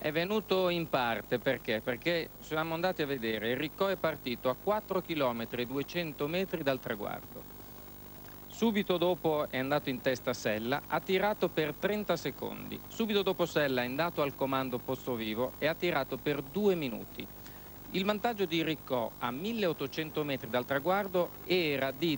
È venuto in parte perché siamo andati a vedere, il Riccò è partito a 4 km e 200 metri dal traguardo. Subito dopo è andato in testa Sella, ha tirato per 30 secondi. Subito dopo Sella è andato al comando Pozzovivo e ha tirato per 2 minuti. Il vantaggio di Riccò a 1800 metri dal traguardo era di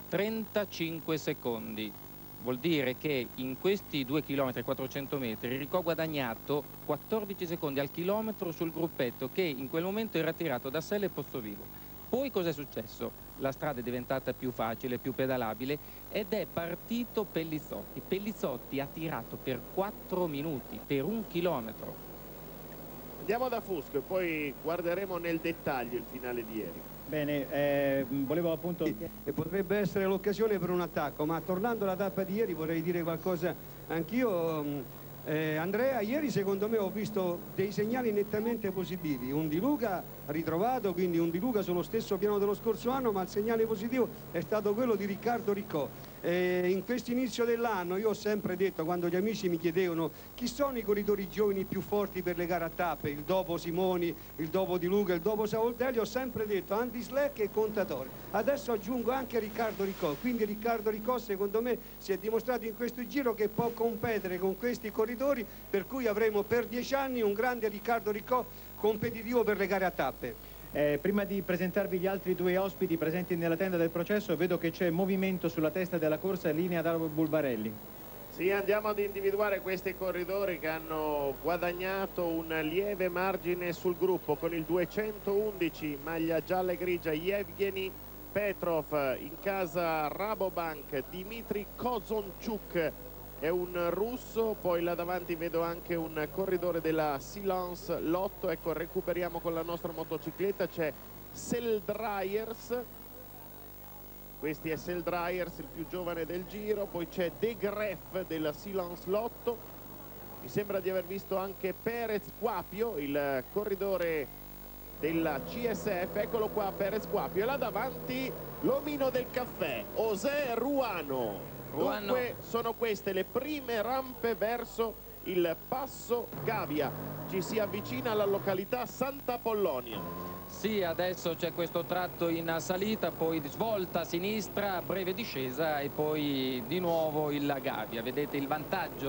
35 secondi. Vuol dire che in questi 2 km e 400 metri Riccò ha guadagnato 14 secondi al chilometro sul gruppetto che in quel momento era tirato da Sella e Pozzovivo. Poi cos'è successo? La strada è diventata più facile, più pedalabile ed è partito Pellizzotti. Pellizzotti ha tirato per 4 minuti, per 1 chilometro. Andiamo da Fusco e poi guarderemo nel dettaglio il finale di ieri. Bene, volevo appunto... E potrebbe essere l'occasione per un attacco, ma tornando alla tappa di ieri vorrei dire qualcosa anch'io. Andrea, ieri secondo me ho visto dei segnali nettamente positivi, un Di Luca ritrovato, quindi un Di Luca sullo stesso piano dello scorso anno, ma il segnale positivo è stato quello di Riccardo Riccò. In questo inizio dell'anno io ho sempre detto, quando gli amici mi chiedevano chi sono i corridori giovani più forti per le gare a tappe, il dopo Simoni, il dopo Di Luca, il dopo Savoldelli, ho sempre detto Andy Schleck e Contador. Adesso aggiungo anche Riccardo Riccò, quindi Riccardo Riccò secondo me si è dimostrato in questo giro che può competere con questi corridori, per cui avremo per 10 anni un grande Riccardo Riccò competitivo per le gare a tappe. Prima di presentarvi gli altri due ospiti presenti nella tenda del processo, vedo che c'è movimento sulla testa della corsa in linea da Bulbarelli. Sì, andiamo ad individuare questi corridori che hanno guadagnato un lieve margine sul gruppo con il 211 maglia gialla e grigia Yevgeny Petrov, in casa Rabobank Dmitry Kozonchuk è un russo, poi là davanti vedo anche un corridore della Silence Lotto. Ecco, recuperiamo con la nostra motocicletta, c'è Seldryers, questi è Seldryers, il più giovane del giro, poi c'è De Greff della Silence Lotto, mi sembra di aver visto anche Perez Quapio, il corridore della CSF, eccolo qua Perez Quapio, e là davanti l'omino del caffè, José Ruano. Dunque sono queste le prime rampe verso il passo Gavia, ci si avvicina alla località Santa Polonia. Sì, adesso c'è questo tratto in salita, poi svolta a sinistra, breve discesa e poi di nuovo il Gavia, vedete il vantaggio.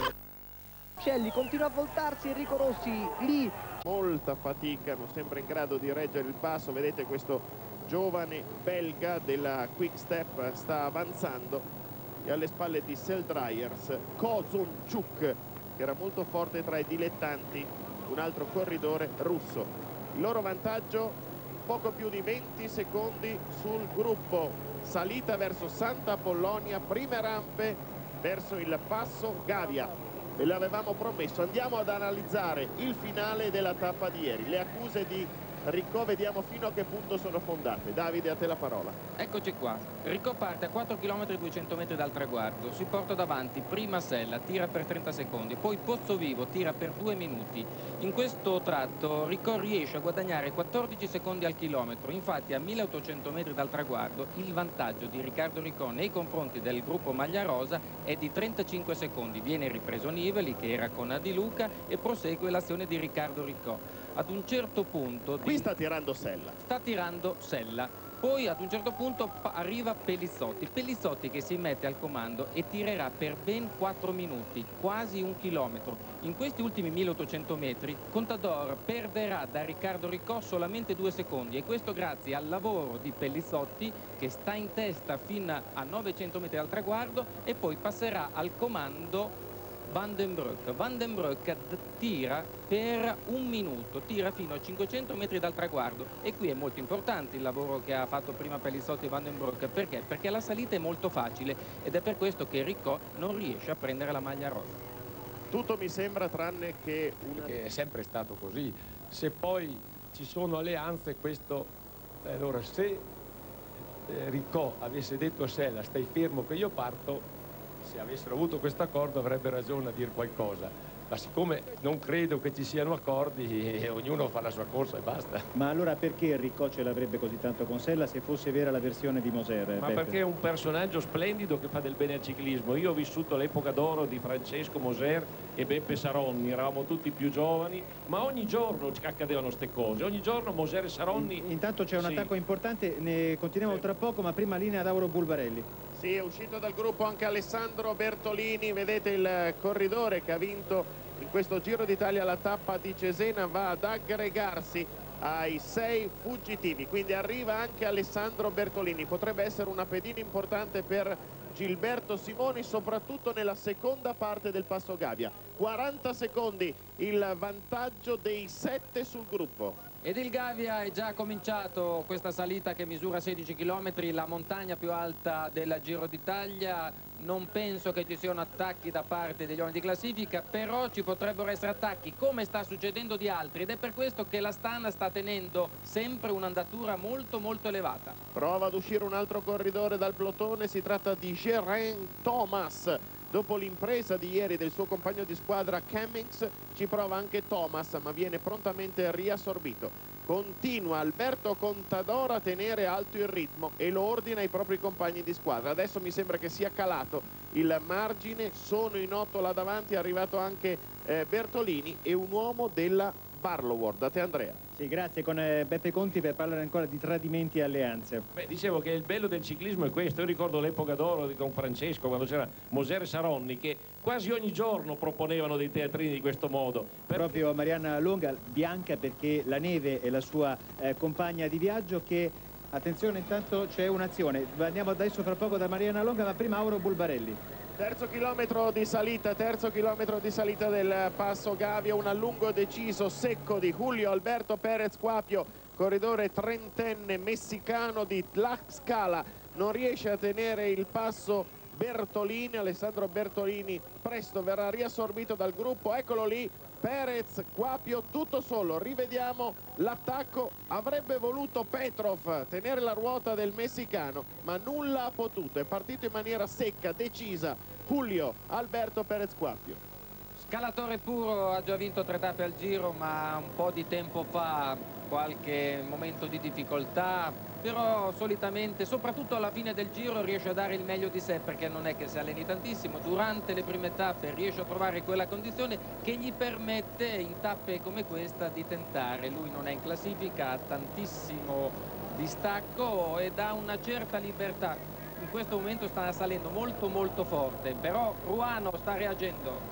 Scelli continua a voltarsi, Enrico Rossi lì. Molta fatica, non sembra in grado di reggere il passo, vedete questo giovane belga della Quick Step sta avanzando. E alle spalle di Seldryers Kozonchuk, che era molto forte tra i dilettanti, un altro corridore russo. Il loro vantaggio poco più di 20 secondi sul gruppo, salita verso Santa Apollonia, prime rampe verso il passo Gavia. Ve l'avevamo promesso, andiamo ad analizzare il finale della tappa di ieri, le accuse di Riccò, vediamo fino a che punto sono fondate. Davide, a te la parola. Eccoci qua, Riccò parte a 4 km e 200 metri dal traguardo, si porta davanti prima Sella, tira per 30 secondi, poi Pozzovivo tira per 2 minuti. In questo tratto Riccò riesce a guadagnare 14 secondi al chilometro, infatti a 1800 metri dal traguardo il vantaggio di Riccardo Riccò nei confronti del gruppo Maglia Rosa è di 35 secondi, viene ripreso Nibali che era con Di Luca e prosegue l'azione di Riccardo Riccò. Ad un certo punto... Qui sta tirando Sella. Sta tirando Sella. Poi ad un certo punto arriva Pellizzotti che si mette al comando e tirerà per ben 4 minuti, quasi 1 chilometro. In questi ultimi 1800 metri Contador perderà da Riccardo Riccò solamente 2 secondi e questo grazie al lavoro di Pellizzotti che sta in testa fino a 900 metri dal traguardo e poi passerà al comando Van den Broek tira per 1 minuto, tira fino a 500 metri dal traguardo e qui è molto importante il lavoro che ha fatto prima Pellizzotti e Van den Broek. Perché? Perché la salita è molto facile ed è per questo che Riccò non riesce a prendere la maglia rosa. Tutto mi sembra tranne che Perché è sempre stato così. Se poi ci sono alleanze, questo... Allora, se Riccò avesse detto a Sella stai fermo che io parto, se avessero avuto questo accordo avrebbe ragione a dire qualcosa. ma siccome non credo che ci siano accordi, ognuno fa la sua corsa e basta. Ma allora perché Riccò ce l'avrebbe così tanto con Sella se fosse vera la versione di Moser? Ma perché è un personaggio splendido che fa del bene al ciclismo. Io ho vissuto l'epoca d'oro di Francesco Moser e Beppe Saronni, eravamo tutti più giovani, ma ogni giorno accadevano ste cose, ogni giorno Moser e Saronni... Intanto c'è un attacco importante, ne continuiamo tra poco, ma prima linea ad Auro Bulbarelli. Sì, è uscito dal gruppo anche Alessandro Bertolini, vedete il corridore che ha vinto in questo Giro d'Italia la tappa di Cesena, va ad aggregarsi ai 6 fuggitivi, quindi arriva anche Alessandro Bertolini. Potrebbe essere una pedina importante per Gilberto Simoni, soprattutto nella seconda parte del Passo Gavia. 40 secondi il vantaggio dei 7 sul gruppo. Ed il Gavia è già cominciato questa salita che misura 16 km, la montagna più alta del Giro d'Italia. Non penso che ci siano attacchi da parte degli uomini di classifica, però ci potrebbero essere attacchi come sta succedendo di altri, ed è per questo che l'Astana sta tenendo sempre un'andatura molto elevata. Prova ad uscire un altro corridore dal plotone, si tratta di Geraint Thomas. Dopo l'impresa di ieri del suo compagno di squadra Cummings ci prova anche Thomas, ma viene prontamente riassorbito. Continua Alberto Contador a tenere alto il ritmo e lo ordina ai propri compagni di squadra. Adesso mi sembra che sia calato il margine, sono in 8 là davanti, è arrivato anche Bertolini e un uomo della Barloworld. A te Andrea. Sì, grazie, con Beppe Conti per parlare ancora di tradimenti e alleanze. Beh, dicevo che il bello del ciclismo è questo. Io ricordo l'epoca d'oro di Don Francesco, quando c'era Moser e Saronni, che quasi ogni giorno proponevano dei teatrini di questo modo. Proprio Mariana Longa, bianca perché la neve è la sua compagna di viaggio che... Attenzione, intanto c'è un'azione. Andiamo adesso fra poco da Mariana Longa, ma prima Auro Bulbarelli. Terzo chilometro di salita del Passo Gavia, un allungo deciso, secco di Julio Alberto Pérez Cuapio, corridore trentenne messicano di Tlaxcala, non riesce a tenere il passo Bertolini. Alessandro Bertolini presto verrà riassorbito dal gruppo, eccolo lì Pérez Cuapio tutto solo. Rivediamo l'attacco, avrebbe voluto Petrov tenere la ruota del messicano ma nulla ha potuto, è partito in maniera secca, decisa Julio Alberto Pérez Cuapio. Scalatore puro, ha già vinto 3 tappe al Giro, ma un po' di tempo fa qualche momento di difficoltà, però solitamente, soprattutto alla fine del Giro, riesce a dare il meglio di sé, perché non è che si alleni tantissimo. Durante le prime tappe riesce a trovare quella condizione che gli permette in tappe come questa di tentare. Lui non è in classifica, ha tantissimo distacco ed ha una certa libertà. In questo momento sta salendo molto forte, però Ruano sta reagendo.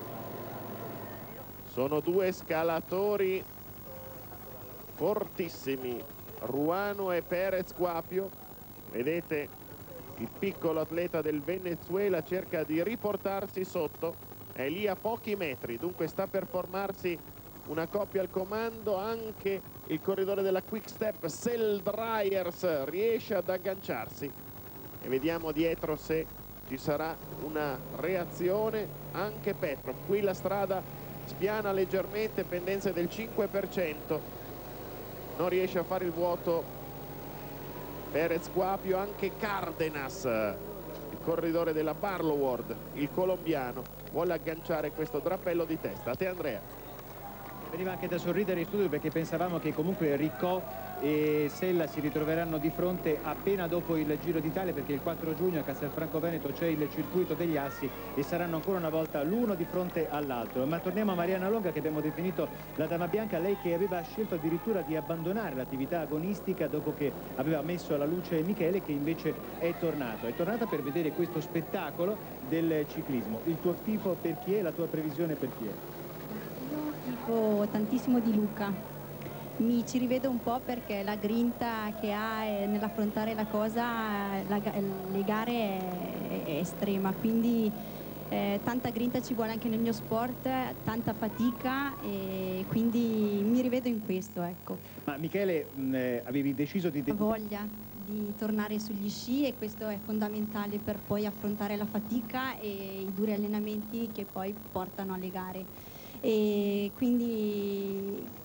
Sono 2 scalatori fortissimi, Ruano e Pérez Cuapio. Vedete il piccolo atleta del Venezuela cerca di riportarsi sotto, è lì a pochi metri, dunque sta per formarsi una coppia al comando. Anche il corridore della Quick Step Cell Dryers riesce ad agganciarsi e vediamo dietro se ci sarà una reazione. Anche Petrov, qui la strada spiana leggermente, pendenze del 5%, non riesce a fare il vuoto Pérez Cuapio. Anche Cárdenas, il corridore della Barloworld, il colombiano, vuole agganciare questo drappello di testa. A te Andrea. Veniva anche da sorridere in studio perché pensavamo che comunque Riccò e Sella si ritroveranno di fronte appena dopo il Giro d'Italia, perché il 4 giugno a Castelfranco Veneto c'è il circuito degli assi e saranno ancora una volta l'uno di fronte all'altro. Ma torniamo a Mariana Longa, che abbiamo definito la dama bianca, lei che aveva scelto addirittura di abbandonare l'attività agonistica dopo che aveva messo alla luce Michele, che invece è tornato. È tornata per vedere questo spettacolo del ciclismo. Il tuo tifo per chi è? La tua previsione per chi è? Io tifo tantissimo di Luca. Mi ci rivedo un po' perché la grinta che ha nell'affrontare la cosa, le gare è estrema, quindi tanta grinta ci vuole anche nel mio sport, tanta fatica, e quindi mi rivedo in questo, ecco. Ma Michele, avevi deciso di... Voglia di tornare sugli sci, e questo è fondamentale per poi affrontare la fatica e i duri allenamenti che poi portano alle gare. E quindi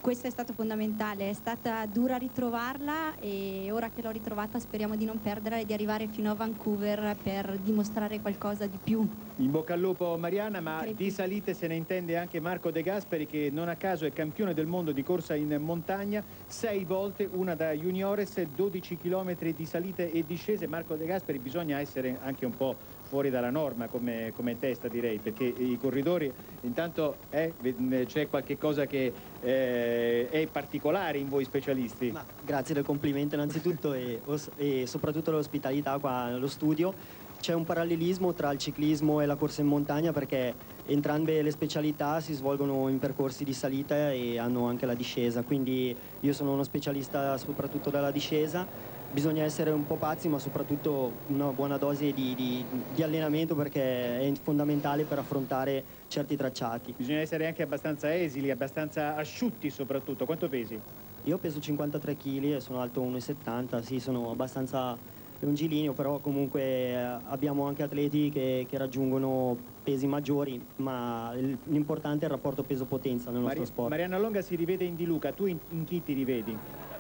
questo è stato fondamentale, è stata dura ritrovarla e ora che l'ho ritrovata speriamo di non perderla e di arrivare fino a Vancouver per dimostrare qualcosa di più. In bocca al lupo Mariana, ma di salite se ne intende anche Marco De Gasperi, che non a caso è campione del mondo di corsa in montagna, 6 volte, una da juniores, 12 km di salite e discese. Marco De Gasperi, bisogna essere anche un po' fuori dalla norma come testa, direi, perché i corridori intanto c'è qualche cosa che è particolare in voi specialisti. Ma grazie del complimento innanzitutto e soprattutto l'ospitalità qua nello studio. C'è un parallelismo tra il ciclismo e la corsa in montagna perché entrambe le specialità si svolgono in percorsi di salita e hanno anche la discesa, quindi io sono uno specialista soprattutto della discesa. Bisogna essere un po' pazzi, ma soprattutto una buona dose di allenamento perché è fondamentale per affrontare certi tracciati. Bisogna essere anche abbastanza esili, abbastanza asciutti soprattutto. Quanto pesi? Io peso 53 kg e sono alto 1,70 m, sì, sono abbastanza longilineo, però comunque abbiamo anche atleti che raggiungono pesi maggiori, ma l'importante è il rapporto peso-potenza nel nostro sport. Mariana Longa si rivede in Di Luca, tu in chi ti rivedi?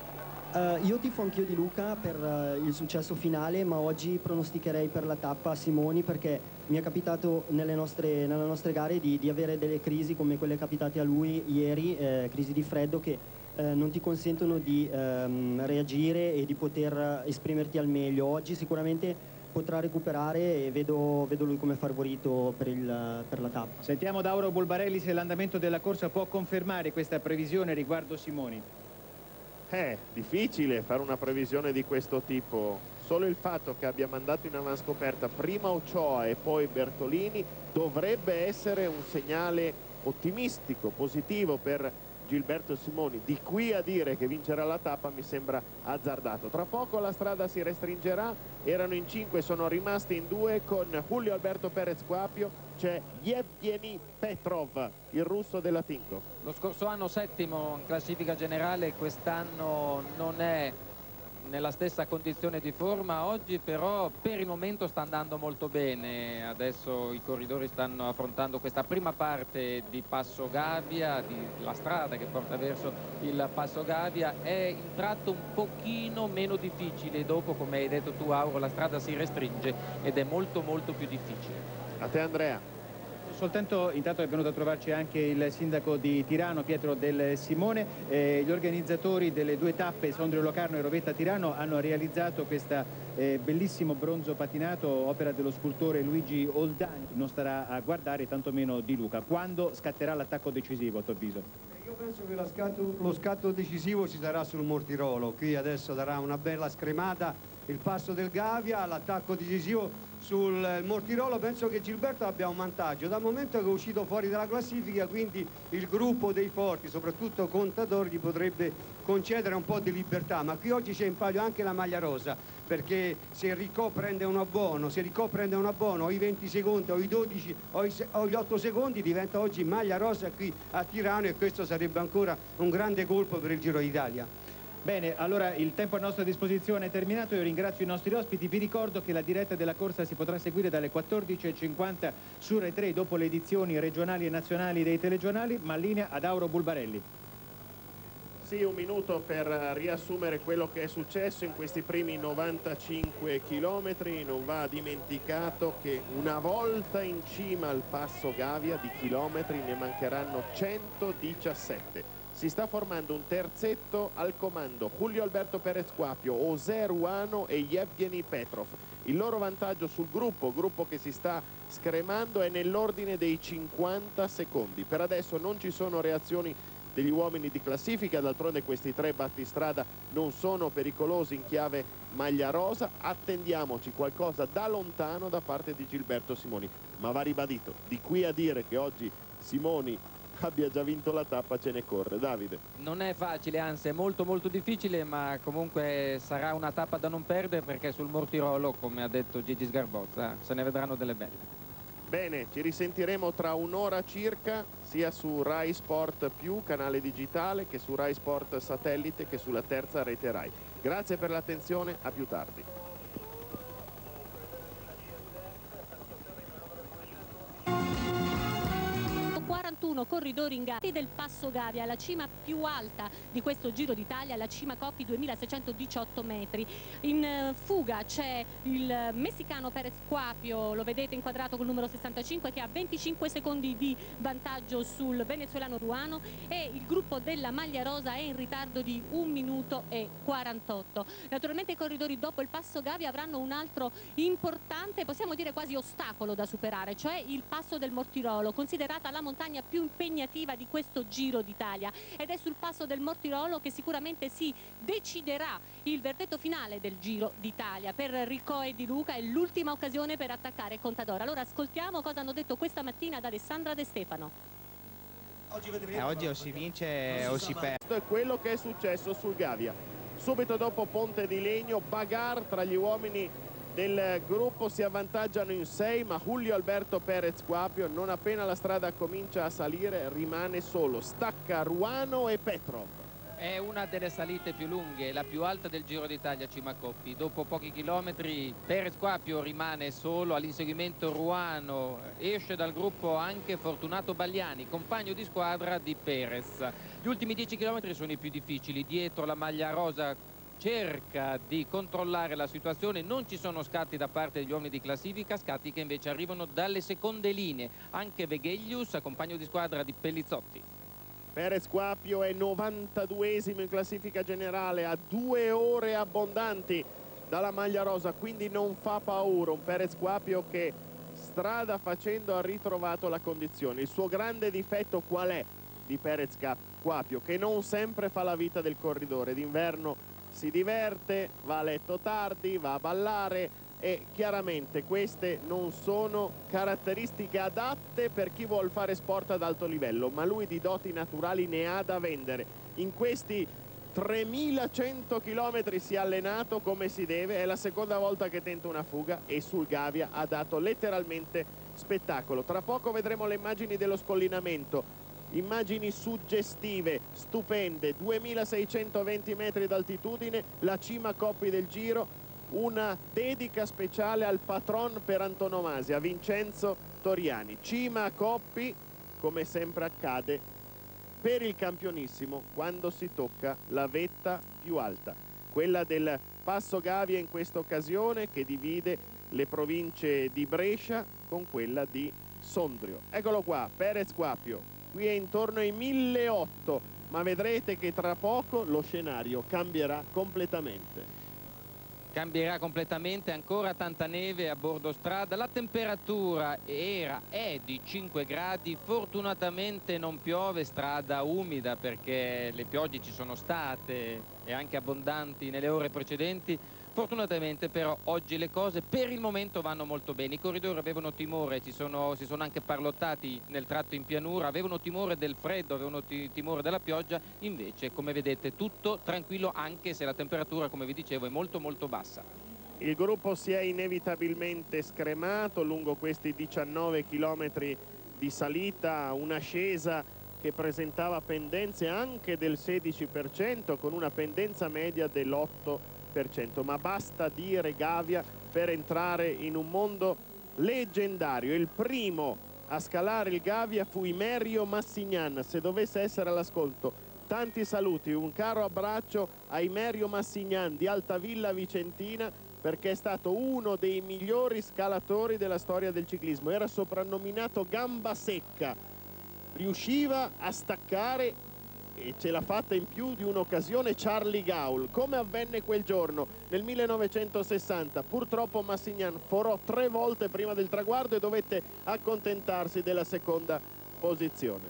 Io tifo anch'io Di Luca per il successo finale, ma oggi pronosticherei per la tappa Simoni perché mi è capitato nelle nostre gare di avere delle crisi come quelle capitate a lui ieri, crisi di freddo che non ti consentono di reagire e di poter esprimerti al meglio. Oggi sicuramente potrà recuperare e vedo lui come favorito per la tappa. Sentiamo da Auro Bulbarelli se l'andamento della corsa può confermare questa previsione riguardo Simoni. È difficile fare una previsione di questo tipo. Solo il fatto che abbia mandato in avanscoperta prima Ochoa e poi Bertolini dovrebbe essere un segnale ottimistico, positivo per Gilberto Simoni. Di qui a dire che vincerà la tappa mi sembra azzardato. Tra poco la strada si restringerà, erano in 5, sono rimasti in 2 con Julio Alberto Perez Quapio. C'è Yevgeny Petrov, il russo della Tinkoff. Lo scorso anno settimo in classifica generale, quest'anno non è nella stessa condizione di forma. Oggi però per il momento sta andando molto bene. Adesso i corridori stanno affrontando questa prima parte di Passo Gavia, la strada che porta verso il Passo Gavia. È il tratto un pochino meno difficile, dopo, come hai detto tu Auro, la strada si restringe ed è molto molto più difficile. A te Andrea. Soltanto intanto è venuto a trovarci anche il sindaco di Tirano, Pietro Del Simone. Gli organizzatori delle 2 tappe, Sondrio Locarno e Rovetta Tirano, hanno realizzato questo bellissimo bronzo patinato, opera dello scultore Luigi Oldani. Non starà a guardare tantomeno Di Luca. Quando scatterà l'attacco decisivo, a tuo avviso? Io penso che lo scatto decisivo ci sarà sul Mortirolo. Qui adesso darà una bella scremata il passo del Gavia, l'attacco decisivo sul Mortirolo. Penso che Gilberto abbia un vantaggio dal momento che è uscito fuori dalla classifica, quindi il gruppo dei forti, soprattutto Contador, gli potrebbe concedere un po' di libertà, ma qui oggi c'è in palio anche la maglia rosa, perché se Ricò prende un abbuono, o i 20 secondi o i 12 o gli 8 secondi, diventa oggi maglia rosa qui a Tirano e questo sarebbe ancora un grande colpo per il Giro d'Italia. Bene, allora il tempo a nostra disposizione è terminato. Io ringrazio i nostri ospiti. Vi ricordo che la diretta della corsa si potrà seguire dalle 14:50 su Rai 3 dopo le edizioni regionali e nazionali dei telegiornali, ma linea ad Auro Bulbarelli. Sì, un minuto per riassumere quello che è successo in questi primi 95 chilometri. Non va dimenticato che una volta in cima al Passo Gavia di chilometri ne mancheranno 117. Si sta formando un terzetto al comando: Julio Alberto Perez Quapio, José Ruano e Yevgeny Petrov. Il loro vantaggio sul gruppo che si sta scremando, è nell'ordine dei 50 secondi. Per adesso non ci sono reazioni degli uomini di classifica, d'altronde questi 3 battistrada non sono pericolosi in chiave maglia rosa. Attendiamoci qualcosa da lontano da parte di Gilberto Simoni, ma va ribadito, di qui a dire che oggi Simoni abbia già vinto la tappa ce ne corre. Davide. Non è facile, anzi è molto molto difficile, ma comunque sarà una tappa da non perdere, perché sul Mortirolo, come ha detto Gigi Sgarbozza, se ne vedranno delle belle. Bene, ci risentiremo tra un'ora circa, sia su Rai Sport Più, canale digitale, che su Rai Sport Satellite, che sulla terza rete Rai. Grazie per l'attenzione, a più tardi. 41 21 corridori in gara del Passo Gavia, la cima più alta di questo Giro d'Italia, la cima Coppi, 2618 metri. In fuga c'è il messicano Perez Cuapio, lo vedete inquadrato col numero 65, che ha 25 secondi di vantaggio sul venezuelano Ruano, e il gruppo della maglia rosa è in ritardo di 1 minuto e 48. Naturalmente i corridori dopo il Passo Gavia avranno un altro importante, possiamo dire quasi ostacolo da superare, cioè il Passo del Mortirolo, considerata la montagna più impegnativa di questo Giro d'Italia, ed è sul Passo del Mortirolo che sicuramente si deciderà il verdetto finale del Giro d'Italia. Per Ricò e Di Luca è l'ultima occasione per attaccare Contador. Allora ascoltiamo cosa hanno detto questa mattina ad Alessandra De Stefano. Oggi o si vince o si perde. Questo è quello che è successo sul Gavia. Subito dopo Ponte di Legno, bagarre tra gli uomini del gruppo, si avvantaggiano in 6, ma Julio Alberto Perez Cuapio, non appena la strada comincia a salire, rimane solo. Stacca Ruano e Petrov. È una delle salite più lunghe, la più alta del Giro d'Italia, cima Coppi. Dopo pochi chilometri Perez Cuapio rimane solo, all'inseguimento Ruano, esce dal gruppo anche Fortunato Bagliani, compagno di squadra di Perez. Gli ultimi 10 chilometri sono i più difficili, dietro la maglia rosa cerca di controllare la situazione, non ci sono scatti da parte degli uomini di classifica, scatti che invece arrivano dalle seconde linee, anche Vegelius, compagno di squadra di Pellizzotti. Perez Cuapio è 92esimo in classifica generale, a 2 ore abbondanti dalla maglia rosa, quindi non fa paura. Un Perez Cuapio che strada facendo ha ritrovato la condizione. Il suo grande difetto qual è di Perez Cuapio? Che non sempre fa la vita del corridore. D'inverno si diverte, va a letto tardi, va a ballare, e chiaramente queste non sono caratteristiche adatte per chi vuol fare sport ad alto livello, ma lui di doti naturali ne ha da vendere. In questi 3100 km si è allenato come si deve, è la seconda volta che tenta una fuga e sul Gavia ha dato letteralmente spettacolo. Tra poco vedremo le immagini dello scollinamento, immagini suggestive, stupende, 2620 metri d'altitudine, la cima Coppi del Giro, una dedica speciale al patron per antonomasia, Vincenzo Toriani. Cima a Coppi, come sempre accade per il campionissimo, quando si tocca la vetta più alta, quella del Passo Gavia in questa occasione, che divide le province di Brescia con quella di Sondrio. Eccolo qua, Perez Cuapio, qui è intorno ai 1800, ma vedrete che tra poco lo scenario cambierà completamente. Cambierà completamente, ancora tanta neve a bordo strada, la temperatura è di 5 gradi, fortunatamente non piove, strada umida perché le piogge ci sono state e anche abbondanti nelle ore precedenti. Fortunatamente però oggi le cose per il momento vanno molto bene. I corridori avevano timore, si sono anche parlottati nel tratto in pianura, avevano timore del freddo, avevano timore della pioggia, invece come vedete tutto tranquillo, anche se la temperatura, come vi dicevo, è molto molto bassa. Il gruppo si è inevitabilmente scremato lungo questi 19 chilometri di salita, un'ascesa che presentava pendenze anche del 16%, con una pendenza media dell'8%. Ma basta dire Gavia per entrare in un mondo leggendario. Il primo a scalare il Gavia fu Imerio Massignan. Se dovesse essere all'ascolto, tanti saluti, un caro abbraccio a Imerio Massignan di Altavilla Vicentina, perché è stato uno dei migliori scalatori della storia del ciclismo. Era soprannominato Gamba Secca, riusciva a staccare, e ce l'ha fatta in più di un'occasione, Charlie Gaul, come avvenne quel giorno nel 1960. Purtroppo Massignan forò 3 volte prima del traguardo e dovette accontentarsi della seconda posizione.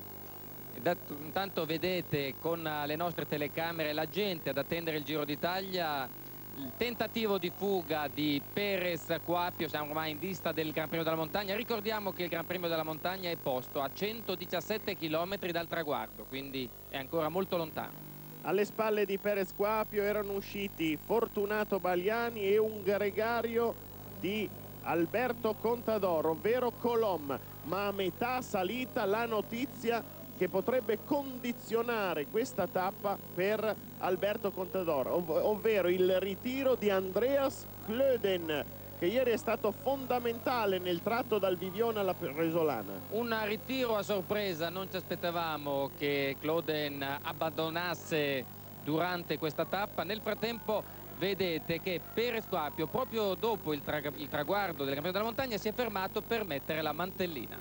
Intanto vedete con le nostre telecamere la gente ad attendere il Giro d'Italia. Il tentativo di fuga di Perez Cuapio, siamo ormai in vista del Gran Premio della Montagna. Ricordiamo che il Gran Premio della Montagna è posto a 117 km dal traguardo, quindi è ancora molto lontano. Alle spalle di Perez Cuapio erano usciti Fortunato Bagliani e un gregario di Alberto Contador, ovvero Colom, ma a metà salita la notizia che potrebbe condizionare questa tappa per Alberto Contador, ovvero il ritiro di Andreas Klöden, che ieri è stato fondamentale nel tratto dal Vivione alla Presolana. Un ritiro a sorpresa, non ci aspettavamo che Kloden abbandonasse durante questa tappa. Nel frattempo vedete che Perez Quapio, proprio dopo il traguardo del Campionato della Montagna, si è fermato per mettere la mantellina.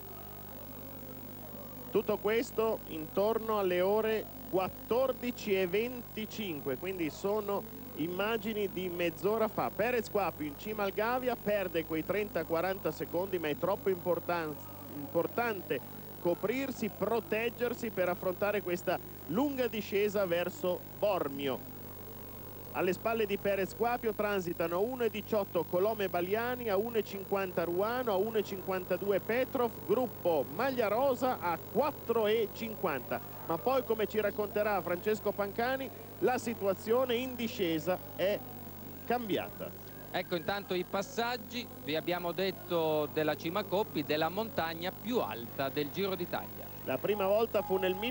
Tutto questo intorno alle ore 14:25, quindi sono immagini di mezz'ora fa. Perez Quapio in cima al Gavia perde quei 30-40 secondi, ma è troppo importante coprirsi, proteggersi per affrontare questa lunga discesa verso Bormio. Alle spalle di Perez Quapio transitano a 1:18 Colom e Baliani, a 1:50 Ruano, a 1:52 Petrov, gruppo maglia rosa a 4:50. Ma poi, come ci racconterà Francesco Pancani, la situazione in discesa è cambiata. Ecco intanto i passaggi, vi abbiamo detto della Cima Coppi, della montagna più alta del Giro d'Italia. La prima volta fu nel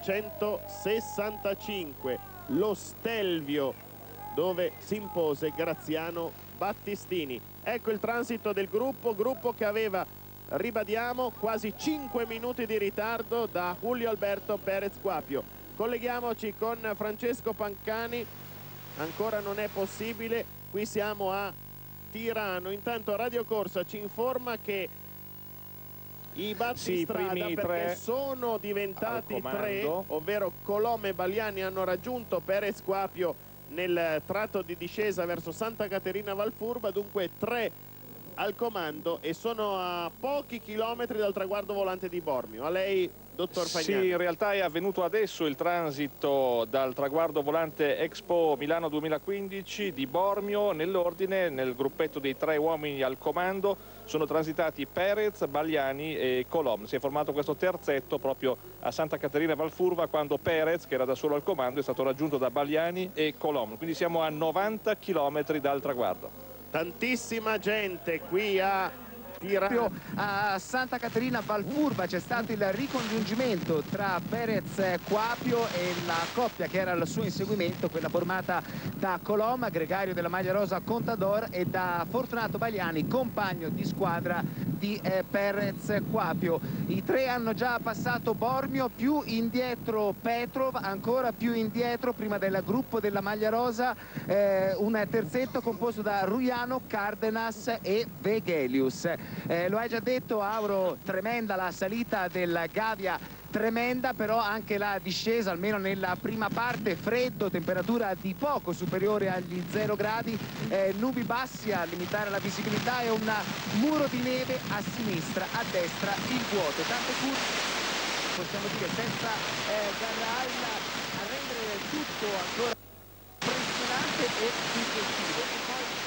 1965, lo Stelvio, dove si impose Graziano Battistini. Ecco il transito del gruppo che aveva, ribadiamo, quasi 5 minuti di ritardo da Julio Alberto Perez Quapio. Colleghiamoci con Francesco Pancani, ancora non è possibile, qui siamo a Tirano. Intanto Radio Corsa ci informa che i battistrada, perché sono diventati 3, ovvero Colom e Baliani hanno raggiunto Perez Quapio nel tratto di discesa verso Santa Caterina Valfurba, dunque 3 al comando e sono a pochi chilometri dal traguardo volante di Bormio. A lei, dottor Fagnani. Sì, in realtà è avvenuto adesso il transito dal traguardo volante Expo Milano 2015 di Bormio. Nell'ordine, nel gruppetto dei 3 uomini al comando, sono transitati Perez, Baliani e Colom. Si è formato questo terzetto proprio a Santa Caterina Valfurva, quando Perez, che era da solo al comando, è stato raggiunto da Baliani e Colom. Quindi siamo a 90 chilometri dal traguardo. Tantissima gente qui a Tirano. A Santa Caterina Valfurva c'è stato il ricongiungimento tra Perez Quapio e la coppia che era al suo inseguimento, quella formata da Colom, gregario della maglia rosa Contador, e da Fortunato Baliani, compagno di squadra di Perez Quapio. I 3 hanno già passato Bormio, più indietro Petrov, ancora più indietro prima del gruppo della maglia rosa un terzetto composto da Ruiano, Cardenas e Vegelius. Lo hai già detto, Auro, tremenda la salita del Gavia, tremenda però anche la discesa, almeno nella prima parte, freddo, temperatura di poco superiore agli 0 gradi, nubi bassi a limitare la visibilità e un muro di neve a sinistra, a destra il vuoto. Tante curve, possiamo dire, senza guardrail, a rendere tutto ancora impressionante e suggestivo.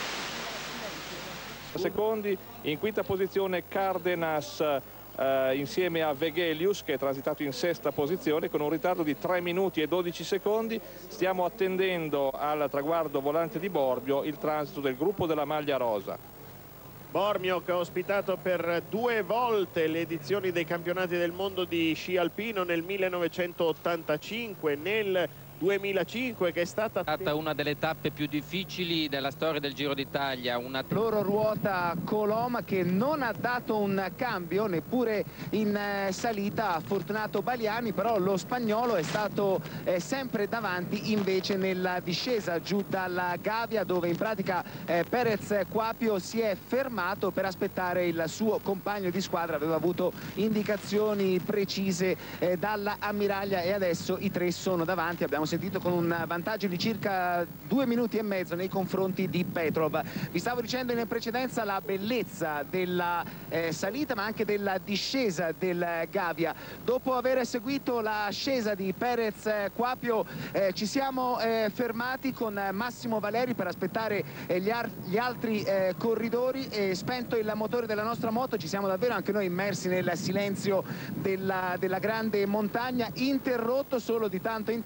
Secondi, in quinta posizione Cardenas insieme a Vegelius, che è transitato in sesta posizione con un ritardo di 3 minuti e 12 secondi. Stiamo attendendo al traguardo volante di Bormio il transito del gruppo della maglia rosa. Bormio, che ha ospitato per 2 volte le edizioni dei campionati del mondo di sci alpino, nel 1985, nel 2005, che è stata una delle tappe più difficili della storia del Giro d'Italia. Loro ruota Colom, che non ha dato un cambio neppure in salita a Fortunato Baliani, però lo spagnolo è stato sempre davanti invece nella discesa giù dalla Gavia, dove in pratica Perez Quapio si è fermato per aspettare il suo compagno di squadra. Aveva avuto indicazioni precise dalla ammiraglia e adesso i 3 sono davanti. Abbiamo sentito con un vantaggio di circa 2 minuti e mezzo nei confronti di Petrov. Vi stavo dicendo in precedenza la bellezza della salita ma anche della discesa del Gavia. Dopo aver seguito l'ascesa di Perez Quapio ci siamo fermati con Massimo Valeri per aspettare gli altri corridori, e spento il motore della nostra moto ci siamo davvero anche noi immersi nel silenzio della grande montagna, interrotto solo di tanto in tanto da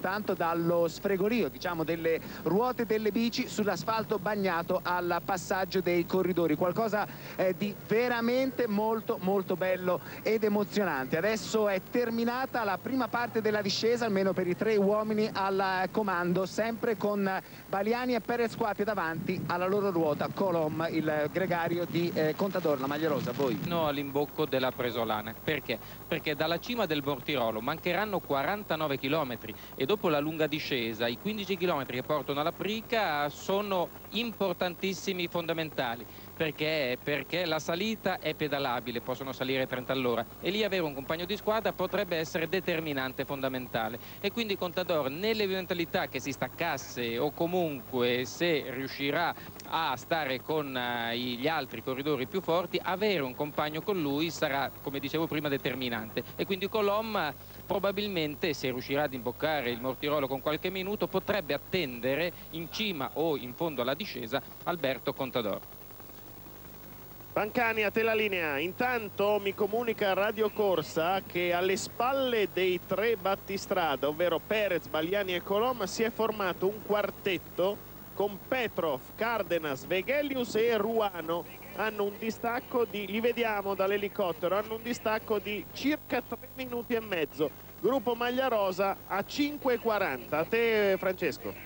dallo sfregorio, diciamo, delle ruote delle bici sull'asfalto bagnato al passaggio dei corridori. Qualcosa di veramente molto molto bello ed emozionante. Adesso è terminata la prima parte della discesa, almeno per i 3 uomini al comando, sempre con Baliani e Perez Quapio davanti, alla loro ruota Colom, il gregario di Contador, la maglia rosa. Voi? No, all'imbocco della Presolana. Perché? Perché dalla cima del Mortirolo mancheranno 49 km e dopo la lunga discesa i 15 km che portano alla Prica sono importantissimi, fondamentali. Perché? Perché la salita è pedalabile, possono salire 30 all'ora e lì avere un compagno di squadra potrebbe essere determinante, fondamentale. E quindi Contador, nell'eventualità che si staccasse o comunque se riuscirà a stare con gli altri corridori più forti, avere un compagno con lui sarà, come dicevo prima, determinante. E quindi Colom probabilmente, se riuscirà ad imboccare il Mortirolo con qualche minuto, potrebbe attendere in cima o in fondo alla discesa Alberto Contador. Pancani, a te la linea. Intanto mi comunica Radio Corsa che alle spalle dei 3 battistrada, ovvero Perez, Baliani e Colom, si è formato un quartetto con Petrov, Cardenas, Vegelius e Ruano. Hanno un distacco di, li vediamo dall'elicottero, hanno un distacco di circa 3 minuti e mezzo. Gruppo maglia rosa a 5:40. A te Francesco.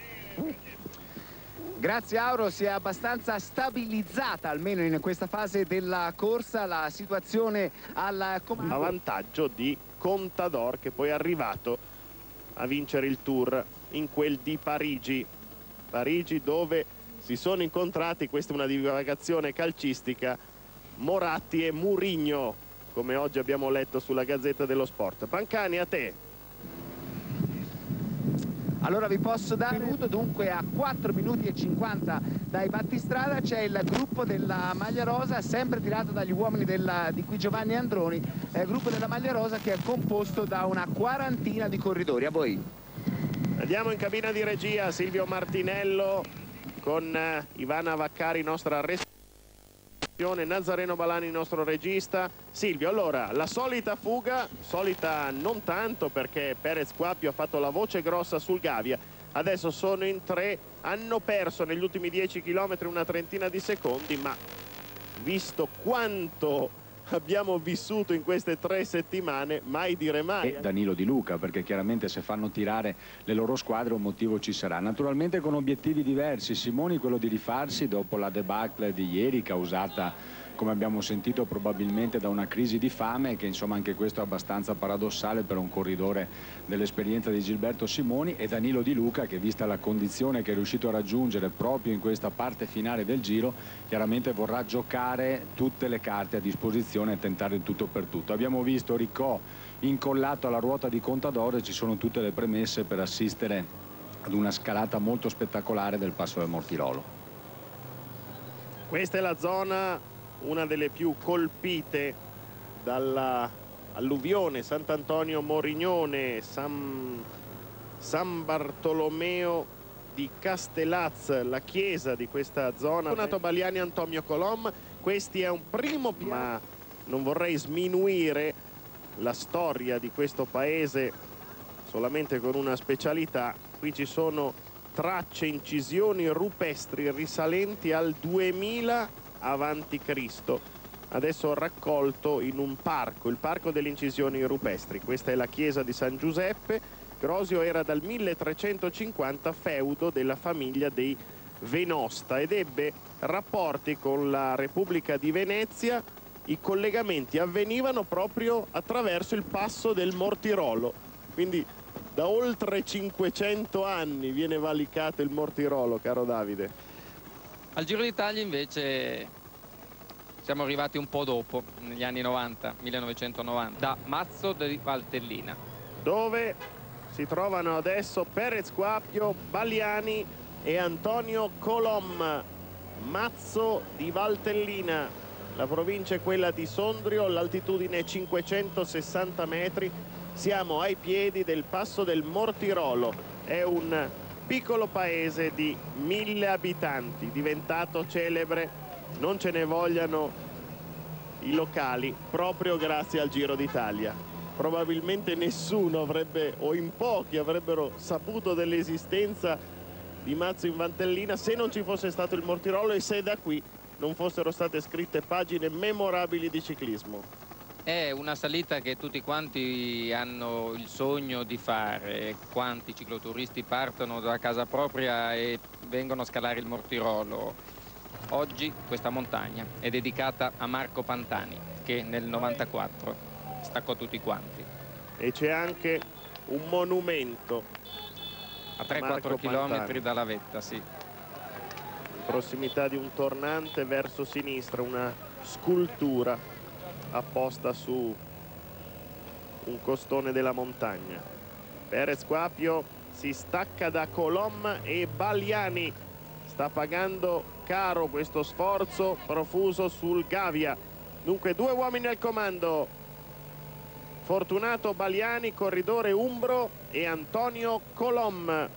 Grazie Auro, si è abbastanza stabilizzata almeno in questa fase della corsa la situazione al comando. A vantaggio di Contador, che poi è arrivato a vincere il Tour in quel di Parigi. Parigi dove si sono incontrati, questa è una divagazione calcistica, Moratti e Mourinho, come oggi abbiamo letto sulla Gazzetta dello Sport. Pancani, a te. Allora vi posso dare un minuto, dunque a 4 minuti e 50 dai battistrada c'è il gruppo della maglia rosa, sempre tirato dagli uomini di qui Giovanni Androni, il gruppo della maglia rosa che è composto da una quarantina di corridori. A voi. Andiamo in cabina di regia, Silvio Martinello con Ivana Vaccari, nostra responsabile, Nazareno Balani, nostro regista. Silvio, allora, la solita fuga, solita non tanto perché Perez Quapio ha fatto la voce grossa sul Gavia, adesso sono in 3, hanno perso negli ultimi 10 km una trentina di secondi, ma visto quanto abbiamo vissuto in queste 3 settimane, mai dire mai. E Danilo Di Luca, perché chiaramente se fanno tirare le loro squadre un motivo ci sarà, naturalmente con obiettivi diversi. Simoni quello di rifarsi dopo la debacle di ieri causata, come abbiamo sentito, probabilmente da una crisi di fame, che insomma anche questo è abbastanza paradossale per un corridore dell'esperienza di Gilberto Simoni, e Danilo Di Luca che, vista la condizione che è riuscito a raggiungere proprio in questa parte finale del Giro, chiaramente vorrà giocare tutte le carte a disposizione e tentare il tutto per tutto. Abbiamo visto Ricò incollato alla ruota di Contador e ci sono tutte le premesse per assistere ad una scalata molto spettacolare del passo del Mortirolo. Questa è la zona, una delle più colpite dalla alluvione, Sant'Antonio Morignone, San Bartolomeo di Castellaz, la chiesa di questa zona. Nato Baliani, Antonio Colom, questi è un primo piano, ma non vorrei sminuire la storia di questo paese solamente con una specialità. Qui ci sono tracce, incisioni rupestri risalenti al 2000 avanti Cristo, adesso raccolto in un parco, il parco delle incisioni rupestri. Questa è la chiesa di San Giuseppe. Grosio era dal 1350 feudo della famiglia dei Venosta ed ebbe rapporti con la Repubblica di Venezia. I collegamenti avvenivano proprio attraverso il passo del Mortirolo, quindi da oltre 500 anni viene valicato il Mortirolo, caro Davide. Al Giro d'Italia invece siamo arrivati un po' dopo, negli anni 90, 1990, da Mazzo di Valtellina, dove si trovano adesso Perez Quapio, Baliani e Antonio Colom. Mazzo di Valtellina, la provincia è quella di Sondrio, l'altitudine è 560 metri, siamo ai piedi del passo del Mortirolo, è un piccolo paese di 1000 abitanti, diventato celebre, non ce ne vogliano i locali, proprio grazie al Giro d'Italia. probabilmente nessuno avrebbe, o in pochi avrebbero saputo dell'esistenza di Mazzo in Valtellina se non ci fosse stato il Mortirolo e se da qui non fossero state scritte pagine memorabili di ciclismo. È una salita che tutti quanti hanno il sogno di fare. Quanti cicloturisti partono da casa propria e vengono a scalare il Mortirolo. Oggi questa montagna è dedicata a Marco Pantani, che nel 94 staccò tutti quanti. E c'è anche un monumento a 3-4 chilometri dalla vetta, sì. In prossimità di un tornante verso sinistra, una scultura apposta su un costone della montagna. Perez Quapio si stacca da Colom e Baliani sta pagando caro questo sforzo profuso sul Gavia. Dunque 2 uomini al comando: Fortunato Baliani, corridore umbro, e Antonio Colom.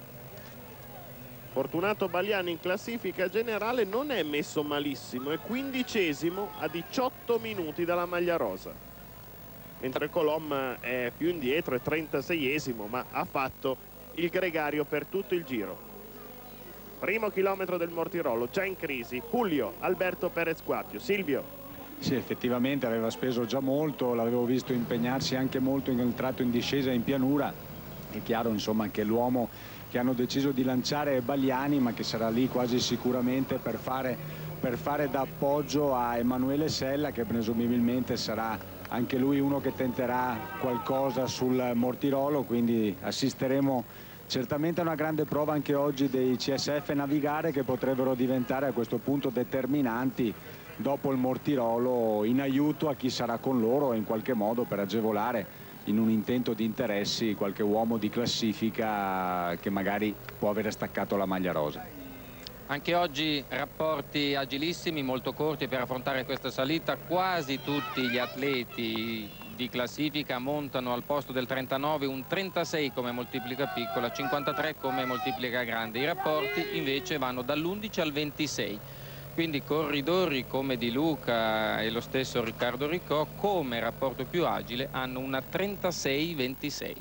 Fortunato Baliani in classifica generale non è messo malissimo, è 15° a 18 minuti dalla maglia rosa, mentre Colom è più indietro, è 36°, ma ha fatto il gregario per tutto il giro. Primo chilometro del Mortirolo, già in crisi, Julio Alberto Perez Quapio. Silvio. Sì, effettivamente aveva speso già molto, l'avevo visto impegnarsi anche molto in un tratto in discesa in pianura. È chiaro insomma che l'uomo che hanno deciso di lanciare è Baliani, ma che sarà lì quasi sicuramente per fare da appoggio a Emanuele Sella, che presumibilmente sarà anche lui uno che tenterà qualcosa sul Mortirolo, quindi assisteremo certamente a una grande prova anche oggi dei CSF Navigare, che potrebbero diventare a questo punto determinanti dopo il Mortirolo, in aiuto a chi sarà con loro in qualche modo per agevolare in un intento di interessi qualche uomo di classifica che magari può avere staccato la maglia rosa. Anche oggi rapporti agilissimi, molto corti per affrontare questa salita. Quasi tutti gli atleti di classifica montano al posto del 39 un 36 come moltiplica piccola, 53 come moltiplica grande. I rapporti invece vanno dall'11 al 26. Quindi corridori come Di Luca e lo stesso Riccardo Ricò come rapporto più agile hanno una 36-26.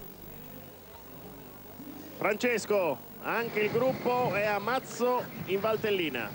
Francesco, anche il gruppo è a Mazzo in Valtellina.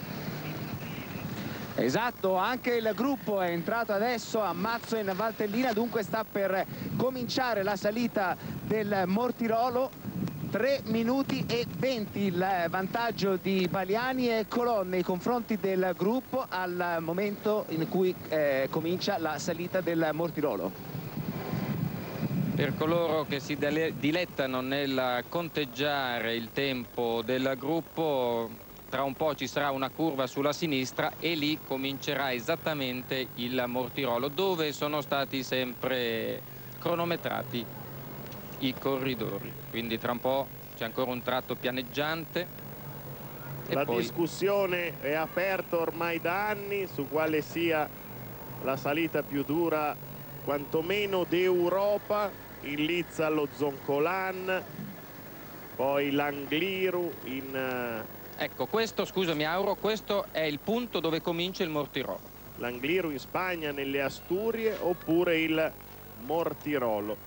Esatto, anche il gruppo è entrato adesso a Mazzo in Valtellina, dunque sta per cominciare la salita del Mortirolo. 3 minuti e 20 il vantaggio di Baliani e Colom nei confronti del gruppo al momento in cui comincia la salita del Mortirolo. Per coloro che si dilettano nel conteggiare il tempo del gruppo, tra un po' ci sarà una curva sulla sinistra e lì comincerà esattamente il Mortirolo, dove sono stati sempre cronometrati i corridori. Quindi tra un po' c'è ancora un tratto pianeggiante. La discussione è aperta ormai da anni su quale sia la salita più dura, quantomeno d'Europa. In Lizza lo Zoncolan, poi l'Angliru in... Ecco, questo, scusami Auro, questo è il punto dove comincia il Mortirolo. L'Angliru in Spagna, nelle Asturie, oppure il Mortirolo.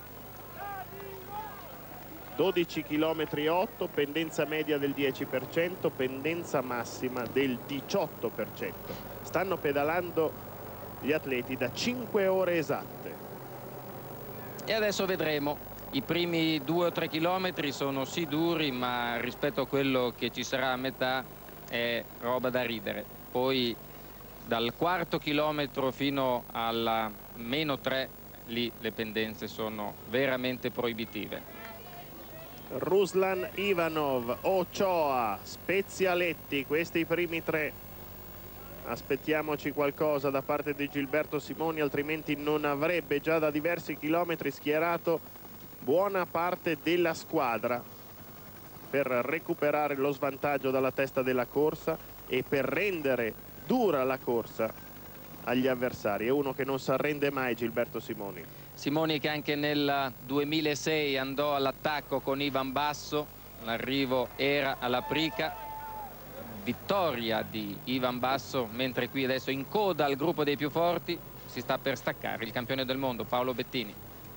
12 km 8, pendenza media del 10%, pendenza massima del 18%. Stanno pedalando gli atleti da 5 ore esatte. E adesso vedremo. I primi 2 o 3 chilometri sono sì duri, ma rispetto a quello che ci sarà a metà è roba da ridere. Poi dal 4° chilometro fino alla -3, lì le pendenze sono veramente proibitive. Ruslan Ivanov, Ochoa, Spezialetti, questi i primi 3. Aspettiamoci qualcosa da parte di Gilberto Simoni, altrimenti non avrebbe già da diversi chilometri schierato buona parte della squadra per recuperare lo svantaggio dalla testa della corsa e per rendere dura la corsa agli avversari. È uno che non si arrende mai, Gilberto Simoni. Simoni che anche nel 2006 andò all'attacco con Ivan Basso, l'arrivo era alla Prica, vittoria di Ivan Basso, mentre qui adesso in coda al gruppo dei più forti si sta per staccare il campione del mondo Paolo Bettini.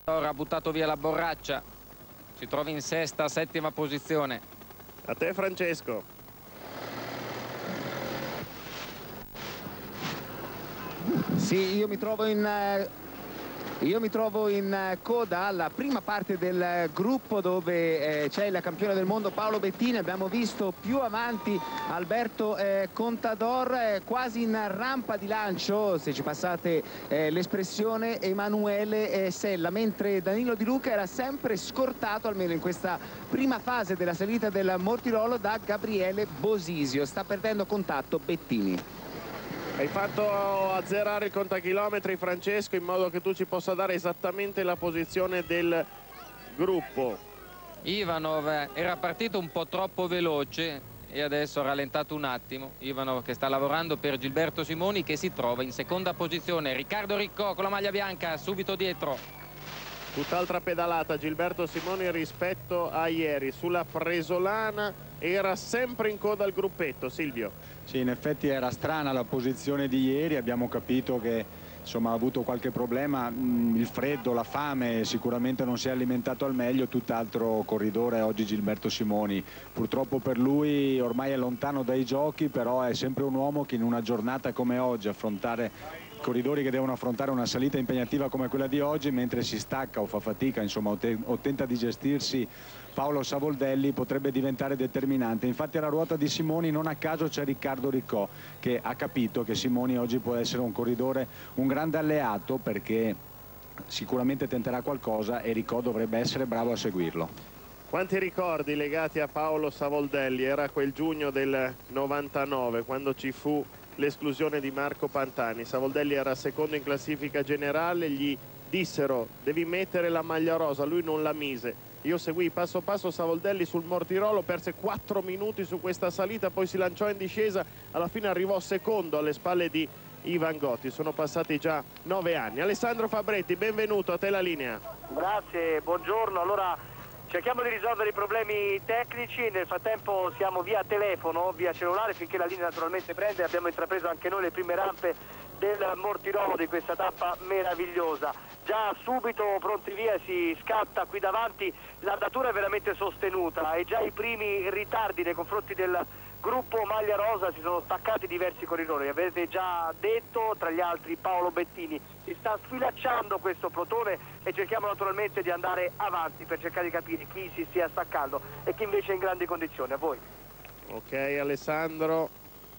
ha buttato via la borraccia, si trova in sesta, settima posizione. A te Francesco. Sì, io mi trovo in coda alla prima parte del gruppo, dove c'è il campione del mondo Paolo Bettini. Abbiamo visto più avanti Alberto Contador, quasi in rampa di lancio, se ci passate l'espressione, Emanuele Sella, mentre Danilo Di Luca era sempre scortato, almeno in questa prima fase della salita del Mortirolo, da Gabriele Bosisio. Sta perdendo contatto Bettini. Hai fatto azzerare il contachilometri, Francesco, in modo che tu ci possa dare esattamente la posizione del gruppo. Ivanov era partito un po' troppo veloce e adesso ha rallentato un attimo. Ivanov che sta lavorando per Gilberto Simoni, che si trova in seconda posizione. Riccardo Riccò con la maglia bianca subito dietro. Tutt'altra pedalata Gilberto Simoni rispetto a ieri. Sulla Presolana era sempre in coda al gruppetto. Silvio. Sì, in effetti era strana la posizione di ieri, abbiamo capito che insomma ha avuto qualche problema, il freddo, la fame, sicuramente non si è alimentato al meglio, tutt'altro corridore oggi Gilberto Simoni. Purtroppo per lui ormai è lontano dai giochi, però è sempre un uomo che in una giornata come oggi affrontare corridori che devono affrontare una salita impegnativa come quella di oggi, mentre si stacca o fa fatica, insomma, o tenta di gestirsi Paolo Savoldelli, potrebbe diventare determinante. Infatti alla ruota di Simoni non a caso c'è Riccardo Riccò, che ha capito che Simoni oggi può essere un corridore, un grande alleato, perché sicuramente tenterà qualcosa e Riccò dovrebbe essere bravo a seguirlo. Quanti ricordi legati a Paolo Savoldelli? Era quel giugno del 99 quando ci fu l'esclusione di Marco Pantani. Savoldelli era secondo in classifica generale, gli dissero devi mettere la maglia rosa, lui non la mise. Io seguì passo passo Savoldelli sul Mortirolo, perse 4 minuti su questa salita, poi si lanciò in discesa, alla fine arrivò secondo alle spalle di Ivan Gotti. Sono passati già 9 anni. Alessandro Fabretti, benvenuto, a te la linea. Grazie, buongiorno. Allora cerchiamo di risolvere i problemi tecnici, nel frattempo siamo via telefono, via cellulare, finché la linea naturalmente prende. Abbiamo intrapreso anche noi le prime rampe del Mortirolo, di questa tappa meravigliosa. Già subito pronti via, si scatta qui davanti, l'andatura è veramente sostenuta e già i primi ritardi nei confronti del gruppo maglia rosa, si sono staccati diversi corridori, avete già detto, tra gli altri Paolo Bettini. Si sta sfilacciando questo plotone e cerchiamo naturalmente di andare avanti per cercare di capire chi si stia staccando e chi invece è in grandi condizioni. A voi. Ok Alessandro.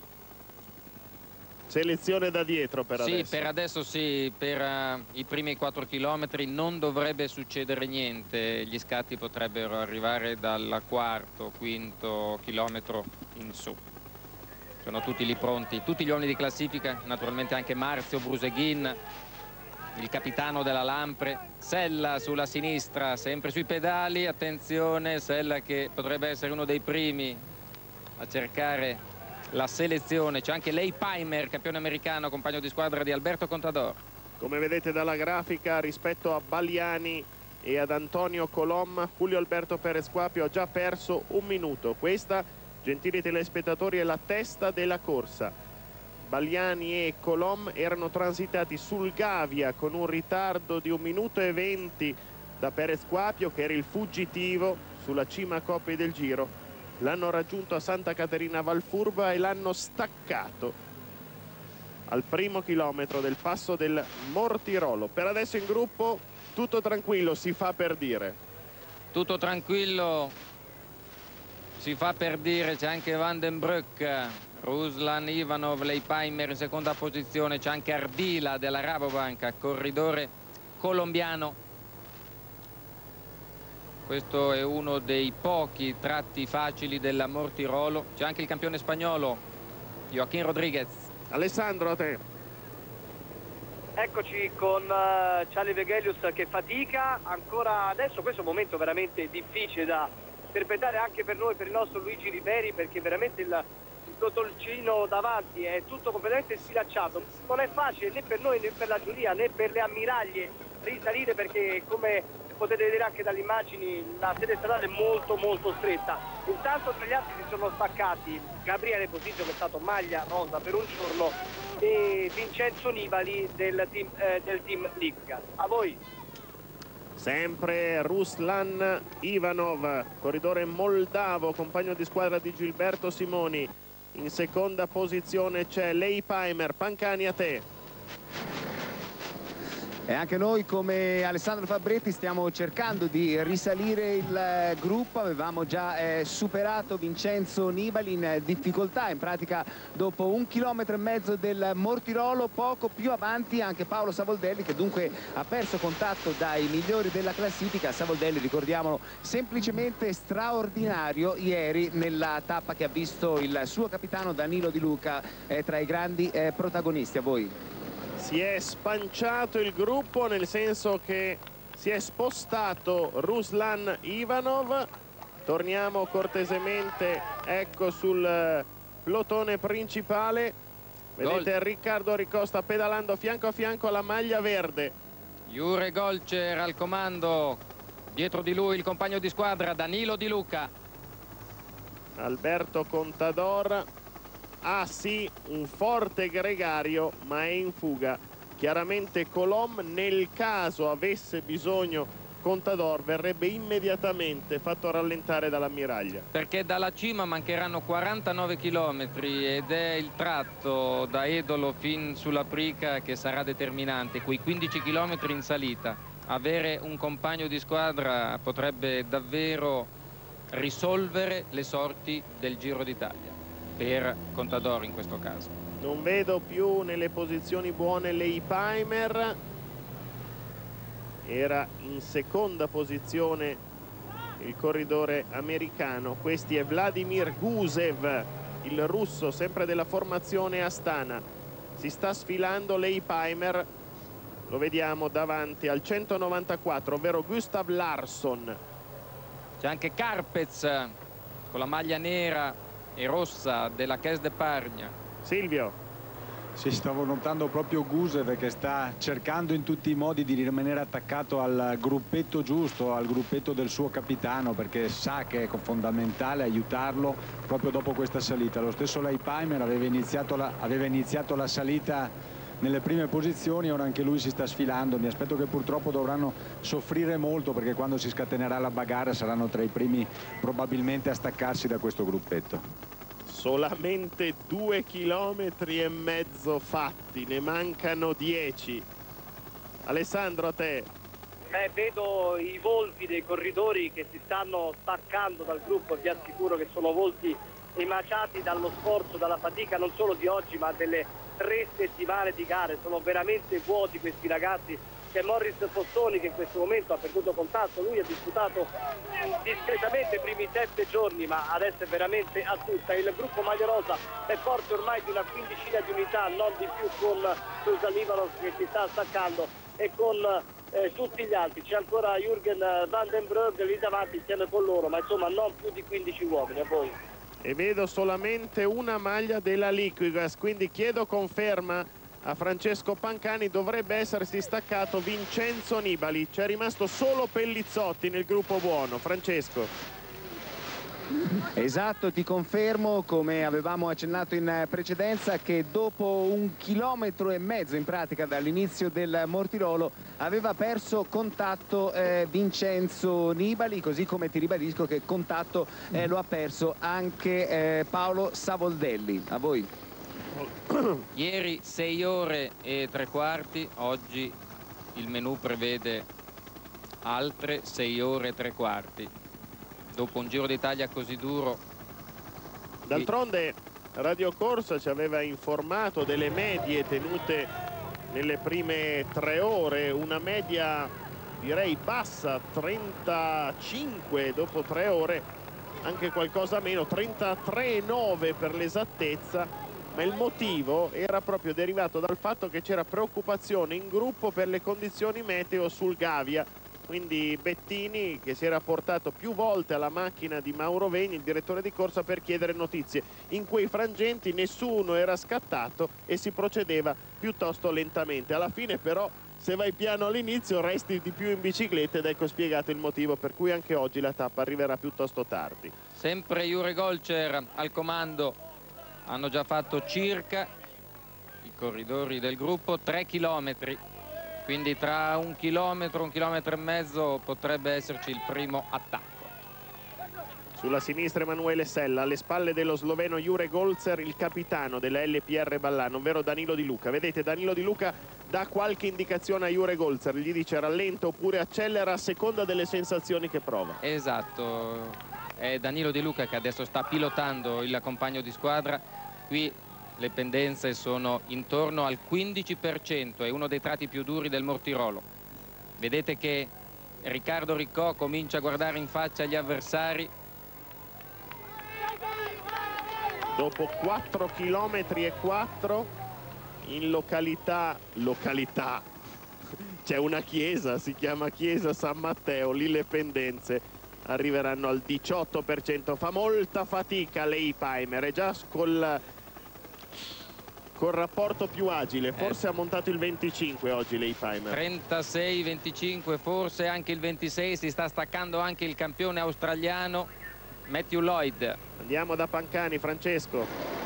Selezione da dietro per adesso. Sì, per adesso sì, per i primi 4 chilometri non dovrebbe succedere niente, gli scatti potrebbero arrivare dal quarto, quinto chilometro in su. Sono tutti lì pronti, tutti gli uomini di classifica, naturalmente anche Marzio Bruseghin, il capitano della Lampre. Sella sulla sinistra, sempre sui pedali, attenzione, Sella che potrebbe essere uno dei primi a cercare la selezione. C'è anche Leigh Palmer, campione americano, compagno di squadra di Alberto Contador. Come vedete dalla grafica, rispetto a Baliani e ad Antonio Colom, Julio Alberto Perez Quapio ha già perso 1 minuto. Questa, gentili telespettatori, è la testa della corsa. Baliani e Colom erano transitati sul Gavia con un ritardo di 1 minuto e 20 da Perez Quapio, che era il fuggitivo sulla cima Coppe del Giro. L'hanno raggiunto a Santa Caterina Valfurba e l'hanno staccato al primo chilometro del passo del Mortirolo. Per adesso in gruppo tutto tranquillo, si fa per dire. Tutto tranquillo, si fa per dire. C'è anche Van den Broek, Ruslan, Ivanov, Leigh Palmer in seconda posizione. C'è anche Ardila della Rabobank, corridore colombiano. Questo è uno dei pochi tratti facili della Mortirolo. C'è anche il campione spagnolo Joaquín Rodríguez. Alessandro, a te. Eccoci con Charlie Vegelius che fatica ancora adesso. Questo è un momento veramente difficile da interpretare anche per noi, per il nostro Luigi Riberi, perché veramente il dolcino davanti è tutto completamente sfilacciato. Non è facile né per noi né per la giuria né per le ammiraglie risalire, perché come potete vedere anche dalle immagini la sede stradale è molto molto stretta. Intanto tra gli altri si sono staccati Gabriele Bosisio, che è stato maglia rosa per un giorno, e Vincenzo Nibali del team Liquigas. A voi. Sempre Ruslan Ivanov, corridore moldavo, compagno di squadra di Gilberto Simoni. In seconda posizione c'è Leipheimer. Pancani, a te. E anche noi, come Alessandro Fabretti, stiamo cercando di risalire il gruppo. Avevamo già superato Vincenzo Nibali in difficoltà, in pratica dopo 1,5 chilometri del Mortirolo. Poco più avanti anche Paolo Savoldelli, che dunque ha perso contatto dai migliori della classifica. Savoldelli, ricordiamolo, semplicemente straordinario ieri nella tappa che ha visto il suo capitano Danilo Di Luca tra i grandi protagonisti. A voi. Si è spanciato il gruppo, nel senso che si è spostato Ruslan Ivanov. Torniamo cortesemente, ecco, sul plotone principale. Vedete Riccardo Ricosta pedalando fianco a fianco alla maglia verde. Jure Golcer al comando, dietro di lui il compagno di squadra Danilo Di Luca. Alberto Contador. Ah sì, un forte gregario, ma è in fuga. Chiaramente Colom, nel caso avesse bisogno Contador, verrebbe immediatamente fatto rallentare dall'ammiraglia. Perché dalla cima mancheranno 49 km ed è il tratto da Edolo fin sulla Prica che sarà determinante, quei 15 km in salita. Avere un compagno di squadra potrebbe davvero risolvere le sorti del Giro d'Italia. Per Contador in questo caso. Non vedo più nelle posizioni buone Leipheimer. Era in seconda posizione il corridore americano. Questi è Vladimir Gusev, il russo, sempre della formazione Astana. Si sta sfilando Leipheimer, lo vediamo davanti al 194, ovvero Gustav Larsson. C'è anche Carpez con la maglia nera e rossa della Caisse d'Epargne. Silvio. Si stavo notando proprio Gusev che sta cercando in tutti i modi di rimanere attaccato al gruppetto giusto, al gruppetto del suo capitano, perché sa che è fondamentale aiutarlo proprio dopo questa salita. Lo stesso Leipheimer aveva iniziato la salita nelle prime posizioni, ora anche lui si sta sfilando. Mi aspetto che purtroppo dovranno soffrire molto, perché quando si scatenerà la bagarre saranno tra i primi probabilmente a staccarsi da questo gruppetto. Solamente 2,5 chilometri fatti, ne mancano 10. Alessandro, a te. Vedo i volti dei corridori che si stanno staccando dal gruppo. Vi assicuro che sono volti emaciati dallo sforzo, dalla fatica non solo di oggi ma delle 3 settimane di gare. Sono veramente vuoti questi ragazzi. C'è Morris Fossoni che in questo momento ha perduto contatto. Lui ha disputato discretamente i primi 7 giorni, ma adesso è veramente a tutta. Il gruppo maglia rosa è forte ormai di una quindicina di unità, non di più, con Ruslan Ivanov che si sta attaccando e con tutti gli altri. C'è ancora Jürgen van den Brugge lì davanti, insieme con loro, ma insomma non più di 15 uomini. A voi. E vedo solamente una maglia della Liquigas, quindi chiedo conferma a Francesco Pancani. Dovrebbe essersi staccato Vincenzo Nibali. C'è rimasto solo Pellizzotti nel gruppo buono. Francesco. Esatto, ti confermo, come avevamo accennato in precedenza, che dopo 1,5 chilometri in pratica dall'inizio del Mortirolo aveva perso contatto Vincenzo Nibali, così come ti ribadisco che contatto lo ha perso anche Paolo Savoldelli. A voi. Ieri 6 ore e 3/4, oggi il menù prevede altre 6 ore e 3/4. Dopo un Giro d'Italia così duro. D'altronde Radio Corsa ci aveva informato delle medie tenute nelle prime 3 ore, una media direi bassa, 35 dopo 3 ore, anche qualcosa meno, 33,9 per l'esattezza. Ma il motivo era proprio derivato dal fatto che c'era preoccupazione in gruppo per le condizioni meteo sul Gavia. Quindi Bettini, che si era portato più volte alla macchina di Mauro Vegni, il direttore di corsa, per chiedere notizie. In quei frangenti nessuno era scattato e si procedeva piuttosto lentamente. Alla fine però, se vai piano all'inizio, resti di più in bicicletta, ed ecco spiegato il motivo per cui anche oggi la tappa arriverà piuttosto tardi. Sempre Jure Golcer al comando. Hanno già fatto circa, i corridori del gruppo, 3 chilometri. quindi tra 1 chilometro, 1 chilometro e mezzo potrebbe esserci il primo attacco. Sulla sinistra Emanuele Sella, alle spalle dello sloveno Jure Golzer, il capitano della LPR Ballano, ovvero Danilo Di Luca. Vedete, Danilo Di Luca dà qualche indicazione a Jure Golzer, gli dice rallenta oppure accelera a seconda delle sensazioni che prova. Esatto, è Danilo Di Luca che adesso sta pilotando il compagno di squadra. Qui le pendenze sono intorno al 15%, è uno dei tratti più duri del Mortirolo. Vedete che Riccardo Riccò comincia a guardare in faccia gli avversari. Dopo 4 chilometri e 4 in località c'è una chiesa, si chiama Chiesa San Matteo, lì le pendenze arriveranno al 18%. Fa molta fatica Leipheimer, è già col rapporto più agile, forse ha montato il 25 oggi Leipheimer. 36, 25, forse anche il 26, si sta staccando anche il campione australiano Matthew Lloyd. Andiamo da Pancani, Francesco.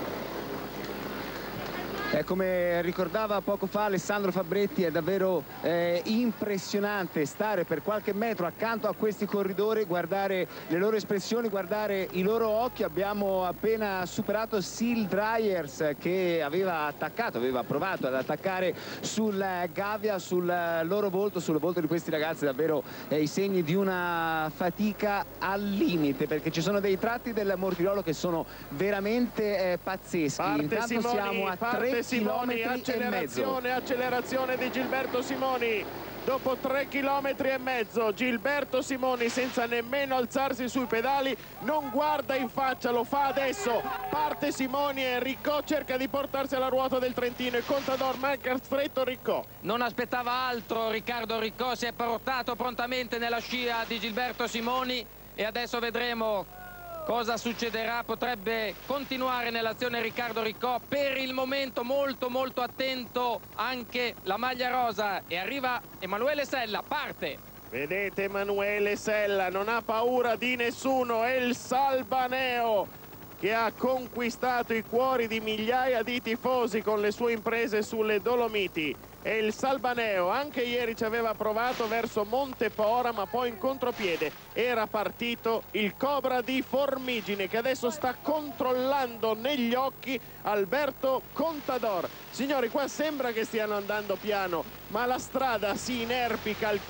Come ricordava poco fa Alessandro Fabretti, è davvero impressionante stare per qualche metro accanto a questi corridori, guardare le loro espressioni, guardare i loro occhi. Abbiamo appena superato Sil Dryers che aveva provato ad attaccare sul Gavia, sul loro volto, sul volto di questi ragazzi, davvero i segni di una fatica al limite, perché ci sono dei tratti del Mortirolo che sono veramente pazzeschi. Parte Intanto Simoni, siamo a parte 3 Simoni, chilometri accelerazione di Gilberto Simoni. Dopo 3 chilometri e mezzo Gilberto Simoni, senza nemmeno alzarsi sui pedali, non guarda in faccia, lo fa adesso. Parte Simoni e Riccò cerca di portarsi alla ruota del Trentino e Contador manca stretto Riccò. Non aspettava altro Riccardo Riccò, si è portato prontamente nella scia di Gilberto Simoni e adesso vedremo cosa succederà. Potrebbe continuare nell'azione Riccardo Riccò, per il momento molto attento anche la maglia rosa, e arriva Emanuele Sella, parte. Vedete Emanuele Sella, non ha paura di nessuno, è il Salbaneo che ha conquistato i cuori di migliaia di tifosi con le sue imprese sulle Dolomiti. E il Salbaneo anche ieri ci aveva provato verso Montepora, ma poi in contropiede era partito il Cobra di Formigine, che adesso sta controllando negli occhi Alberto Contador. Signori, qua sembra che stiano andando piano, ma la strada si inerpica al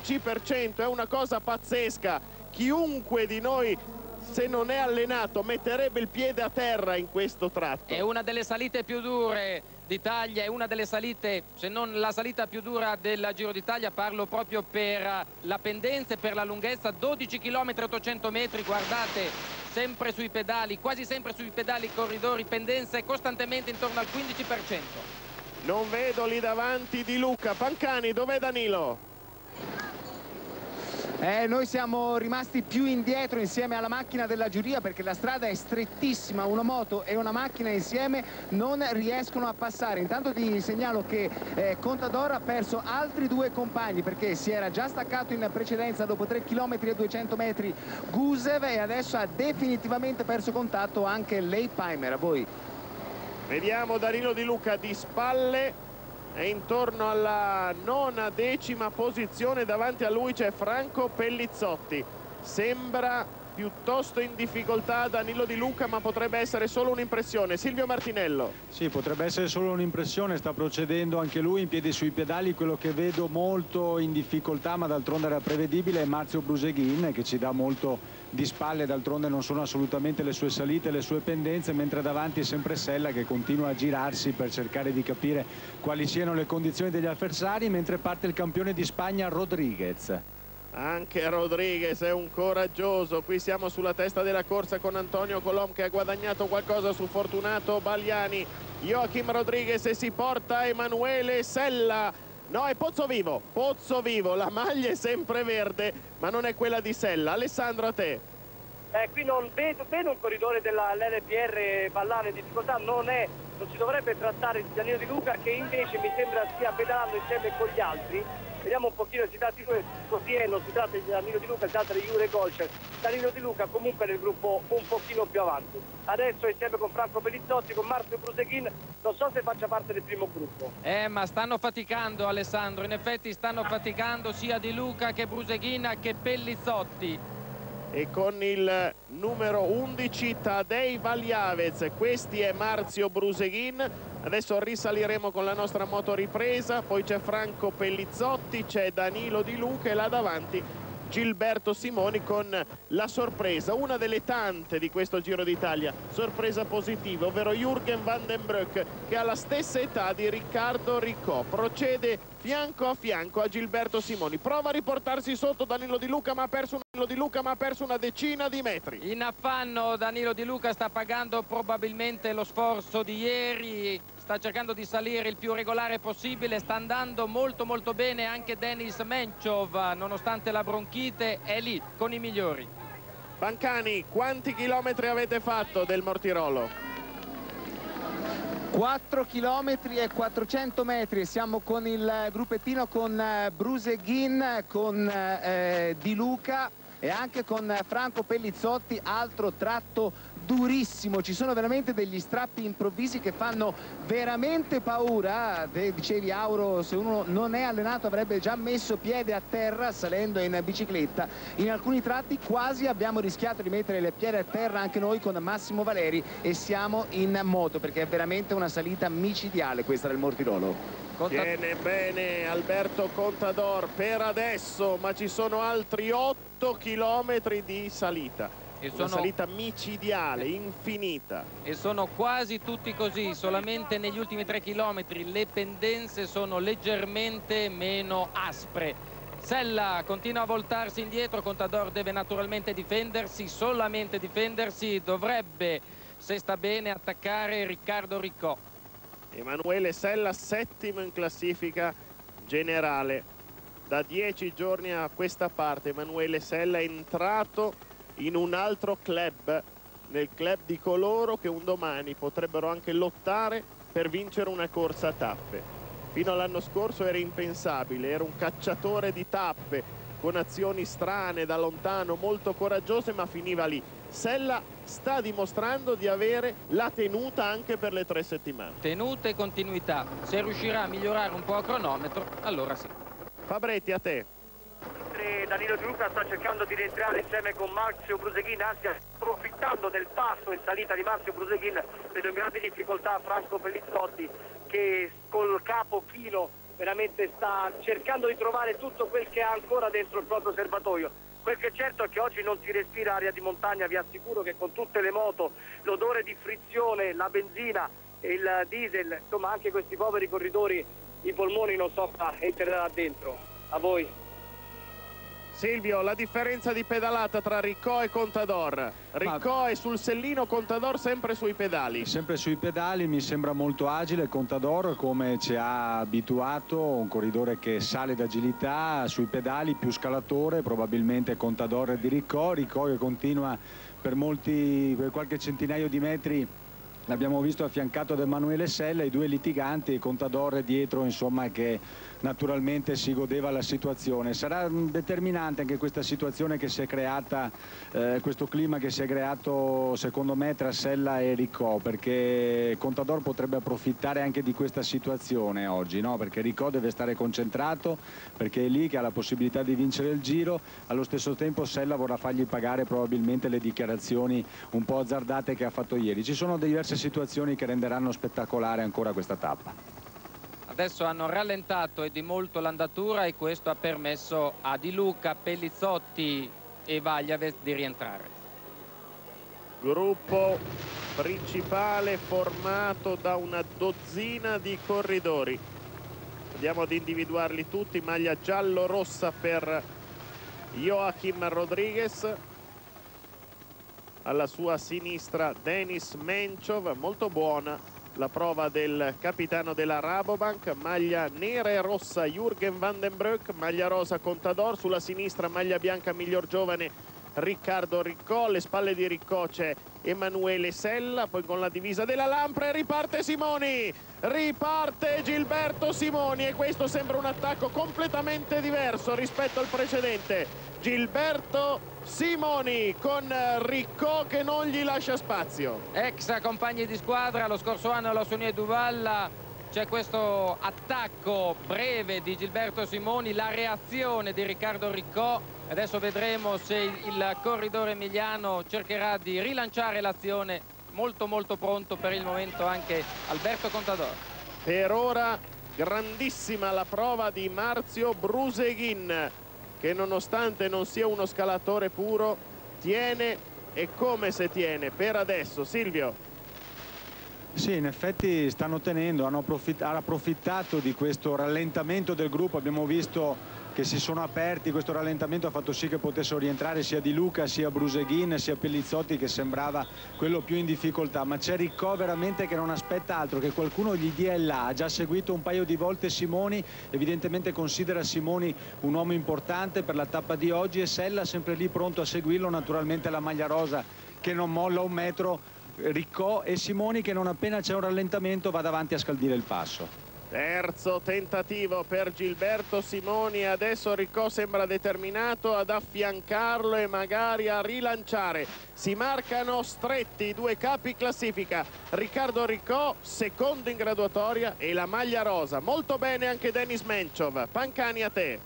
15%, è una cosa pazzesca. Chiunque di noi, se non è allenato, metterebbe il piede a terra in questo tratto. È una delle salite più dure d'Italia, è una delle salite, se non la salita più dura del Giro d'Italia. Parlo proprio per la pendenza e per la lunghezza, 12 km 800 metri, guardate, sempre sui pedali, quasi sempre sui pedali, corridori, pendenze costantemente intorno al 15%. Non vedo lì davanti Di Luca. Pancani, dov'è Danilo? Noi siamo rimasti più indietro insieme alla macchina della giuria, perché la strada è strettissima, una moto e una macchina insieme non riescono a passare. Intanto ti segnalo che Contador ha perso altri 2 compagni, perché si era già staccato in precedenza dopo 3 km e 200 metri Gusev, e adesso ha definitivamente perso contatto anche Leipheimer. A voi. Vediamo Danilo Di Luca di spalle, è intorno alla 9ª, 10ª posizione. Davanti a lui c'è Franco Pellizzotti. Sembra piuttosto in difficoltà Danilo Di Luca, ma potrebbe essere solo un'impressione. Silvio Martinello. Sì, potrebbe essere solo un'impressione, sta procedendo anche lui in piedi sui pedali. Quello che vedo molto in difficoltà, ma d'altronde era prevedibile, è Marzio Bruseghin, che ci dà molto di spalle, d'altronde non sono assolutamente le sue salite, le sue pendenze, mentre davanti è sempre Sella che continua a girarsi per cercare di capire quali siano le condizioni degli avversari, mentre parte il campione di Spagna Rodriguez. Anche Rodriguez è un coraggioso. Qui siamo sulla testa della corsa con Antonio Colom che ha guadagnato qualcosa su Fortunato Bagliani. Joachim Rodriguez, e si porta Emanuele Sella. No, è Pozzovivo, la maglia è sempre verde, ma non è quella di Sella. Alessandro, a te. Qui non vedo un corridore dell'LPR Ballano in difficoltà, non si dovrebbe trattare di Danilo Di Luca, che invece mi sembra stia pedalando insieme con gli altri. vediamo un pochino esitati due, Cotiello, si tratta di Danilo Di Luca, si tratta di Jure Golcer. Danilo Di Luca comunque nel gruppo un pochino più avanti. Adesso insieme con Franco Pellizzotti, con Marzio Bruseghin, non so se faccia parte del primo gruppo. Ma stanno faticando, Alessandro, in effetti stanno faticando sia Di Luca che Bruseghin che Pellizzotti. E con il numero 11 Tadej Valiavez, questi è Marzio Bruseghin. Adesso risaliremo con la nostra motoripresa, poi c'è Franco Pellizzotti, c'è Danilo Di Luca e là davanti Gilberto Simoni con la sorpresa, una delle tante di questo Giro d'Italia, sorpresa positiva, ovvero Jürgen van den Broek, che ha la stessa età di Riccardo Riccò, procede fianco a fianco a Gilberto Simoni, prova a riportarsi sotto Danilo Di Luca ma ha perso una decina di metri. In affanno Danilo Di Luca sta pagando probabilmente lo sforzo di ieri, sta cercando di salire il più regolare possibile, sta andando molto bene anche Denis Menchov, nonostante la bronchite è lì con i migliori. Bancani, quanti chilometri avete fatto del Mortirolo? 4 chilometri e 400 metri, siamo con il gruppettino con Bruseghin, con Di Luca e anche con Franco Pellizzotti, altro tratto durissimo, ci sono veramente degli strappi improvvisi che fanno veramente paura. Dicevi Auro, se uno non è allenato avrebbe già messo piede a terra salendo in bicicletta, in alcuni tratti quasi abbiamo rischiato di mettere le piede a terra anche noi con Massimo Valeri e siamo in moto perché è veramente una salita micidiale questa del Mortirolo. Tiene bene Alberto Contador per adesso, ma ci sono altri 8 chilometri di salita. Una salita micidiale, infinita. E sono quasi tutti così, solamente negli ultimi 3 chilometri le pendenze sono leggermente meno aspre. Sella continua a voltarsi indietro, Contador deve naturalmente difendersi, solamente difendersi, dovrebbe, se sta bene, attaccare Riccardo Riccò. Emanuele Sella settimo in classifica generale. Da 10 giorni a questa parte Emanuele Sella è entrato in un altro club, nel club di coloro che un domani potrebbero anche lottare per vincere una corsa a tappe. Fino all'anno scorso era impensabile, era un cacciatore di tappe con azioni strane da lontano, molto coraggiose, ma finiva lì. Sella sta dimostrando di avere la tenuta anche per le 3 settimane. Tenuta e continuità, se riuscirà a migliorare un po' a cronometro, allora sì. Fabretti, a te. Danilo Di Luca sta cercando di rientrare insieme con Marzio Bruseghin, anzi approfittando del passo in salita di Marzio Bruseghin, vedo in grande difficoltà Franco Pellizzotti che col capo chino veramente sta cercando di trovare tutto quel che ha ancora dentro il proprio serbatoio. Quel che è certo è che oggi non si respira aria di montagna, vi assicuro che con tutte le moto, l'odore di frizione, la benzina e il diesel, insomma anche questi poveri corridori i polmoni non so cosa entrerà dentro. A voi. Silvio, la differenza di pedalata tra Riccò e Contador. Riccò è sul sellino, Contador sempre sui pedali. Sempre sui pedali, mi sembra molto agile Contador, come ci ha abituato, un corridore che sale d'agilità, sui pedali più scalatore, probabilmente Contador di Riccò che continua per qualche centinaio di metri. L'abbiamo visto affiancato da Emanuele Sella, i due litiganti, Contador dietro, insomma, che naturalmente si godeva la situazione. Sarà determinante anche questa situazione che si è creata, questo clima che si è creato secondo me tra Sella e Riccò, perché Contador potrebbe approfittare anche di questa situazione oggi, no? Perché Riccò deve stare concentrato, perché è lì che ha la possibilità di vincere il Giro, allo stesso tempo Sella vorrà fargli pagare probabilmente le dichiarazioni un po' azzardate che ha fatto ieri. Ci sono diverse situazioni che renderanno spettacolare ancora questa tappa. Adesso hanno rallentato e di molto l'andatura e questo ha permesso a Di Luca, Pellizzotti e Valiavez di rientrare. Gruppo principale formato da una dozzina di corridori. Andiamo ad individuarli tutti. Maglia giallo-rossa per Joachim Rodriguez. Alla sua sinistra Denis Menchov, molto buona la prova del capitano della Rabobank. Maglia nera e rossa Jürgen van den Broek, maglia rosa Contador, sulla sinistra maglia bianca miglior giovane Riccardo Riccò, alle spalle di Riccò c'è Emanuele Sella, poi con la divisa della Lampre riparte Simoni, riparte Gilberto Simoni e questo sembra un attacco completamente diverso rispetto al precedente. Gilberto Simoni con Riccò che non gli lascia spazio. Ex compagni di squadra, lo scorso anno alla Saunier Duval. C'è questo attacco breve di Gilberto Simoni, la reazione di Riccardo Riccò. Adesso vedremo se il corridore emiliano cercherà di rilanciare l'azione. Molto pronto per il momento anche Alberto Contador. Per ora grandissima la prova di Marzio Bruseghin, che nonostante non sia uno scalatore puro tiene, e come se tiene per adesso. Silvio. Sì, in effetti stanno tenendo, hanno approfittato di questo rallentamento del gruppo. Abbiamo visto che si sono aperti, questo rallentamento ha fatto sì che potessero rientrare sia Di Luca, sia Bruseghin, sia Pellizzotti, che sembrava quello più in difficoltà, ma c'è Riccò veramente che non aspetta altro che qualcuno gli dia il là. Ha già seguito un paio di volte Simoni, evidentemente considera Simoni un uomo importante per la tappa di oggi, e Sella sempre lì pronto a seguirlo, naturalmente la maglia rosa che non molla un metro. Riccò e Simoni che non appena c'è un rallentamento va davanti a scaldire il passo. Terzo tentativo per Gilberto Simoni, adesso Riccò sembra determinato ad affiancarlo e magari a rilanciare. Si marcano stretti i due capi classifica, Riccardo Riccò secondo in graduatoria e la maglia rosa. Molto bene anche Denis Menchov. Pancani, a te.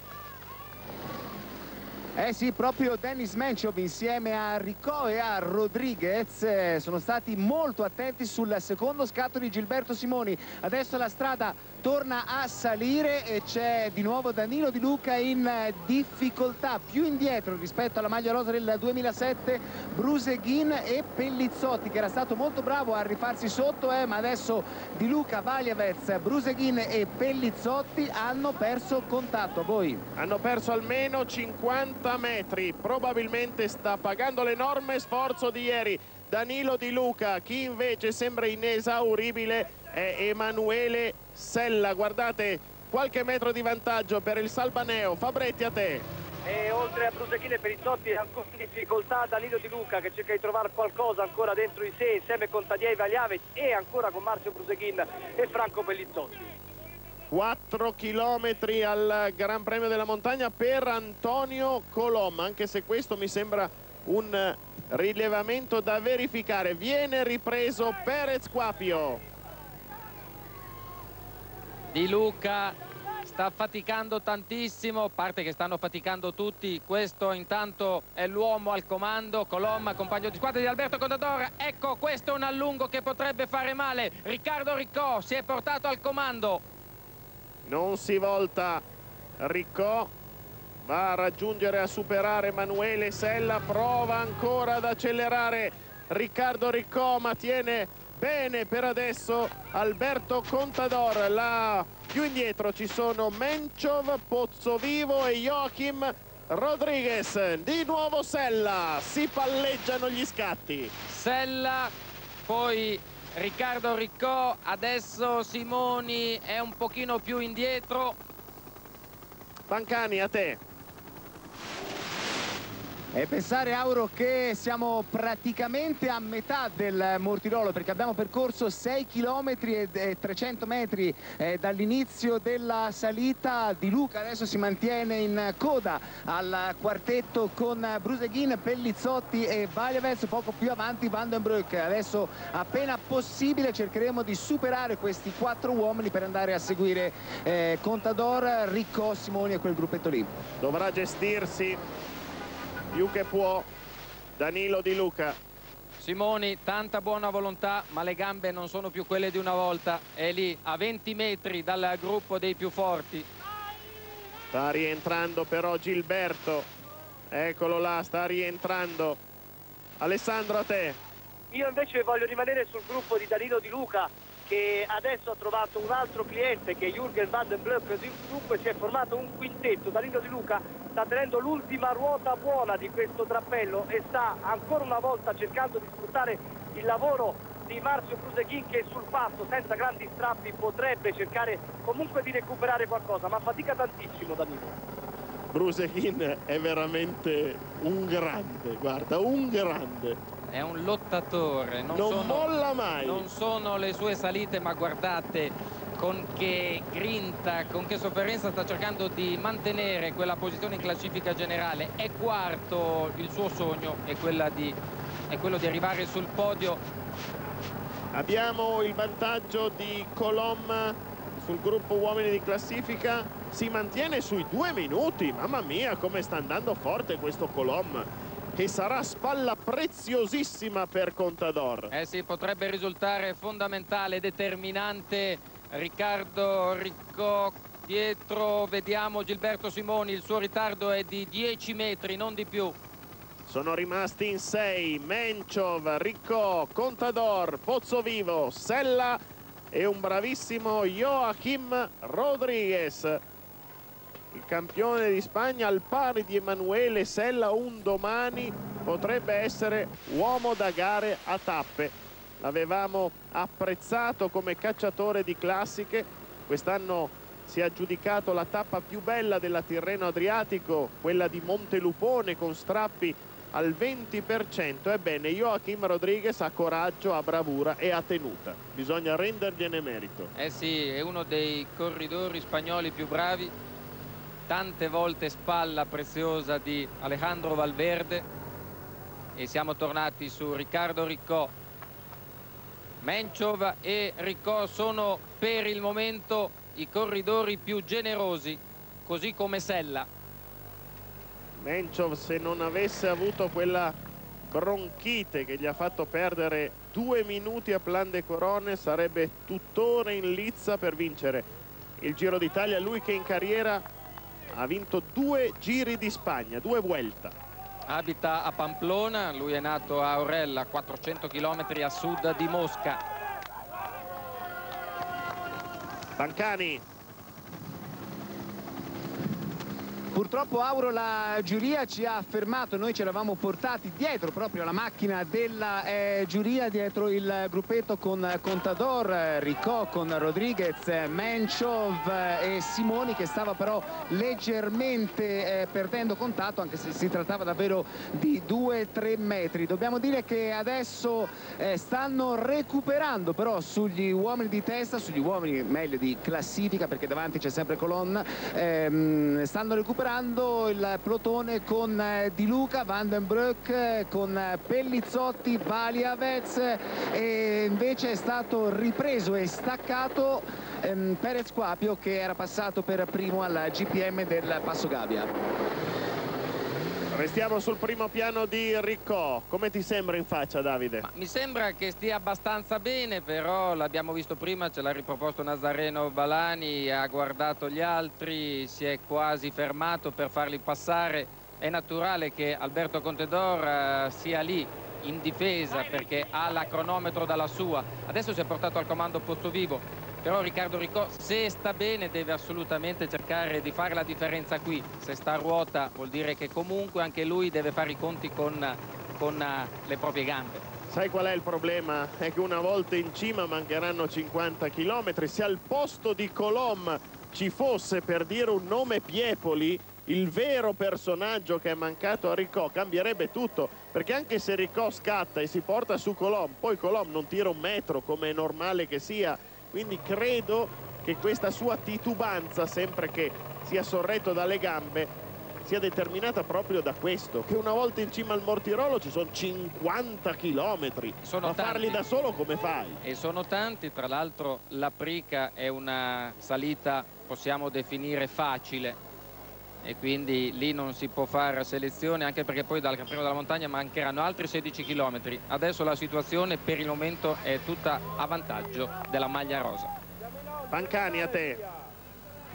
Eh sì, proprio Denis Menchov insieme a Riccò e a Rodriguez sono stati molto attenti sul secondo scatto di Gilberto Simoni. Adesso la strada torna a salire e c'è di nuovo Danilo Di Luca in difficoltà, più indietro rispetto alla maglia rosa del 2007 Bruseghin e Pellizzotti, che era stato molto bravo a rifarsi sotto, ma adesso Di Luca, Valjavec, Bruseghin e Pellizzotti hanno perso contatto. A voi. Hanno perso almeno 50 metri, probabilmente sta pagando l'enorme sforzo di ieri Danilo Di Luca. Chi invece sembra inesauribile è Emanuele Sella. Guardate, qualche metro di vantaggio per il Salbaneo. Fabretti, a te. E oltre a Bruseghin e Pellizzotti è ancora in difficoltà Danilo Di Luca, che cerca di trovare qualcosa ancora dentro di sé insieme con Tadej Valjavec e ancora con Marzio Bruseghin e Franco Pellizzotti. 4 chilometri al Gran Premio della Montagna per Antonio Colom, anche se questo mi sembra un rilevamento da verificare. Viene ripreso Perez Quapio. Di Luca sta faticando tantissimo, a parte che stanno faticando tutti. Questo intanto è l'uomo al comando, Colom, compagno di squadra di Alberto Contador. Ecco, questo è un allungo che potrebbe fare male. Riccardo Riccò si è portato al comando. Non si volta Riccò, va a raggiungere, a superare Emanuele Sella, prova ancora ad accelerare Riccardo Riccò, ma tiene bene per adesso Alberto Contador. Là più indietro ci sono Menchov, Pozzovivo e Joachim Rodriguez. Di nuovo Sella, si palleggiano gli scatti. Sella, poi Riccardo Riccò, adesso Simoni è un pochino più indietro. Pancani, a te. E pensare, Auro, che siamo praticamente a metà del Mortirolo, perché abbiamo percorso 6 km e 300 metri dall'inizio della salita. Di Luca adesso si mantiene in coda al quartetto con Bruseghin, Pellizzotti e Valjavec. Poco più avanti Van den Broek. Adesso appena possibile cercheremo di superare questi 4 uomini per andare a seguire Contador, Riccò, Simoni e quel gruppetto lì. Dovrà gestirsi più che può Danilo Di Luca. Simoni, tanta buona volontà, ma le gambe non sono più quelle di una volta. È lì a 20 metri dal gruppo dei più forti. Sta rientrando però Gilberto, eccolo là, sta rientrando. Alessandro, a te. Io invece voglio rimanere sul gruppo di Danilo Di Luca, che adesso ha trovato un altro cliente, che è Jürgen Van den Broek. Dunque si è formato un quintetto. Danilo Di Luca sta tenendo l'ultima ruota buona di questo drappello e sta ancora una volta cercando di sfruttare il lavoro di Marzio Bruseghin, che sul passo senza grandi strappi potrebbe cercare comunque di recuperare qualcosa, ma fatica tantissimo Danilo. Bruseghin è veramente un grande, guarda, un grande. È un lottatore, non molla mai. Non sono le sue salite, ma guardate con che grinta, con che sofferenza sta cercando di mantenere quella posizione in classifica generale. È quarto, il suo sogno è quello di arrivare sul podio. Abbiamo il vantaggio di Colom sul gruppo uomini di classifica, si mantiene sui 2 minuti. Mamma mia, come sta andando forte questo Colom, che sarà spalla preziosissima per Contador. Sì, potrebbe risultare fondamentale, determinante. Riccardo Riccò dietro, vediamo Gilberto Simoni, il suo ritardo è di 10 metri, non di più. Sono rimasti in 6 Menchov, Riccò, Contador, Pozzovivo, Sella e un bravissimo Joachim Rodriguez, il campione di Spagna, al pari di Emanuele Sella. Un domani potrebbe essere uomo da gare a tappe. L'avevamo apprezzato come cacciatore di classiche, quest'anno si è aggiudicato la tappa più bella della Tirreno Adriatico, quella di Montelupone, con strappi al 20%. Ebbene, Joachim Rodriguez ha coraggio, ha bravura e ha tenuta. Bisogna rendergliene merito. Sì, è uno dei corridori spagnoli più bravi. Tante volte spalla preziosa di Alejandro Valverde. E siamo tornati su Riccardo Riccò. Menchov e Riccò sono per il momento i corridori più generosi, così come Sella. Menchov, se non avesse avuto quella bronchite che gli ha fatto perdere 2 minuti a Plan de Corone, sarebbe tuttora in lizza per vincere il Giro d'Italia. Lui che in carriera ha vinto 2 Giri di Spagna, 2 Vuelta. Abita a Pamplona, lui è nato a Orella, 400 km a sud di Mosca. Pancani. Purtroppo, Auro, la giuria ci ha fermato, noi ci eravamo portati dietro proprio la macchina della giuria, dietro il gruppetto con Contador, Riccò, con Rodriguez, Menchov e Simoni, che stava però leggermente perdendo contatto, anche se si trattava davvero di 2-3 metri. Dobbiamo dire che adesso stanno recuperando però sugli uomini di testa, sugli uomini meglio di classifica, perché davanti c'è sempre Colon, stanno recuperando il plotone con Di Luca, Van den Broek, con Pellizzotti, Baliavez, e invece è stato ripreso e staccato Perez Quapio, che era passato per primo al GPM del Passo Gavia. Restiamo sul primo piano di Riccò. Come ti sembra in faccia, Davide? Mi sembra che stia abbastanza bene, però l'abbiamo visto prima, ce l'ha riproposto Nazareno Balani, ha guardato gli altri, si è quasi fermato per farli passare. È naturale che Alberto Contador sia lì in difesa, perché ha la cronometro dalla sua. Adesso si è portato al comando Pozzovivo. Però Riccardo Riccò, se sta bene, deve assolutamente cercare di fare la differenza qui. Se sta a ruota vuol dire che comunque anche lui deve fare i conti con le proprie gambe. Sai qual è il problema? È che una volta in cima mancheranno 50 km. Se al posto di Colom ci fosse, per dire un nome, Piepoli, il vero personaggio che è mancato a Riccò, cambierebbe tutto. Perché anche se Riccò scatta e si porta su Colom, poi Colom non tira 1 metro, come è normale che sia. Quindi credo che questa sua titubanza, sempre che sia sorretto dalle gambe, sia determinata proprio da questo, che una volta in cima al Mortirolo ci sono 50 chilometri, ma farli da solo come fai? E sono tanti, tra l'altro la Prica è una salita, possiamo definire, facile, e quindi lì non si può fare selezione, anche perché poi dal Caprino della Montagna mancheranno altri 16 km. Adesso la situazione per il momento è tutta a vantaggio della maglia rosa. Pancani, a te.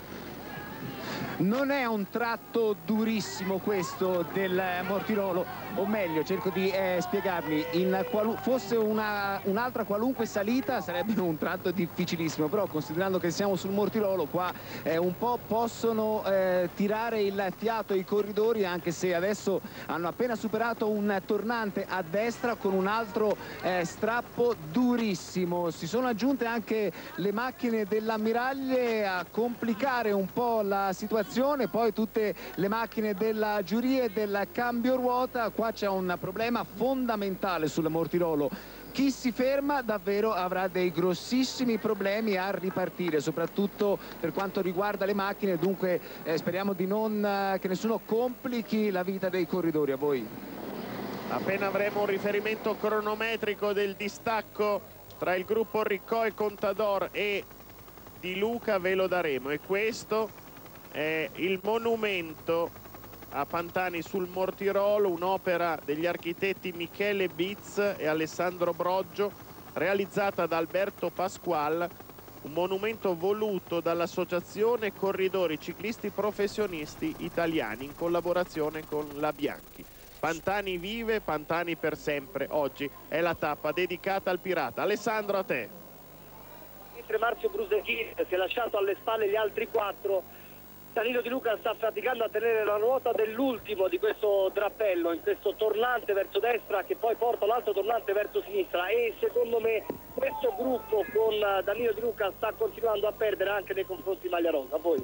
Non è un tratto durissimo questo del Mortirolo, o meglio cerco di spiegarmi, fosse un'altra qualunque salita sarebbe un tratto difficilissimo, però considerando che siamo sul Mortirolo qua un po' possono tirare il fiato i corridori, anche se adesso hanno appena superato un tornante a destra con un altro strappo durissimo. Si sono aggiunte anche le macchine dell'ammiraglie a complicare un po' la situazione, poi tutte le macchine della giuria e del cambio ruota. Qua c'è un problema fondamentale sul Mortirolo: chi si ferma davvero avrà dei grossissimi problemi a ripartire, soprattutto per quanto riguarda le macchine. Dunque speriamo di non che nessuno complichi la vita dei corridori. A voi. Appena avremo un riferimento cronometrico del distacco tra il gruppo Riccò e Contador e Di Luca ve lo daremo, e questo è il monumento a Pantani sul Mortirolo, un'opera degli architetti Michele Bitz e Alessandro Broggio, realizzata da Alberto Pasqual, un monumento voluto dall'associazione Corridori Ciclisti Professionisti Italiani in collaborazione con la Bianchi. Pantani vive, Pantani per sempre. Oggi è la tappa dedicata al pirata. Alessandro, a te. Mentre Marzio Brusechin si è lasciato alle spalle gli altri 4, Danilo Di Luca sta faticando a tenere la ruota dell'ultimo di questo drappello, in questo tornante verso destra che poi porta l'altro tornante verso sinistra, e secondo me questo gruppo con Danilo Di Luca sta continuando a perdere anche nei confronti di maglia rosa. Poi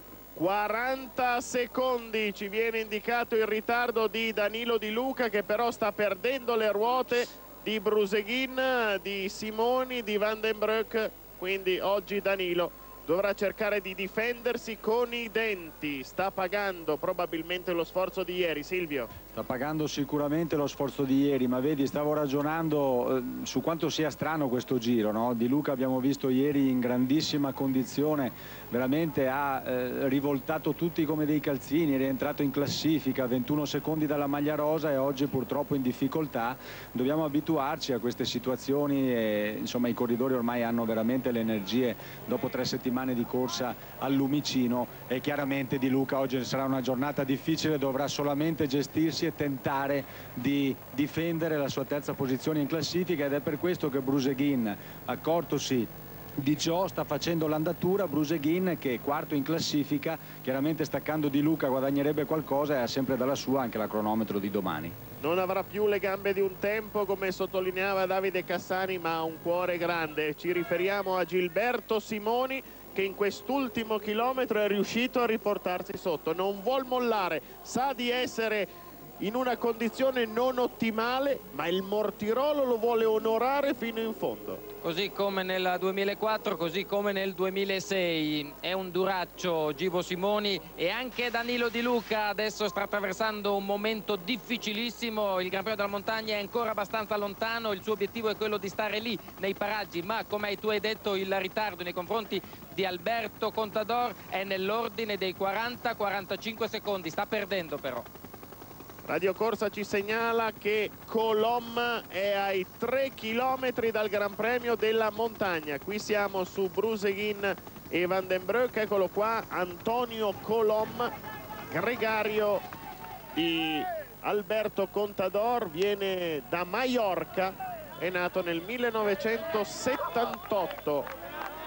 40 secondi ci viene indicato il ritardo di Danilo Di Luca, che però sta perdendo le ruote di Bruseghin, di Simoni, di Van den Broek. Quindi oggi Danilo dovrà cercare di difendersi con i denti. Sta pagando probabilmente lo sforzo di ieri. Silvio. Sta pagando sicuramente lo sforzo di ieri, ma vedi, stavo ragionando su quanto sia strano questo giro, no? Di Luca abbiamo visto ieri in grandissima condizione, veramente ha rivoltato tutti come dei calzini, è rientrato in classifica, 21 secondi dalla maglia rosa, e oggi purtroppo in difficoltà. Dobbiamo abituarci a queste situazioni e insomma i corridori ormai hanno veramente le energie dopo 3 settimane di corsa al lumicino, e chiaramente Di Luca oggi sarà una giornata difficile, dovrà solamente gestirsi e tentare di difendere la sua terza posizione in classifica, ed è per questo che Bruseghin, accortosi di ciò, sta facendo l'andatura. Bruseghin, che è quarto in classifica, chiaramente staccando Di Luca guadagnerebbe qualcosa, e ha sempre dalla sua anche la cronometro di domani. Non avrà più le gambe di un tempo, come sottolineava Davide Cassani, ma ha un cuore grande. Ci riferiamo a Gilberto Simoni, che in quest'ultimo chilometro è riuscito a riportarsi sotto. Non vuol mollare, sa di essere in una condizione non ottimale, ma il Mortirolo lo vuole onorare fino in fondo. Così come nel 2004, così come nel 2006. È un duraccio Givo Simoni, e anche Danilo Di Luca adesso sta attraversando un momento difficilissimo. Il Gran Premio della Montagna è ancora abbastanza lontano, il suo obiettivo è quello di stare lì nei paraggi, ma come tu hai detto il ritardo nei confronti di Alberto Contador è nell'ordine dei 40-45 secondi, sta perdendo però. Radio Corsa ci segnala che Colom è ai 3 chilometri dal Gran Premio della Montagna. Qui siamo su Bruseghin e Van den Broek. Eccolo qua, Antonio Colom, gregario di Alberto Contador, viene da Maiorca, è nato nel 1978.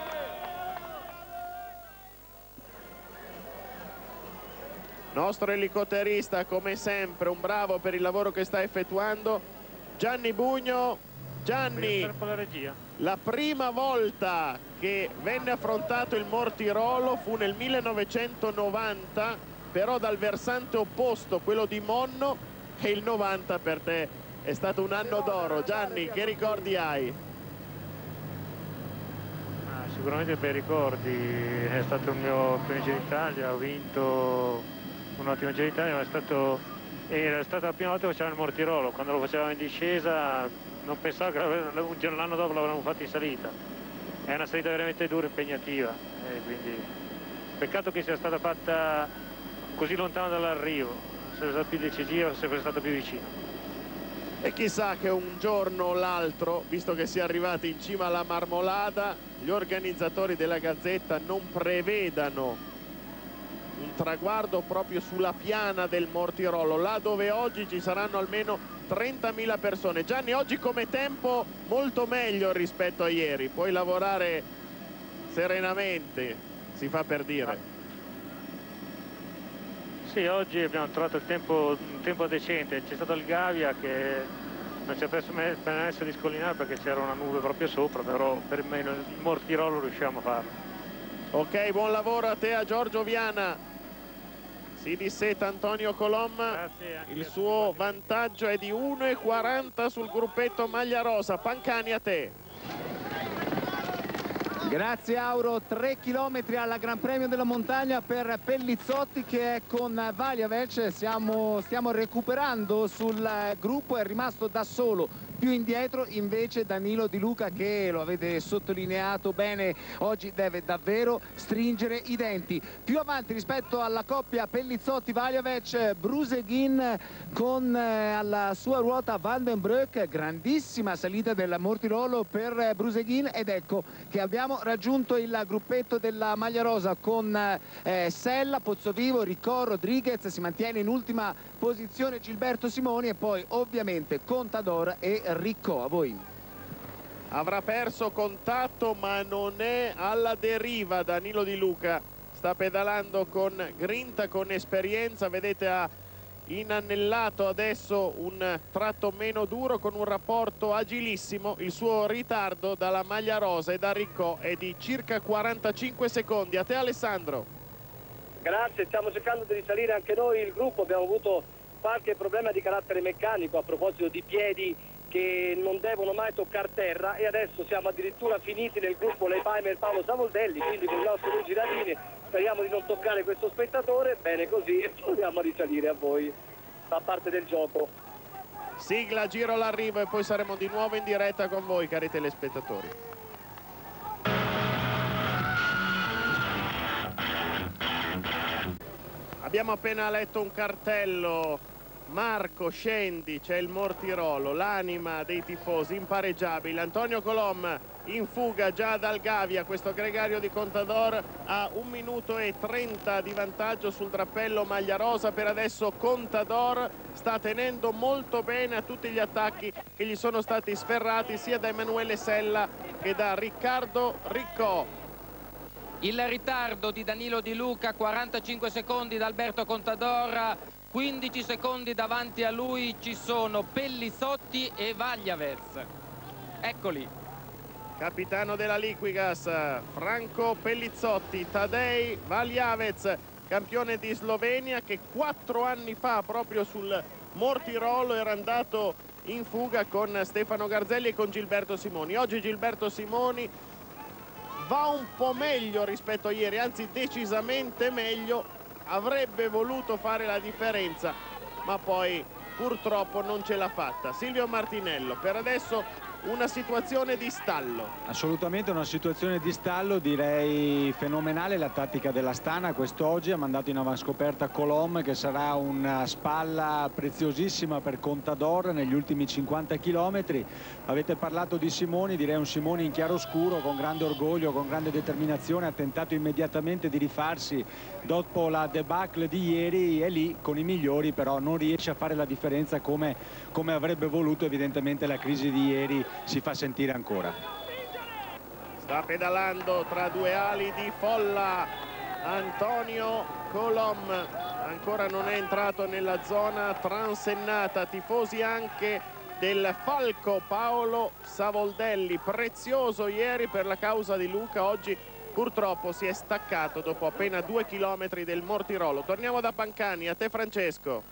Nostro elicotterista, come sempre, un bravo per il lavoro che sta effettuando, Gianni Bugno. Gianni, la prima volta che venne affrontato il Mortirolo fu nel 1990, però dal versante opposto, quello di Monno, e il 90 per te è stato un anno d'oro. Gianni, che ricordi hai? Sicuramente bei ricordi, è stato il mio primo Giro d'Italia, ho vinto un'ottima Giro d'Italia, ma era stata la prima volta che facevamo il Mortirolo. Quando lo facevamo in discesa non pensavo che l'anno dopo l'avremmo fatto in salita. È una salita veramente dura e impegnativa, quindi peccato che sia stata fatta così lontano dall'arrivo. Se fosse stato più decisivo, se fosse stato più vicino. E chissà che un giorno o l'altro, visto che si è arrivati in cima alla Marmolada, gli organizzatori della Gazzetta non prevedano un traguardo proprio sulla piana del Mortirolo, là dove oggi ci saranno almeno 30.000 persone. Gianni, oggi come tempo molto meglio rispetto a ieri, puoi lavorare serenamente, si fa per dire. Sì, oggi abbiamo trovato un tempo decente, c'è stato il Gavia che non ci ha permesso di scollinare perché c'era una nube proprio sopra, però per me il Mortirolo riusciamo a farlo. Ok, buon lavoro a te, a Giorgio Viana. Si disseta Antonio Colom. Il suo vantaggio è di 1,40 sul gruppetto maglia rosa. Pancani, a te. Grazie Auro, 3 chilometri alla Gran Premio della Montagna per Pellizzotti che è con Valjavec. Stiamo recuperando sul gruppo, è rimasto da solo. Più indietro invece Danilo Di Luca, che lo avete sottolineato bene, oggi deve davvero stringere i denti. Più avanti rispetto alla coppia Pellizzotti-Valjavec, Bruseghin con alla sua ruota Van den Broek, grandissima salita del Mortirolo per Bruseghin, ed ecco che abbiamo raggiunto il gruppetto della maglia rosa con Sella, Pozzovivo, Ricò, Rodriguez, si mantiene in ultima posizione Gilberto Simoni e poi ovviamente Contador e Ricò. A voi. Avrà perso contatto ma non è alla deriva Danilo Di Luca, sta pedalando con grinta, con esperienza, vedete ha inannellato adesso un tratto meno duro con un rapporto agilissimo. Il suo ritardo dalla maglia rosa e da Ricò è di circa 45 secondi. A te Alessandro. Grazie, stiamo cercando di risalire anche noi il gruppo, abbiamo avuto qualche problema di carattere meccanico a proposito di piedi che non devono mai toccare terra, e adesso siamo addirittura finiti nel gruppo Leipheimer e Paolo Savoldelli, quindi con i nostri lucidatini speriamo di non toccare questo spettatore. Bene così, e proviamo a risalire. A voi, fa parte del gioco. Sigla, giro l'arrivo e poi saremo di nuovo in diretta con voi, cari telespettatori. Abbiamo appena letto un cartello. Marco, scendi, c'è il Mortirolo, l'anima dei tifosi, impareggiabile. Antonio Colom in fuga già dal Gavia, questo gregario di Contador ha 1 minuto e 30 di vantaggio sul drappello maglia rosa. Per adesso Contador sta tenendo molto bene a tutti gli attacchi che gli sono stati sferrati sia da Emanuele Sella che da Riccardo Ricò. Il ritardo di Danilo Di Luca, 45 secondi da Alberto Contador, 15 secondi davanti a lui ci sono Pellizzotti e Valjavec. Eccoli. Capitano della Liquigas, Franco Pellizzotti, Tadej Valjavec, campione di Slovenia, che 4 anni fa proprio sul Mortirolo era andato in fuga con Stefano Garzelli e con Gilberto Simoni. Oggi Gilberto Simoni va un po' meglio rispetto a ieri, anzi decisamente meglio. Avrebbe voluto fare la differenza, ma poi purtroppo non ce l'ha fatta. Silvio Martinello, per adesso una situazione di stallo. Assolutamente una situazione di stallo, direi fenomenale la tattica dell'Astana quest'oggi. Ha mandato in avanscoperta Colom, che sarà una spalla preziosissima per Contador negli ultimi 50 km. Avete parlato di Simoni, direi un Simoni in chiaroscuro, con grande orgoglio, con grande determinazione. Ha tentato immediatamente di rifarsi dopo la debacle di ieri, e lì con i migliori però non riesce a fare la differenza come avrebbe voluto. Evidentemente la crisi di ieri si fa sentire ancora. Sta pedalando tra due ali di folla Antonio Colom, ancora non è entrato nella zona transennata. Tifosi anche del Falco Paolo Savoldelli, prezioso ieri per la causa di Luca, oggi purtroppo si è staccato dopo appena 2 chilometri del Mortirolo. Torniamo da Pancani, a te Francesco.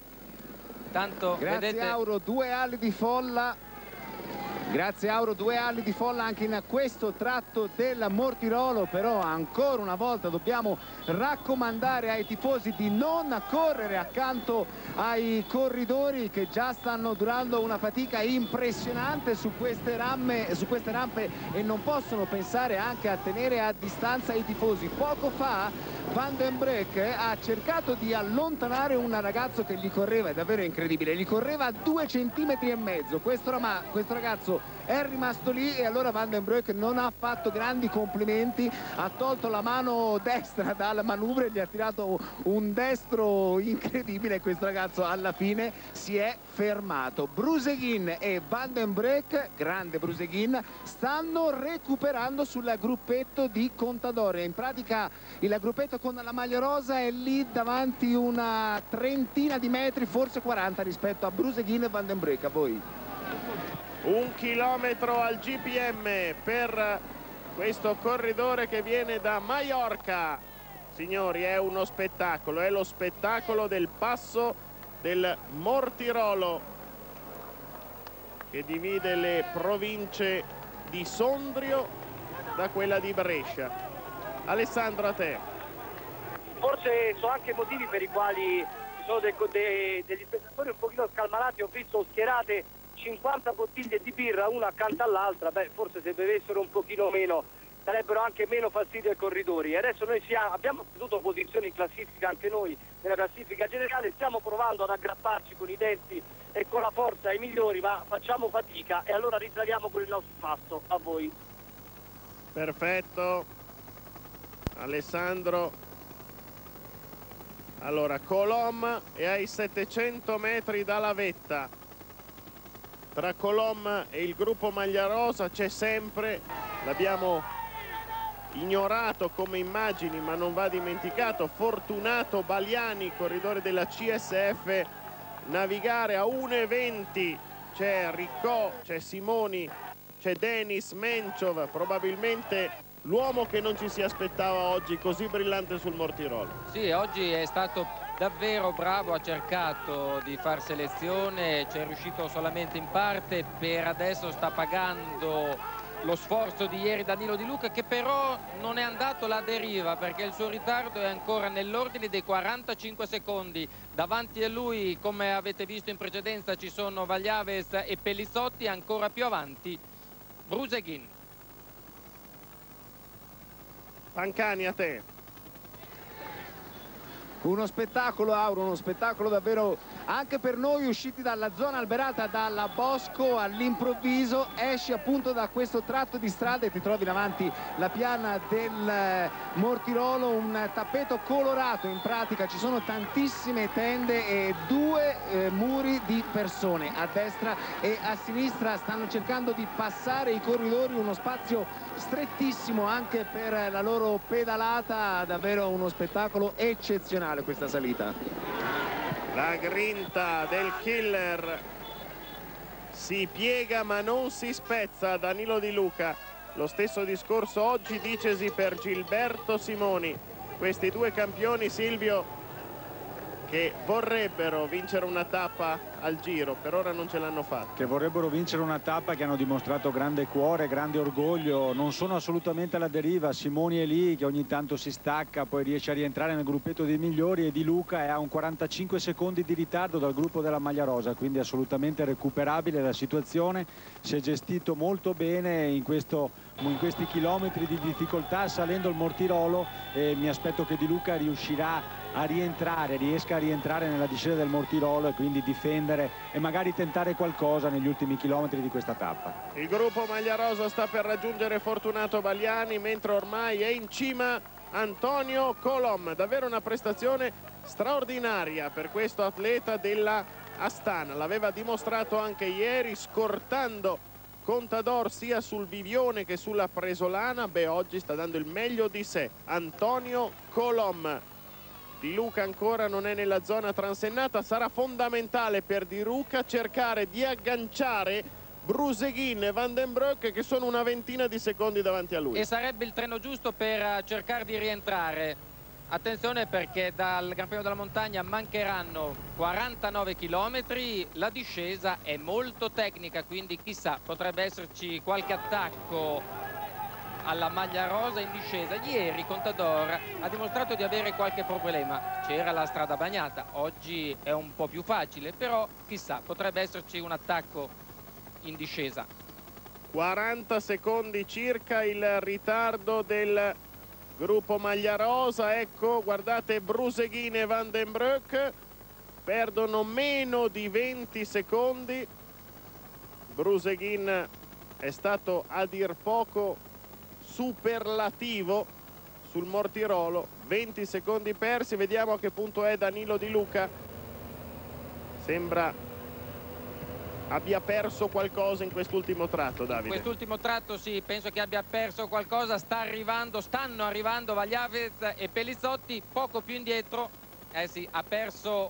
Tanto, grazie vedete... Auro, 2 ali di folla. Grazie Auro, 2 ali di folla anche in questo tratto del Mortirolo, però ancora una volta dobbiamo raccomandare ai tifosi di non correre accanto ai corridori che già stanno durando una fatica impressionante su queste rampe e non possono pensare anche a tenere a distanza i tifosi. Poco fa Van den Broek ha cercato di allontanare un ragazzo che gli correva, è davvero incredibile, gli correva a 2,5 centimetri. Questo ragazzo è rimasto lì e allora Van den Broek non ha fatto grandi complimenti, ha tolto la mano destra dal manubrio e gli ha tirato un destro incredibile. Questo ragazzo alla fine si è fermato. Bruseguin e Van den Broek, grande Bruseguin, stanno recuperando sul gruppetto di Contador. In pratica il gruppetto con la maglia rosa è lì davanti una trentina di metri, forse 40 rispetto a Bruseguin e Van den Broek. A voi. 1 chilometro al GPM per questo corridore che viene da Maiorca. Signori, è uno spettacolo, è lo spettacolo del passo del Mortirolo che divide le province di Sondrio da quella di Brescia. Alessandro, a te. Forse sono anche motivi per i quali ci sono degli spettatori un pochino scalmanati. Ho visto schierate 50 bottiglie di birra una accanto all'altra. Beh, forse se bevessero un pochino meno darebbero anche meno fastidio ai corridori. E adesso noi abbiamo perduto posizioni in classifica anche noi nella classifica generale, stiamo provando ad aggrapparci con i denti e con la forza ai migliori, ma facciamo fatica e allora ritraviamo con il nostro passo. A voi. Perfetto Alessandro. Allora, Colom è ai 700 metri dalla vetta. Tra Colom e il gruppo maglia rosa c'è sempre, l'abbiamo ignorato come immagini ma non va dimenticato, Fortunato Baliani, corridore della CSF Navigare, a 1,20 c'è Riccò, c'è Simoni, c'è Denis Menciov, probabilmente l'uomo che non ci si aspettava oggi così brillante sul Mortirolo. Sì, oggi è stato davvero bravo, ha cercato di far selezione, ci è riuscito solamente in parte, per adesso sta pagando lo sforzo di ieri Danilo Di Luca, che però non è andato alla deriva perché il suo ritardo è ancora nell'ordine dei 45 secondi. Davanti a lui, come avete visto in precedenza, ci sono Vagliaves e Pelizzotti, ancora più avanti Bruseguin. Pancani, a te. Uno spettacolo, Auro, uno spettacolo davvero anche per noi, usciti dalla zona alberata, dalla Bosco, all'improvviso esci appunto da questo tratto di strada e ti trovi davanti la piana del Mortirolo, un tappeto colorato. In pratica ci sono tantissime tende e 2 muri di persone a destra e a sinistra, stanno cercando di passare i corridori, uno spazio strettissimo anche per la loro pedalata, davvero uno spettacolo eccezionale questa salita. La grinta del killer si piega ma non si spezza. Danilo Di Luca, lo stesso discorso oggi dicesi per Gilberto Simoni. Questi 2 campioni, Silvio, che vorrebbero vincere una tappa al Giro, per ora non ce l'hanno fatta. Che vorrebbero vincere una tappa, che hanno dimostrato grande cuore, grande orgoglio, non sono assolutamente alla deriva. Simoni è lì che ogni tanto si stacca, poi riesce a rientrare nel gruppetto dei migliori, e Di Luca è a un 45 secondi di ritardo dal gruppo della maglia rosa, quindi assolutamente recuperabile la situazione. Si è gestito molto bene in questi chilometri di difficoltà salendo il Mortirolo, e mi aspetto che Di Luca riesca a rientrare nella discesa del Mortirolo e quindi difendere e magari tentare qualcosa negli ultimi chilometri di questa tappa. Il gruppo maglia rosa sta per raggiungere Fortunato Baliani, mentre ormai è in cima Antonio Colom. Davvero una prestazione straordinaria per questo atleta della Astana, l'aveva dimostrato anche ieri scortando Contador sia sul Vivione che sulla Presolana. Beh, oggi sta dando il meglio di sé Antonio Colom. Di Luca ancora non è nella zona transennata, sarà fondamentale per Di Luca cercare di agganciare Bruseguin e Van den Broek, che sono una ventina di secondi davanti a lui. E sarebbe il treno giusto per cercare di rientrare. Attenzione, perché dal Gran Premio della Montagna mancheranno 49 km, la discesa è molto tecnica, quindi chissà, potrebbe esserci qualche attacco alla maglia rosa in discesa. Ieri Contador ha dimostrato di avere qualche problema, c'era la strada bagnata, oggi è un po' più facile, però chissà, potrebbe esserci un attacco in discesa. 40 secondi circa il ritardo del gruppo maglia rosa, ecco, guardate Bruseghin e Van den Broek, perdono meno di 20 secondi. Bruseghin è stato a dir poco superlativo sul Mortirolo, 20 secondi persi. Vediamo a che punto è Danilo Di Luca. Sembra abbia perso qualcosa in quest'ultimo tratto, Davide. In quest'ultimo tratto sì, penso che abbia perso qualcosa. stanno arrivando Vagliavez e Pellizzotti poco più indietro. Sì, ha perso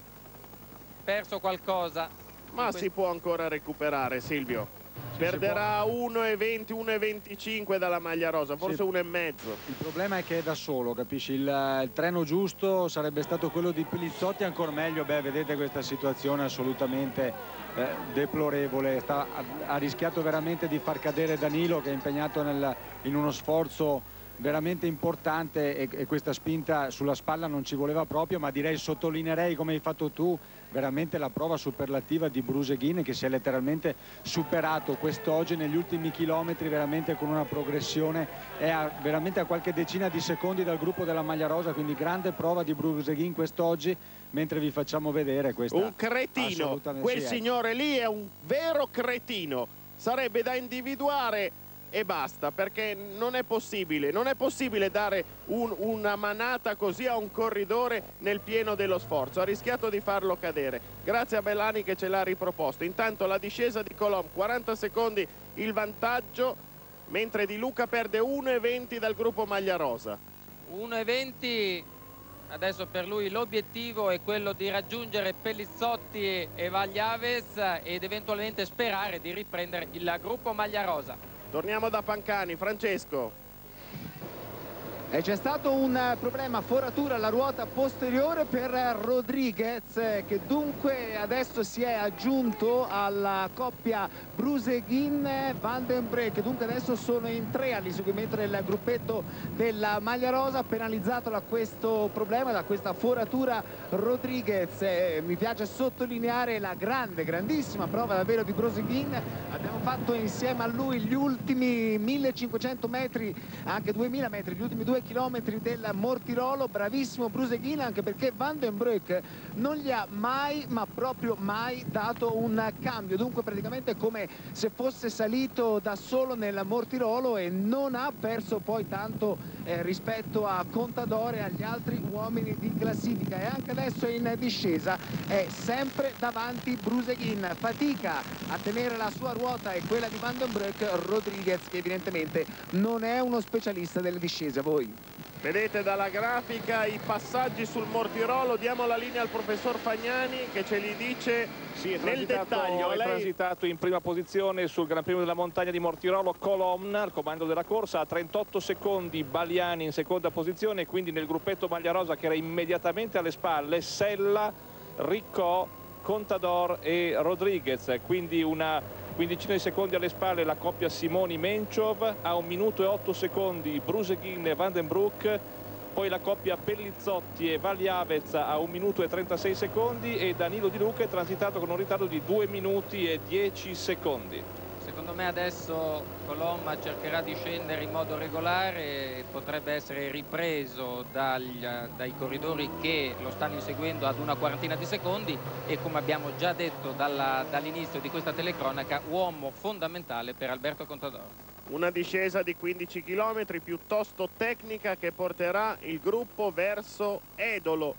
qualcosa. Ma si può ancora recuperare, Silvio. Perderà 1,20, 1,25 dalla maglia rosa, forse 1,5. Il problema è che è da solo, capisci? Il treno giusto sarebbe stato quello di Pellizzotti, ancora meglio. Beh, vedete questa situazione assolutamente deplorevole. Ha rischiato veramente di far cadere Danilo, che è impegnato in uno sforzo veramente importante, e questa spinta sulla spalla non ci voleva proprio. Ma direi, sottolineerei, come hai fatto tu, veramente la prova superlativa di Bruseghin, che si è letteralmente superato quest'oggi negli ultimi chilometri, veramente con una progressione, veramente a qualche decina di secondi dal gruppo della maglia rosa. Quindi grande prova di Bruseghin quest'oggi, mentre vi facciamo vedere questa. Un cretino, quel sì, signore lì è un vero cretino, sarebbe da individuare e basta, perché non è possibile dare una manata così a un corridore nel pieno dello sforzo. Ha rischiato di farlo cadere, grazie a Bellani che ce l'ha riproposto. Intanto la discesa di Colom, 40 secondi il vantaggio, mentre Di Luca perde 1,20 dal gruppo maglia rosa. 1,20. Adesso per lui l'obiettivo è quello di raggiungere Pellizzotti e Vagliavez ed eventualmente sperare di riprendere il gruppo maglia rosa. Torniamo da Pancani, Francesco. E c'è stato un problema, foratura alla ruota posteriore per Rodriguez, che dunque adesso si è aggiunto alla coppia Bruseghin-Van den Broek. Dunque adesso sono in 3 all'inseguimento del gruppetto della maglia rosa, penalizzato da questo problema, da questa foratura Rodriguez. Mi piace sottolineare la grandissima prova davvero di Bruseghin. Abbiamo fatto insieme a lui gli ultimi 1500 metri, anche 2000 metri, gli ultimi 2 chilometri del Mortirolo. Bravissimo Bruseghin, anche perché Van den Broek non gli ha mai, ma proprio mai, dato un cambio. Dunque praticamente come se fosse salito da solo nel Mortirolo, e non ha perso poi tanto rispetto a Contador e agli altri uomini di classifica. E anche adesso in discesa è sempre davanti Bruseghin, fatica a tenere la sua ruota e quella di Van den Broek. Rodriguez, che evidentemente non è uno specialista delle discese. A voi. Vedete dalla grafica i passaggi sul Mortirolo. Diamo la linea al professor Fagnani che ce li dice nel dettaglio. È transitato in prima posizione sul Gran Premio della Montagna di Mortirolo Colom al comando della corsa, a 38 secondi Baliani in seconda posizione, quindi nel gruppetto maglia rosa, che era immediatamente alle spalle, Sella, Riccò, Contador e Rodriguez. Quindi una quindicina di secondi alle spalle la coppia Simoni-Menchov, a 1 minuto e 8 secondi Bruseghin e Van den Broek, poi la coppia Pellizzotti e Vagliavez a 1 minuto e 36 secondi, e Danilo Di Luca è transitato con un ritardo di 2 minuti e 10 secondi. Secondo me adesso Colom cercherà di scendere in modo regolare, potrebbe essere ripreso dai corridori che lo stanno inseguendo ad una quarantina di secondi, e come abbiamo già detto dall'inizio di questa telecronaca, uomo fondamentale per Alberto Contador. Una discesa di 15 km piuttosto tecnica che porterà il gruppo verso Edolo.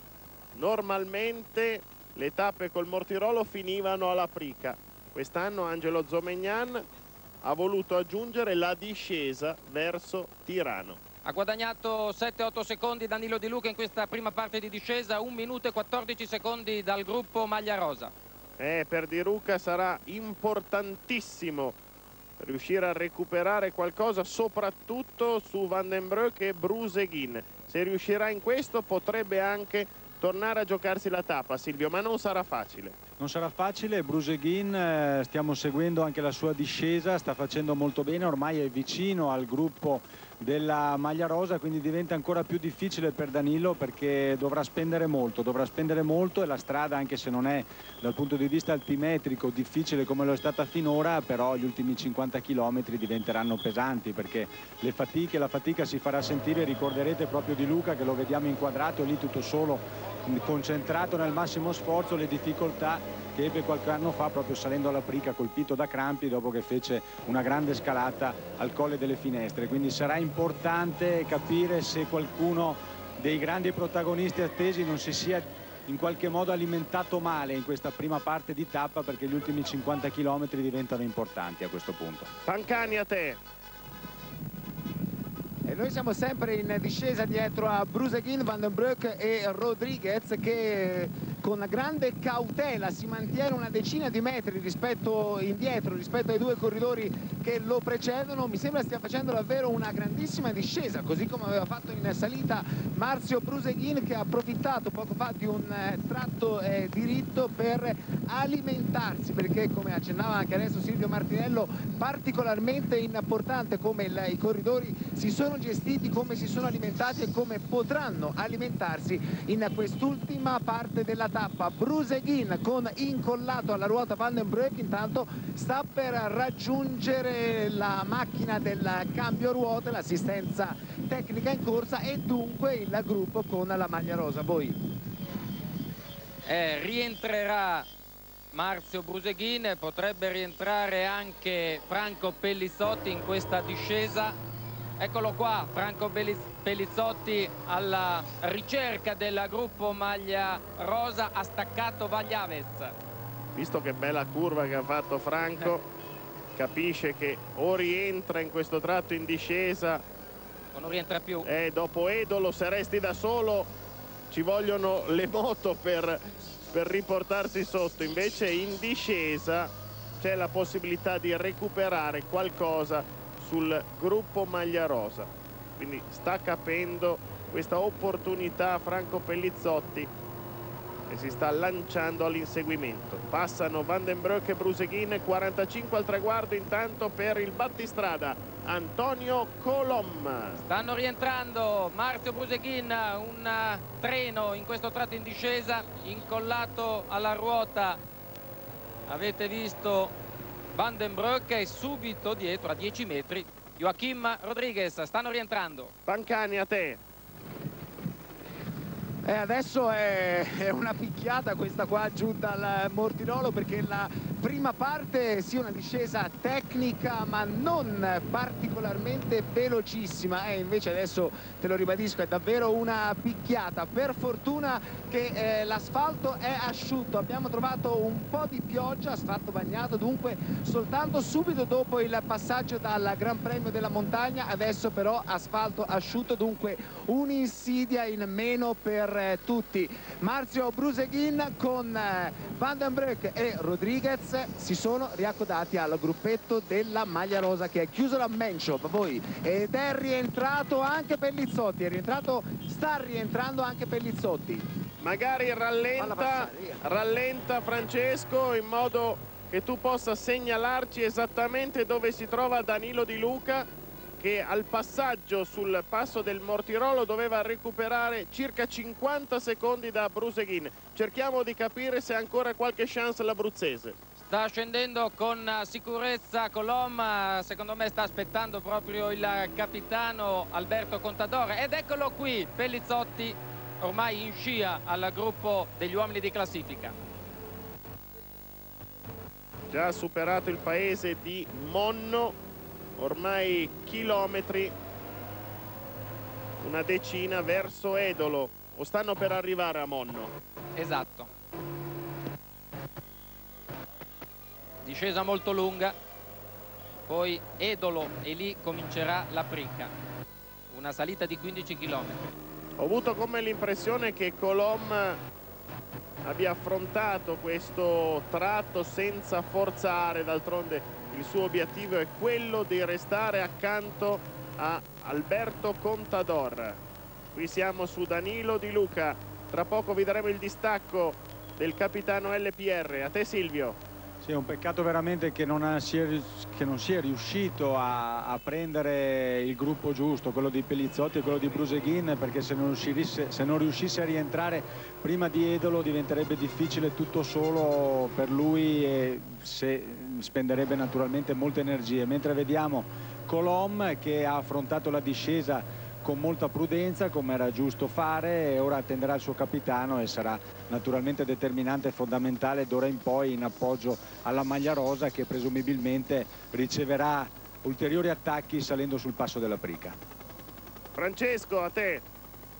Normalmente le tappe col Mortirolo finivano alla Prica. Quest'anno Angelo Zomegnan ha voluto aggiungere la discesa verso Tirano. Ha guadagnato 7-8 secondi Danilo Di Luca in questa prima parte di discesa, 1 minuto e 14 secondi dal gruppo maglia rosa. Per Di Luca sarà importantissimo riuscire a recuperare qualcosa, soprattutto su Van den Broek e Bruseghin. Se riuscirà in questo potrebbe anche tornare a giocarsi la tappa, Silvio, ma non sarà facile. Non sarà facile, Bruseghin, stiamo seguendo anche la sua discesa, sta facendo molto bene, ormai è vicino al gruppo della maglia rosa, quindi diventa ancora più difficile per Danilo perché dovrà spendere molto e la strada, anche se non è dal punto di vista altimetrico difficile come lo è stata finora, però gli ultimi 50 km diventeranno pesanti perché la fatica si farà sentire. Ricorderete proprio di Luca, che lo vediamo inquadrato lì tutto solo, concentrato nel massimo sforzo, le difficoltà che ebbe qualche anno fa proprio salendo alla Prica, colpito da crampi dopo che fece una grande scalata al Colle delle Finestre. Quindi sarà importante capire se qualcuno dei grandi protagonisti attesi non si sia in qualche modo alimentato male in questa prima parte di tappa, perché gli ultimi 50 km diventano importanti a questo punto. Pancani, a te. E noi siamo sempre in discesa dietro a Bruseghin, Van den Broek e Rodriguez, che con grande cautela si mantiene una decina di metri indietro rispetto ai due corridori che lo precedono. Mi sembra stia facendo davvero una grandissima discesa, così come aveva fatto in salita Marzio Bruseghin, che ha approfittato poco fa di un tratto diritto per alimentarsi, perché come accennava anche adesso Silvio Martinello, particolarmente importante come i corridori si sono gestiti, come si sono alimentati e come potranno alimentarsi in quest'ultima parte della tappa. Bruseghin con incollato alla ruota Van den Broek intanto sta per raggiungere la macchina del cambio ruote, l'assistenza tecnica in corsa, e dunque il gruppo con la maglia rosa. Voi? Rientrerà Marzio Bruseghin, potrebbe rientrare anche Franco Pellizzotti in questa discesa. Eccolo qua, Franco Pellizzotti alla ricerca del gruppo maglia rosa, ha staccato Vagliavez. Visto che bella curva che ha fatto Franco, capisce che o rientra in questo tratto in discesa o non rientra più. Dopo Edolo, se resti da solo ci vogliono le moto per riportarsi sotto, invece in discesa c'è la possibilità di recuperare qualcosa sul gruppo maglia rosa, quindi sta capendo questa opportunità Franco Pellizzotti e si sta lanciando all'inseguimento. Passano Van den Broek e Bruseghin, 45 al traguardo intanto per il battistrada Antonio Colom. Stanno rientrando Marzio Bruseghin, un treno in questo tratto in discesa, incollato alla ruota, avete visto Van den Broek, è subito dietro a 10 metri Joachim Rodriguez. Stanno rientrando. Pancani, a te. Adesso è una picchiata questa qua giunta al Mortirolo, perché la prima parte sì, una discesa tecnica ma non particolarmente velocissima, e invece adesso te lo ribadisco è davvero una picchiata. Per fortuna che l'asfalto è asciutto, abbiamo trovato un po' di pioggia, asfalto bagnato dunque soltanto subito dopo il passaggio dal Gran Premio della Montagna, adesso però asfalto asciutto, dunque un'insidia in meno per tutti. Marzio Bruseghin con Van den Broek e Rodriguez si sono riaccodati al gruppetto della maglia rosa, che è chiuso la main shop. Voi, ed è rientrato anche Pellizzotti, sta rientrando anche Pellizzotti. Magari rallenta Francesco, in modo che tu possa segnalarci esattamente dove si trova Danilo Di Luca, che al passaggio sul passo del Mortirolo doveva recuperare circa 50 secondi da Bruseghin. Cerchiamo di capire se ha ancora qualche chance l'abruzzese. Sta scendendo con sicurezza Colom, secondo me sta aspettando proprio il capitano Alberto Contador, ed eccolo qui Pellizzotti ormai in scia al gruppo degli uomini di classifica. Già superato il paese di Monno, ormai chilometri, una decina verso Edolo, o stanno per arrivare a Monno. Esatto. Discesa molto lunga, poi Edolo e lì comincerà la Prica, una salita di 15 km. Ho avuto come l'impressione che Colom abbia affrontato questo tratto senza forzare, d'altronde il suo obiettivo è quello di restare accanto a Alberto Contador. Qui siamo su Danilo Di Luca, tra poco vi daremo il distacco del capitano LPR. A te Silvio. Sì, è un peccato veramente che non sia riuscito a prendere il gruppo giusto, quello di Pellizzotti e quello di Bruseghin, perché se non riuscisse a rientrare prima di Edolo diventerebbe difficile tutto solo per lui e spenderebbe naturalmente molte energie, mentre vediamo Colom che ha affrontato la discesa con molta prudenza, come era giusto fare, e ora attenderà il suo capitano e sarà naturalmente determinante e fondamentale d'ora in poi in appoggio alla maglia rosa, che presumibilmente riceverà ulteriori attacchi salendo sul passo della Prica. Francesco, a te.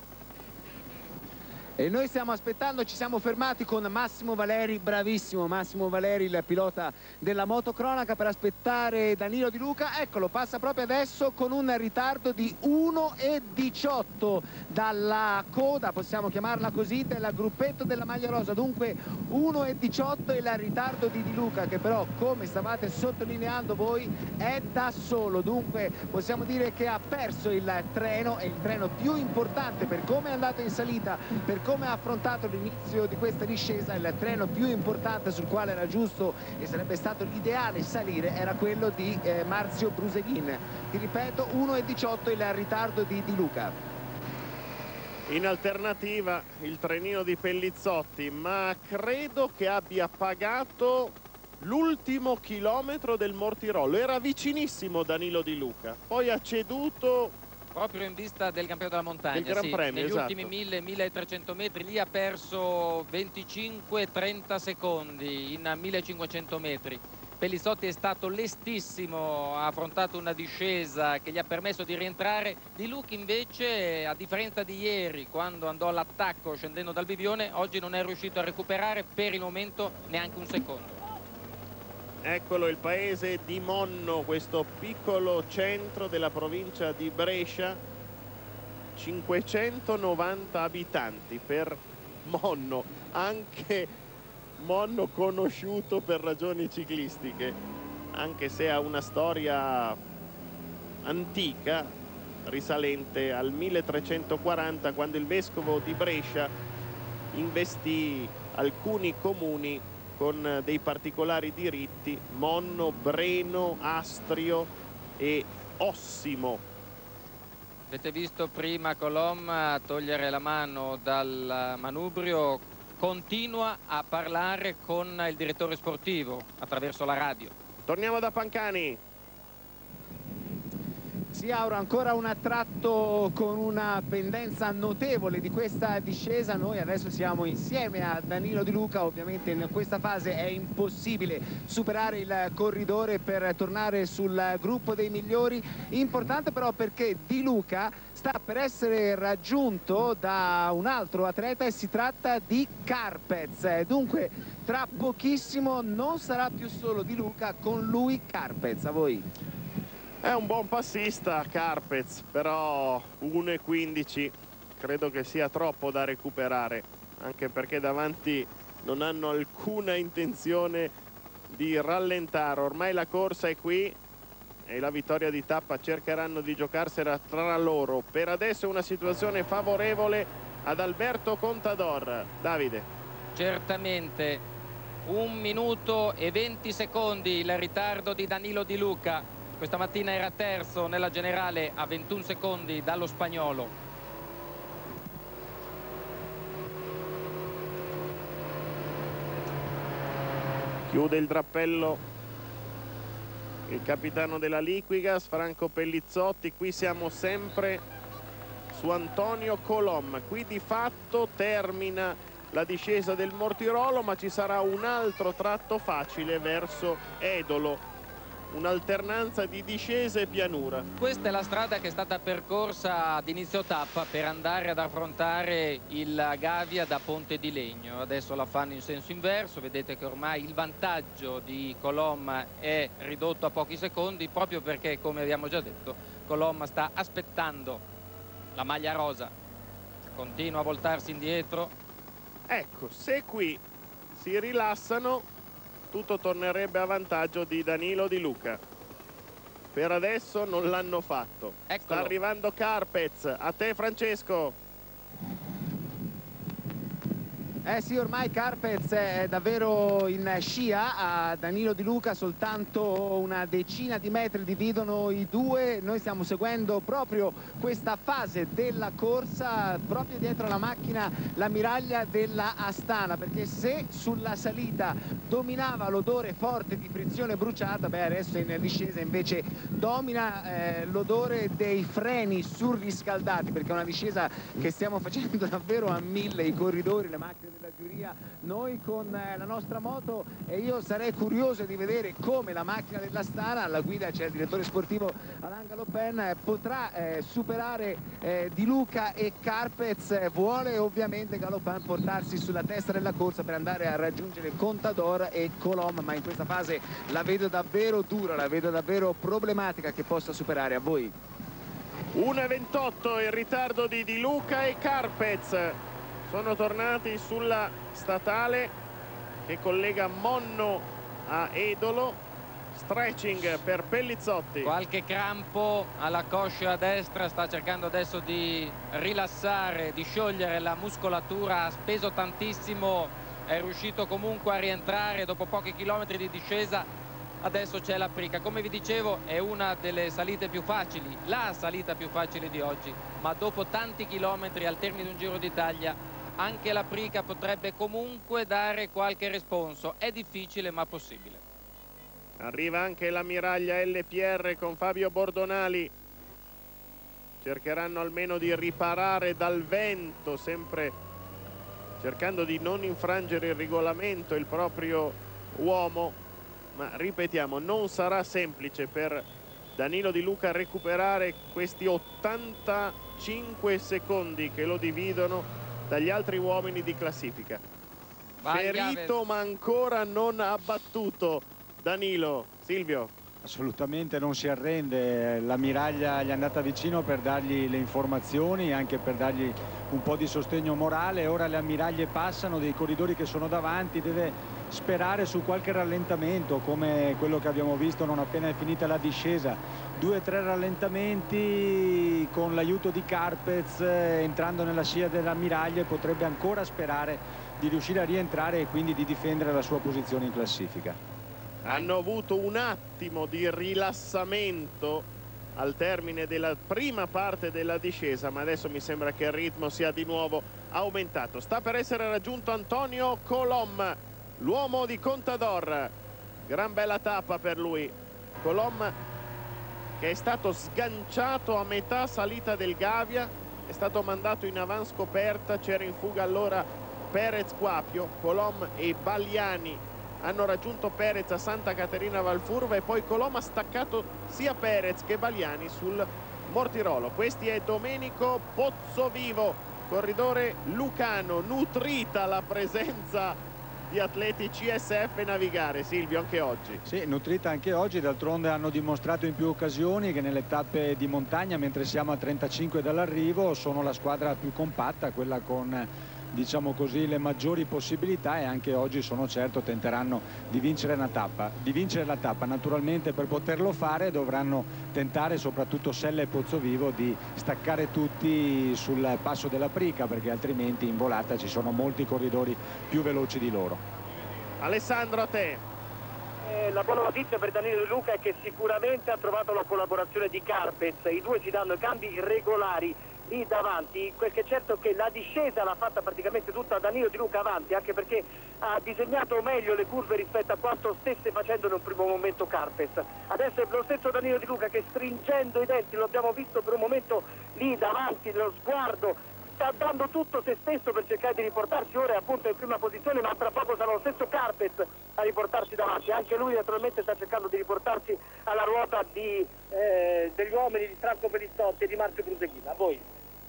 E noi stiamo aspettando, ci siamo fermati con Massimo Valeri, bravissimo Massimo Valeri, il pilota della motocronaca, per aspettare Danilo Di Luca. Eccolo, passa proprio adesso con un ritardo di 1,18 dalla coda, possiamo chiamarla così, del gruppetto della maglia rosa. Dunque 1,18 il ritardo di Luca, che però, come stavate sottolineando voi, è da solo. Dunque possiamo dire che ha perso il treno, è il treno più importante per come è andato in salita, per come ha affrontato l'inizio di questa discesa. Il treno più importante sul quale era giusto e sarebbe stato l'ideale salire era quello di Marzio Bruseghin. Ti ripeto, 1,18 il ritardo di Luca. In alternativa il trenino di Pellizzotti, ma credo che abbia pagato l'ultimo chilometro del Mortirolo. Era vicinissimo Danilo Di Luca, poi ha ceduto proprio in vista del campionato della montagna, il Gran Premio, negli esatto. ultimi 1000-1300 metri lì ha perso 25-30 secondi in 1500 metri. Pellizzotti è stato lestissimo, ha affrontato una discesa che gli ha permesso di rientrare. Di Luca invece, a differenza di ieri quando andò all'attacco scendendo dal Bibione, oggi non è riuscito a recuperare per il momento neanche un secondo. Eccolo il paese di Monno, questo piccolo centro della provincia di Brescia, 590 abitanti per Monno, anche Monno conosciuto per ragioni ciclistiche, anche se ha una storia antica risalente al 1340, quando il vescovo di Brescia investì alcuni comuni con dei particolari diritti: Monno, Breno, Astrio e Ossimo. Avete visto prima Colom togliere la mano dal manubrio, continua a parlare con il direttore sportivo attraverso la radio. Torniamo da Pancani. Sì, Auro, ancora un tratto con una pendenza notevole di questa discesa. Noi adesso siamo insieme a Danilo Di Luca. Ovviamente in questa fase è impossibile superare il corridore per tornare sul gruppo dei migliori. Importante però perché Di Luca sta per essere raggiunto da un altro atleta e si tratta di Carpez. Dunque tra pochissimo non sarà più solo Di Luca, con lui Carpez. A voi. È un buon passista Carpez, però 1,15 credo che sia troppo da recuperare, anche perché davanti non hanno alcuna intenzione di rallentare. Ormai la corsa è qui e la vittoria di tappa cercheranno di giocarsela tra loro. Per adesso è una situazione favorevole ad Alberto Contador. Davide. Certamente 1 minuto e 20 secondi il ritardo di Danilo Di Luca. Questa mattina era terzo nella generale a 21 secondi dallo spagnolo. Chiude il drappello il capitano della Liquigas, Franco Pellizzotti. Qui siamo sempre su Antonio Colom. Qui di fatto termina la discesa del Mortirolo, ma ci sarà un altro tratto facile verso Edolo. Un'alternanza di discesa e pianura. Questa è la strada che è stata percorsa ad inizio tappa per andare ad affrontare il Gavia da Ponte di Legno. Adesso la fanno in senso inverso. Vedete che ormai il vantaggio di Colom è ridotto a pochi secondi, proprio perché, come abbiamo già detto, Colom sta aspettando la maglia rosa. Continua a voltarsi indietro. Ecco, se qui si rilassano tutto tornerebbe a vantaggio di Danilo Di Luca. Per adesso non l'hanno fatto. Eccolo. Sta arrivando Carpez. A te Francesco. Sì, ormai Carpez è davvero in scia. A Danilo Di Luca soltanto una decina di metri dividono i due. Noi stiamo seguendo proprio questa fase della corsa, proprio dietro alla macchina l'ammiraglia della Astana, perché se sulla salita dominava l'odore forte di frizione bruciata, adesso in discesa invece domina l'odore dei freni surriscaldati, perché è una discesa che stiamo facendo davvero a 1000, i corridori, le macchine della giuria, noi con la nostra moto, e io sarei curioso di vedere come la macchina dell'Astana, alla guida c'è il direttore sportivo Alain Galopin, potrà superare Di Luca e Carpez. Vuole ovviamente Galopin portarsi sulla testa della corsa per andare a raggiungere Contador e Colom, ma in questa fase la vedo davvero dura, la vedo davvero problematica che possa superare. A voi. 1:28 il ritardo di Di Luca e Carpez. Sono tornati sulla statale che collega Monno a Edolo. Stretching per Pellizzotti. Qualche crampo alla coscia destra, sta cercando adesso di rilassare, di sciogliere la muscolatura, ha speso tantissimo, è riuscito comunque a rientrare dopo pochi chilometri di discesa. Adesso c'è la Prica, come vi dicevo è una delle salite più facili, la salita più facile di oggi, ma dopo tanti chilometri al termine di un Giro d'Italia anche la Prica potrebbe comunque dare qualche responso. È difficile ma possibile. Arriva anche l'ammiraglia LPR con Fabio Bordonali. Cercheranno almeno di riparare dal vento, sempre cercando di non infrangere il regolamento, il proprio uomo, ma ripetiamo, non sarà semplice per Danilo Di Luca recuperare questi 85 secondi che lo dividono dagli altri uomini di classifica. Ferito ma ancora non abbattuto Danilo. Silvio. Assolutamente non si arrende, l'ammiraglia gli è andata vicino per dargli le informazioni, anche per dargli un po' di sostegno morale. Ora le ammiraglie passano, dei corridori che sono davanti, deve sperare su qualche rallentamento come quello che abbiamo visto non appena è finita la discesa. 2 o 3 rallentamenti con l'aiuto di Carpez, entrando nella scia delle ammiraglie potrebbe ancora sperare di riuscire a rientrare e quindi di difendere la sua posizione in classifica. Hanno avuto un attimo di rilassamento al termine della prima parte della discesa, ma adesso mi sembra che il ritmo sia di nuovo aumentato. Sta per essere raggiunto Antonio Colom, l'uomo di Contador. Gran bella tappa per lui. Colom che è stato sganciato a metà salita del Gavia, è stato mandato in avanscoperta, c'era in fuga allora Perez Quapio. Colom e Bagliani hanno raggiunto Perez a Santa Caterina Valfurva e poi Colom ha staccato sia Perez che Bagliani sul Mortirolo. Questi è Domenico Pozzovivo, corridore lucano. Nutrita la presenza di atleti CSF Navigare, Silvio, anche oggi. Sì, nutrita anche oggi, d'altronde hanno dimostrato in più occasioni che nelle tappe di montagna, mentre siamo a 35 dall'arrivo, sono la squadra più compatta, quella con, diciamo così, le maggiori possibilità, e anche oggi sono certo tenteranno di vincere la tappa. Naturalmente per poterlo fare dovranno tentare, soprattutto Sella e Pozzovivo, di staccare tutti sul passo della Prica, perché altrimenti in volata ci sono molti corridori più veloci di loro. Alessandro, a te. La buona notizia per Danilo Di Luca è che sicuramente ha trovato la collaborazione di Carpez, i due si danno i cambi regolari lì davanti. Quel che è certo è che la discesa l'ha fatta praticamente tutta Danilo Di Luca avanti, anche perché ha disegnato meglio le curve rispetto a quanto stesse facendo in un primo momento Carpez. Adesso è lo stesso Danilo Di Luca che, stringendo i denti, lo abbiamo visto per un momento lì davanti, lo sguardo, sta dando tutto se stesso per cercare di riportarsi. Ora è appunto in prima posizione, ma tra poco sarà lo stesso Carpez a riportarsi davanti. Anche lui naturalmente sta cercando di riportarsi alla ruota degli uomini di Franco Pellizzotti e di Marzio Bruseghina. A voi.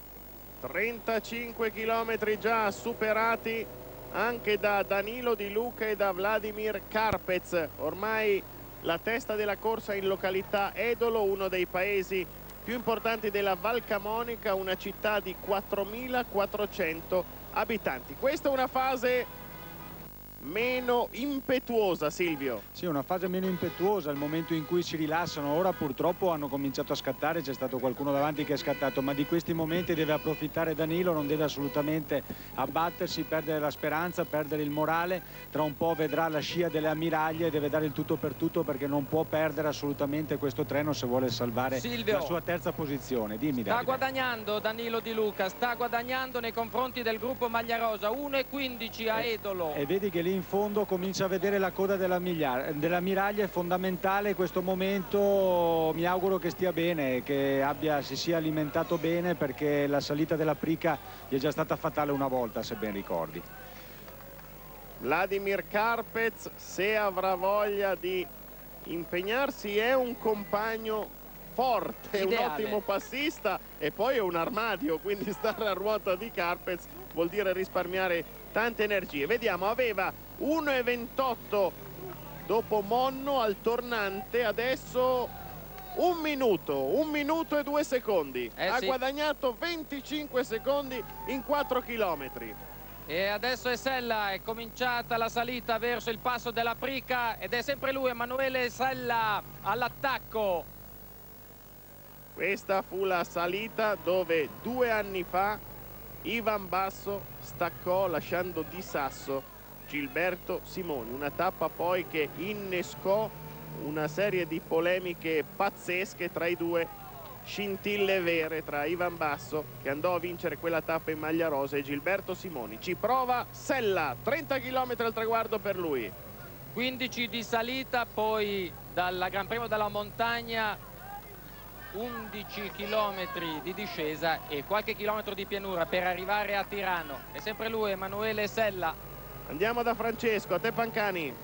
35 chilometri già superati anche da Danilo Di Luca e da Vladimir Carpez. Ormai la testa della corsa in località Edolo, uno dei paesi più importanti della Val Camonica, una città di 4.400 abitanti. Questa è una fase meno impetuosa, Silvio. Sì, una fase meno impetuosa, il momento in cui si rilassano. Ora purtroppo hanno cominciato a scattare, c'è stato qualcuno davanti che è scattato, ma di questi momenti deve approfittare Danilo, non deve assolutamente abbattersi, perdere la speranza, perdere il morale. Tra un po' vedrà la scia delle ammiraglie e deve dare il tutto per tutto, perché non può perdere assolutamente questo treno se vuole salvare la sua terza posizione. Dimmi, sta Davide. guadagnando Danilo Di Luca, sta guadagnando nei confronti del gruppo Maglia Rosa, 1,15 a Edolo. E vedi che lì in fondo comincia a vedere la coda dell'ammiraglia, è fondamentale questo momento. Mi auguro che stia bene, che si sia alimentato bene, perché la salita della Prica gli è già stata fatale una volta, se ben ricordi. Vladimir Karpez, se avrà voglia di impegnarsi, è un compagno forte, ideale. Un ottimo passista e poi è un armadio, quindi stare a ruota di Karpez vuol dire risparmiare tante energie. Vediamo, aveva 1,28 dopo Monno al tornante, adesso 1 minuto e 2 secondi. Ha guadagnato 25 secondi in 4 chilometri. E adesso è Sella, è cominciata la salita verso il passo della Prica ed è sempre lui, Emanuele Sella, all'attacco. Questa fu la salita dove 2 anni fa Ivan Basso staccò lasciando di sasso Gilberto Simoni, una tappa poi che innescò una serie di polemiche pazzesche tra i due, scintille vere tra Ivan Basso, che andò a vincere quella tappa in maglia rosa, e Gilberto Simoni. Ci prova Sella, 30 km al traguardo per lui. 15 di salita, poi dal Gran Premio della Montagna 11 km di discesa e qualche chilometro di pianura per arrivare a Tirano. È sempre lui, Emanuele Sella. Andiamo da Francesco, a te Pancani.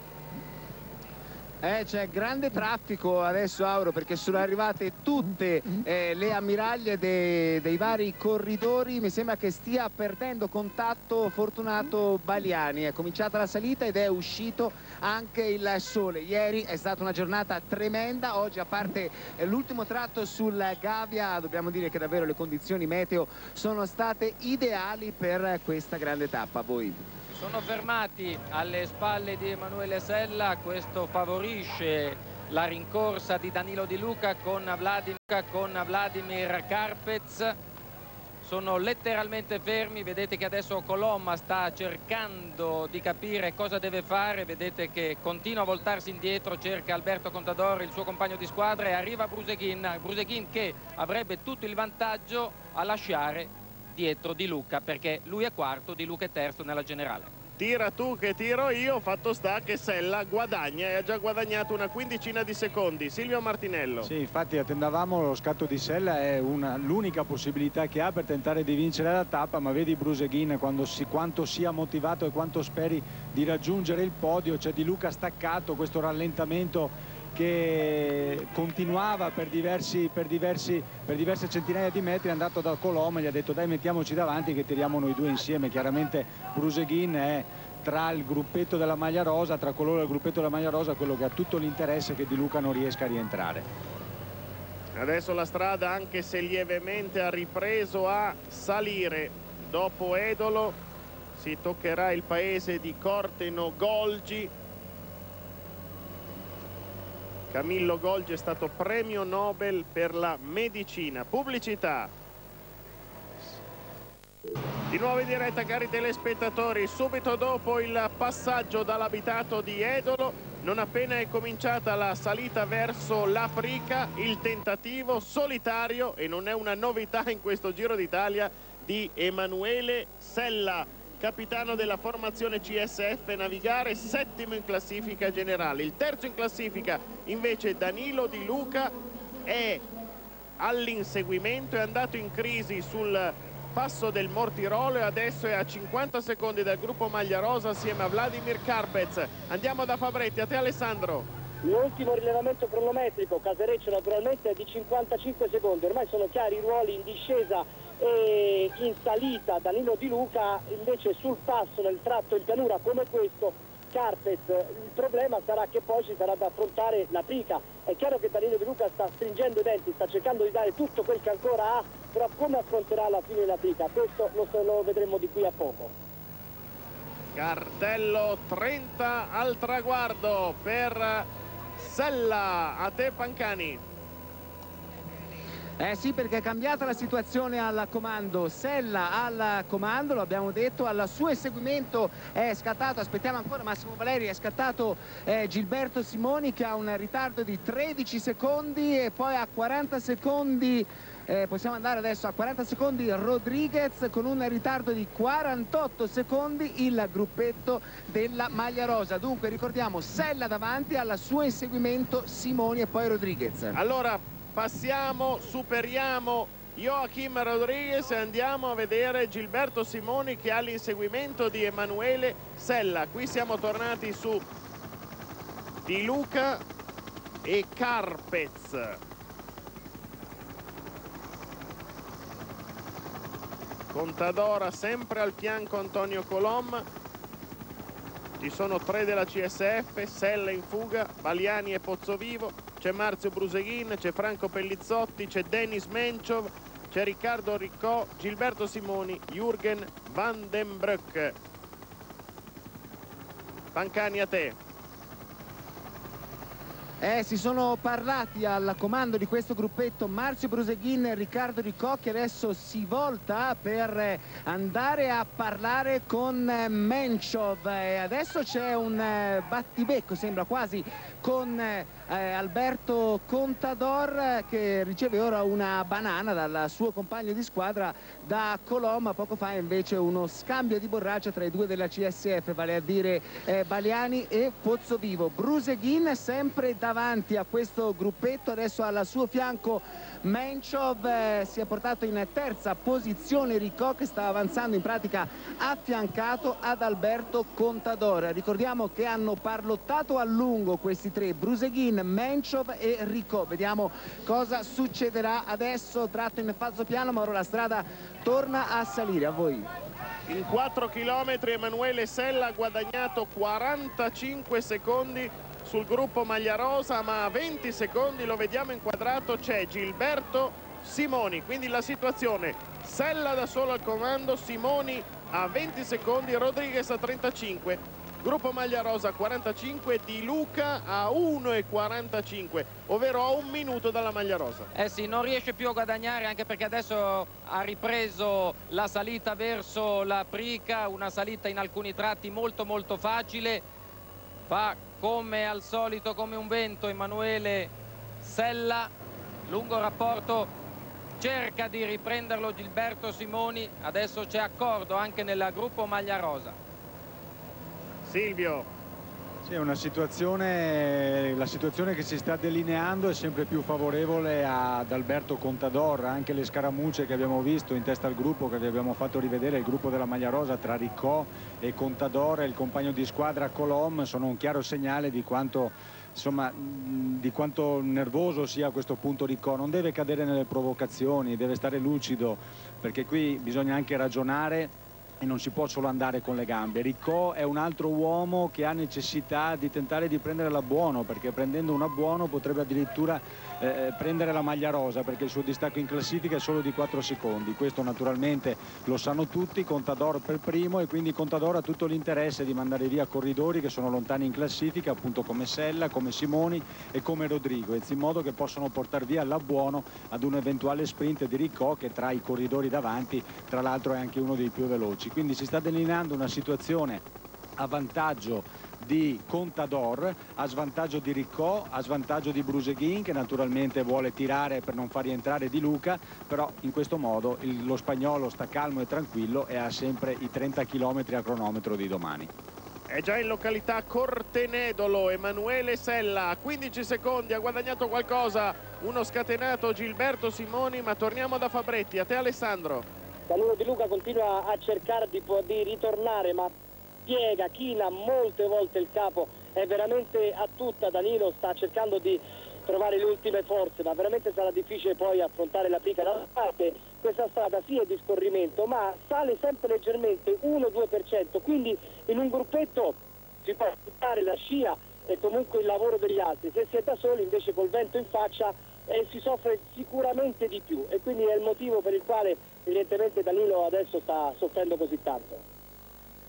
C'è grande traffico adesso, Auro, perché sono arrivate tutte le ammiraglie dei vari corridori. Mi sembra che stia perdendo contatto Fortunato Baliani. È cominciata la salita ed è uscito anche il sole. Ieri è stata una giornata tremenda, oggi, a parte l'ultimo tratto sul Gavia, dobbiamo dire che davvero le condizioni meteo sono state ideali per questa grande tappa. Voi? Sono fermati alle spalle di Emanuele Sella, questo favorisce la rincorsa di Danilo Di Luca con Vladimir Karpez. Sono letteralmente fermi, vedete che adesso Colomma sta cercando di capire cosa deve fare, vedete che continua a voltarsi indietro, cerca Alberto Contador, il suo compagno di squadra, e arriva Bruseghin che avrebbe tutto il vantaggio a lasciare dietro Di Luca, perché lui è quarto, Di Luca è terzo nella generale. Tira tu che tiro io, fatto sta che Sella guadagna e ha già guadagnato una quindicina di secondi. Silvio Martinello. Sì, infatti attendavamo lo scatto di Sella, è l'unica possibilità che ha per tentare di vincere la tappa, ma vedi Bruseghin quanto sia motivato e quanto speri di raggiungere il podio. C'è Di Luca staccato, questo rallentamento che continuava per diverse centinaia di metri. È andato da Colomma e gli ha detto: dai, mettiamoci davanti che tiriamo noi due insieme. Chiaramente Bruseghin è tra il gruppetto della maglia rosa, tra coloro del gruppetto della maglia rosa, quello che ha tutto l'interesse che Di Luca non riesca a rientrare. Adesso la strada, anche se lievemente, ha ripreso a salire. Dopo Edolo si toccherà il paese di Corteno Golgi. Camillo Golgi è stato premio Nobel per la medicina. Pubblicità. Di nuovo in diretta, cari telespettatori, subito dopo il passaggio dall'abitato di Edolo, non appena è cominciata la salita verso la Prica, il tentativo solitario, e non è una novità in questo Giro d'Italia, di Emanuele Sella, capitano della formazione CSF Navigare, settimo in classifica generale. Il terzo in classifica invece Danilo Di Luca è all'inseguimento, è andato in crisi sul passo del Mortirolo e adesso è a 50 secondi dal gruppo maglia rosa assieme a Vladimir Karpez. Andiamo da Fabretti, a te Alessandro. L'ultimo rilevamento cronometrico, Casereccio naturalmente, è di 55 secondi, ormai sono chiari i ruoli in discesa e in salita. Danilo Di Luca invece sul passo, nel tratto in pianura come questo, Karpez. Il problema sarà che poi ci sarà da affrontare la Prica. È chiaro che Danilo Di Luca sta stringendo i denti, sta cercando di dare tutto quel che ancora ha, però come affronterà alla fine la Prica? Questo lo vedremo di qui a poco. Cartello 30 al traguardo per Sella. A te Pancani. Sì, perché è cambiata la situazione al comando. Sella al comando, lo abbiamo detto, al suo inseguimento è scattato, aspettiamo ancora Massimo Valeri, è scattato Gilberto Simoni, che ha un ritardo di 13 secondi, e poi a 40 secondi possiamo andare adesso a 40 secondi Rodriguez, con un ritardo di 48 secondi il gruppetto della maglia rosa. Dunque ricordiamo Sella davanti, al suo inseguimento Simoni e poi Rodriguez. Allora passiamo, superiamo Joachim Rodriguez e andiamo a vedere Gilberto Simoni, che ha l'inseguimento di Emanuele Sella. Qui siamo tornati su Di Luca e Carpez. Contadora sempre al fianco Antonio Colom. Ci sono 3 della CSF, Sella in fuga, Baliani e Pozzovivo, c'è Marzio Bruseghin, c'è Franco Pellizzotti, c'è Denis Menchov, c'è Riccardo Riccò, Gilberto Simoni, Jürgen van den Broek. Pancani, a te. Si sono parlati al comando di questo gruppetto Marzio Bruseghin e Riccardo Riccò, che adesso si volta per andare a parlare con Menchov. Adesso c'è un battibecco, sembra quasi, con Alberto Contador, che riceve ora una banana dal suo compagno di squadra da Coloma. Poco fa invece uno scambio di borraccia tra i 2 della CSF, vale a dire Baliani e Pozzovivo. Bruseghin sempre davanti a questo gruppetto, adesso al suo fianco Menchov, si è portato in terza posizione Riccò, che sta avanzando in pratica affiancato ad Alberto Contador. Ricordiamo che hanno parlottato a lungo questi 3, Bruseghin, Menchov e Riccò. Vediamo cosa succederà adesso, tratto in falso piano, ma ora la strada torna a salire. A voi. In 4 km Emanuele Sella ha guadagnato 45 secondi sul gruppo maglia rosa, ma a 20 secondi, lo vediamo inquadrato, c'è Gilberto Simoni. Quindi la situazione: Sella da solo al comando, Simoni a 20 secondi, Rodriguez a 35, gruppo maglia rosa 45, Di Luca a 1,45, ovvero a 1 minuto dalla maglia rosa. Sì, non riesce più a guadagnare, anche perché adesso ha ripreso la salita verso la Prica, una salita in alcuni tratti molto molto facile. Fa come al solito, come un vento, Emanuele Sella, lungo rapporto, cerca di riprenderlo Gilberto Simoni. Adesso c'è accordo anche nel gruppo maglia rosa. Silvio. Sì, è una situazione, la situazione che si sta delineando è sempre più favorevole ad Alberto Contador. Anche le scaramucce che abbiamo visto in testa al gruppo, che vi abbiamo fatto rivedere, il gruppo della maglia rosa tra Riccò e Contador e il compagno di squadra Colom, sono un chiaro segnale di quanto, insomma, di quanto nervoso sia a questo punto Riccò. Non deve cadere nelle provocazioni, deve stare lucido, perché qui bisogna anche ragionare e non si può solo andare con le gambe. Riccò è un altro uomo che ha necessità di tentare di prendere la buono, perché prendendo una buono potrebbe addirittura prendere la maglia rosa, perché il suo distacco in classifica è solo di 4 secondi. Questo naturalmente lo sanno tutti, Contador per primo, e quindi Contador ha tutto l'interesse di mandare via corridori che sono lontani in classifica, appunto come Sella, come Simoni e come Rodriguez, in modo che possano portare via la buono ad un eventuale sprint di Riccò, che tra i corridori davanti tra l'altro è anche uno dei più veloci. Quindi si sta delineando una situazione a vantaggio di Contador, a svantaggio di Riccò, a svantaggio di Bruseghin, che naturalmente vuole tirare per non far rientrare Di Luca, però in questo modo lo spagnolo sta calmo e tranquillo e ha sempre i 30 km a cronometro di domani. È già in località Cortenedolo Emanuele Sella, a 15 secondi ha guadagnato qualcosa, uno scatenato Gilberto Simoni. Ma torniamo da Fabretti, a te Alessandro. Danilo Di Luca continua a cercare di ritornare, ma piega, china molte volte il capo, è veramente a tutta. Danilo sta cercando di trovare le ultime forze, ma veramente sarà difficile poi affrontare la Prica. Da parte questa strada sì è di scorrimento, ma sale sempre leggermente, 1-2%, quindi in un gruppetto si può aspettare la scia e comunque il lavoro degli altri. Se si è da soli invece col vento in faccia si soffre sicuramente di più, e quindi è il motivo per il quale evidentemente Danilo adesso sta soffrendo così tanto.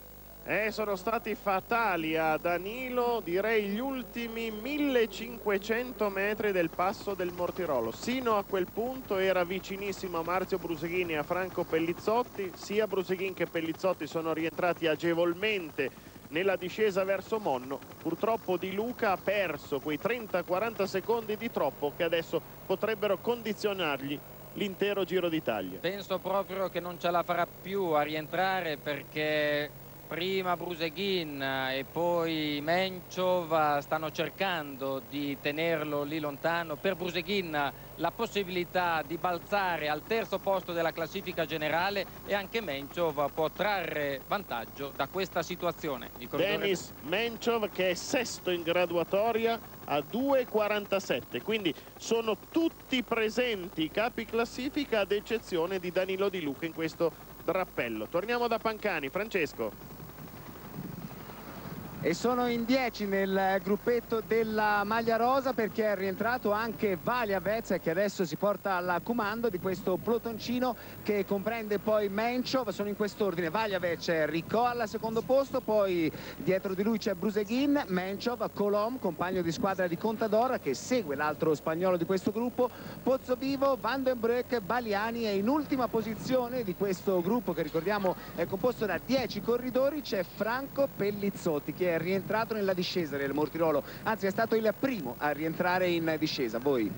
Sono stati fatali a Danilo, direi gli ultimi 1500 metri del passo del Mortirolo. Sino a quel punto era vicinissimo a Marzio Bruseghini e a Franco Pellizzotti. Sia Bruseghin che Pellizzotti sono rientrati agevolmente nella discesa verso Monno. Purtroppo Di Luca ha perso quei 30-40 secondi di troppo che adesso potrebbero condizionargli l'intero Giro d'Italia. Penso proprio che non ce la farà più a rientrare, perché prima Bruseghin e poi Menchov stanno cercando di tenerlo lì lontano. Per Bruseghin la possibilità di balzare al terzo posto della classifica generale, e anche Menchov può trarre vantaggio da questa situazione. Denis Menchov, che è sesto in graduatoria a 2,47, quindi sono tutti presenti i capi classifica ad eccezione di Danilo Di Luca in questo drappello. Torniamo da Pancani. Francesco. E sono in 10 nel gruppetto della maglia rosa, perché è rientrato anche Valiavec, che adesso si porta al comando di questo pelotoncino che comprende poi Menchov. Sono in quest'ordine: Valiavec, Ricò al secondo posto, poi dietro di lui c'è Bruseghin, Menchov, Colom, compagno di squadra di Contador, che segue l'altro spagnolo di questo gruppo, Pozzovivo, Van den Broek, Baliani, e in ultima posizione di questo gruppo, che ricordiamo è composto da 10 corridori, c'è Franco Pellizzotti, che è rientrato nella discesa del Mortirolo, anzi è stato il primo a rientrare in discesa. Voi?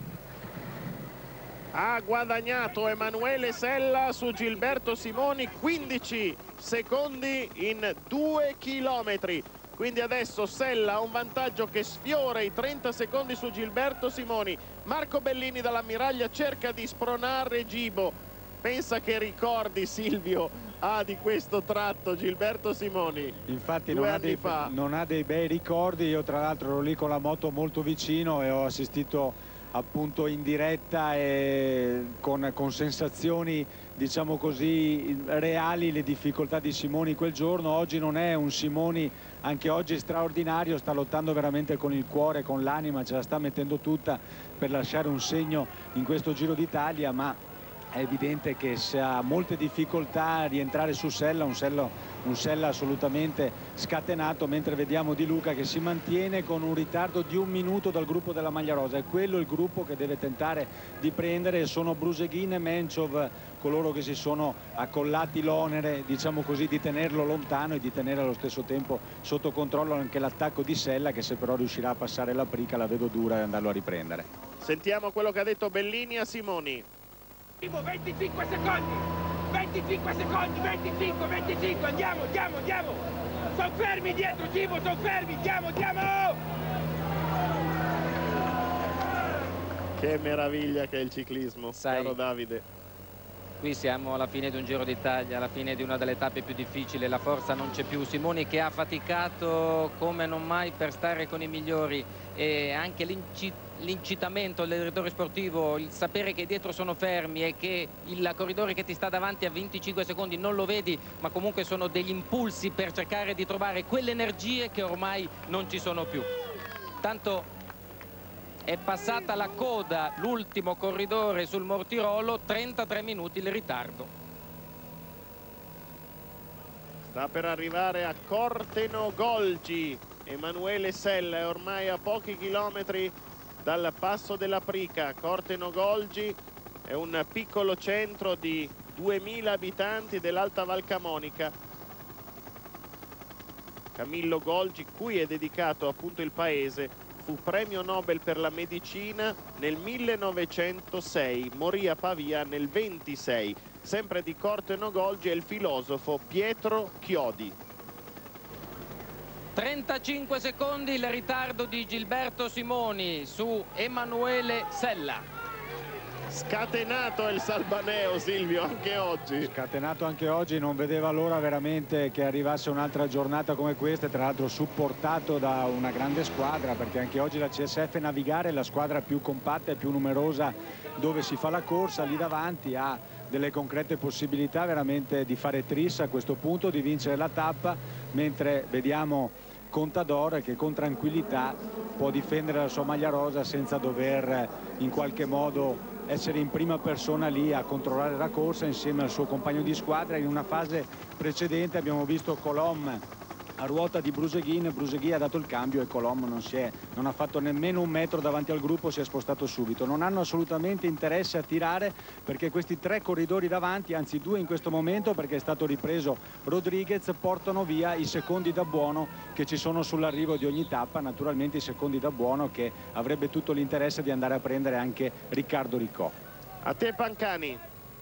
Ha guadagnato Emanuele Sella su Gilberto Simoni, 15 secondi in 2 chilometri. Quindi adesso Sella ha un vantaggio che sfiora i 30 secondi su Gilberto Simoni. Marco Bellini dall'ammiraglia cerca di spronare Gibo. Pensa che ricordi, Silvio, di questo tratto Gilberto Simoni? Infatti non ha dei bei ricordi. Io tra l'altro ero lì con la moto molto vicino e ho assistito appunto in diretta e con sensazioni, diciamo così, reali, le difficoltà di Simoni quel giorno. Oggi non è un Simoni, anche oggi straordinario, sta lottando veramente con il cuore, con l'anima, ce la sta mettendo tutta per lasciare un segno in questo Giro d'Italia, ma è evidente che se ha molte difficoltà a rientrare su Sella, un Sella assolutamente scatenato, mentre vediamo Di Luca che si mantiene con un ritardo di 1 minuto dal gruppo della maglia rosa. È quello il gruppo che deve tentare di prendere. Sono Bruseghin e Menchov coloro che si sono accollati l'onere, diciamo così, di tenerlo lontano e di tenere allo stesso tempo sotto controllo anche l'attacco di Sella, che se però riuscirà a passare la Prica la vedo dura e andarlo a riprendere. Sentiamo quello che ha detto Bellini a Simoni. 25 secondi, 25 secondi, 25, andiamo. Sono fermi dietro, Gibo, sono fermi, andiamo. Che meraviglia che è il ciclismo, caro Davide. Qui siamo alla fine di un Giro d'Italia, alla fine di una delle tappe più difficili, la forza non c'è più. Simoni che ha faticato come non mai per stare con i migliori, e anche l'incitamento del direttore sportivo, il sapere che dietro sono fermi e che il corridore che ti sta davanti a 25 secondi non lo vedi, ma comunque sono degli impulsi per cercare di trovare quelle energie che ormai non ci sono più. Tanto è passata la coda, l'ultimo corridore sul Mortirolo, 33 minuti il ritardo. Sta per arrivare a Cortenogolgi Emanuele Sella, è ormai a pochi chilometri dal passo della Prica. Cortenogolgi è un piccolo centro di 2000 abitanti dell'Alta Val Camonica. Camillo Golgi, cui è dedicato appunto il paese, fu premio Nobel per la medicina nel 1906, morì a Pavia nel 26. Sempre di Cortenogolgi è il filosofo Pietro Chiodi. 35 secondi il ritardo di Gilberto Simoni su Emanuele Sella. Scatenato il Salbaneo, Silvio, anche oggi. Scatenato anche oggi, non vedeva l'ora veramente che arrivasse un'altra giornata come questa, tra l'altro supportato da una grande squadra, perché anche oggi la CSF Navigare è la squadra più compatta e più numerosa dove si fa la corsa. Lì davanti ha delle concrete possibilità veramente di fare tris a questo punto, di vincere la tappa, mentre vediamo Contador che con tranquillità può difendere la sua maglia rosa senza dover in qualche modo essere in prima persona lì a controllare la corsa insieme al suo compagno di squadra. In una fase precedente abbiamo visto Colom a ruota di Bruseghin. Bruseghin ha dato il cambio e Colom non ha fatto nemmeno un metro davanti al gruppo, si è spostato subito. Non hanno assolutamente interesse a tirare, perché questi 3 corridori davanti, anzi 2 in questo momento perché è stato ripreso Rodriguez, portano via i secondi da buono che ci sono sull'arrivo di ogni tappa, naturalmente i secondi da buono che avrebbe tutto l'interesse di andare a prendere anche Riccardo Riccò. A te Pancani.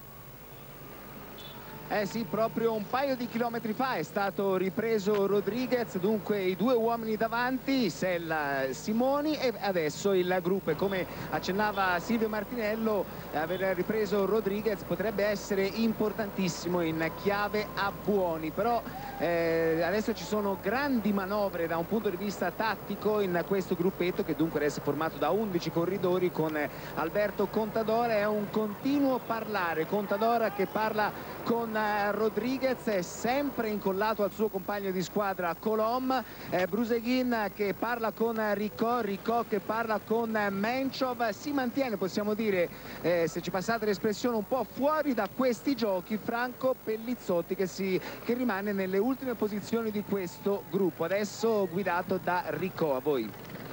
Sì, proprio un paio di chilometri fa è stato ripreso Rodriguez, dunque i 2 uomini davanti, Sella, Simoni, e adesso il gruppo. E come accennava Silvio Martinello, aver ripreso Rodriguez potrebbe essere importantissimo in chiave a buoni, però adesso ci sono grandi manovre da un punto di vista tattico in questo gruppetto, che dunque adesso è formato da 11 corridori con Alberto Contadora. È un continuo parlare, Contadora che parla con Rodriguez, è sempre incollato al suo compagno di squadra Colom, Bruseghin che parla con Riccò che parla con Menchov. Si mantiene, possiamo dire, se ci passate l'espressione, un po' fuori da questi giochi Franco Pellizzotti, che rimane nelle ultime posizioni di questo gruppo, adesso guidato da Riccò. A voi.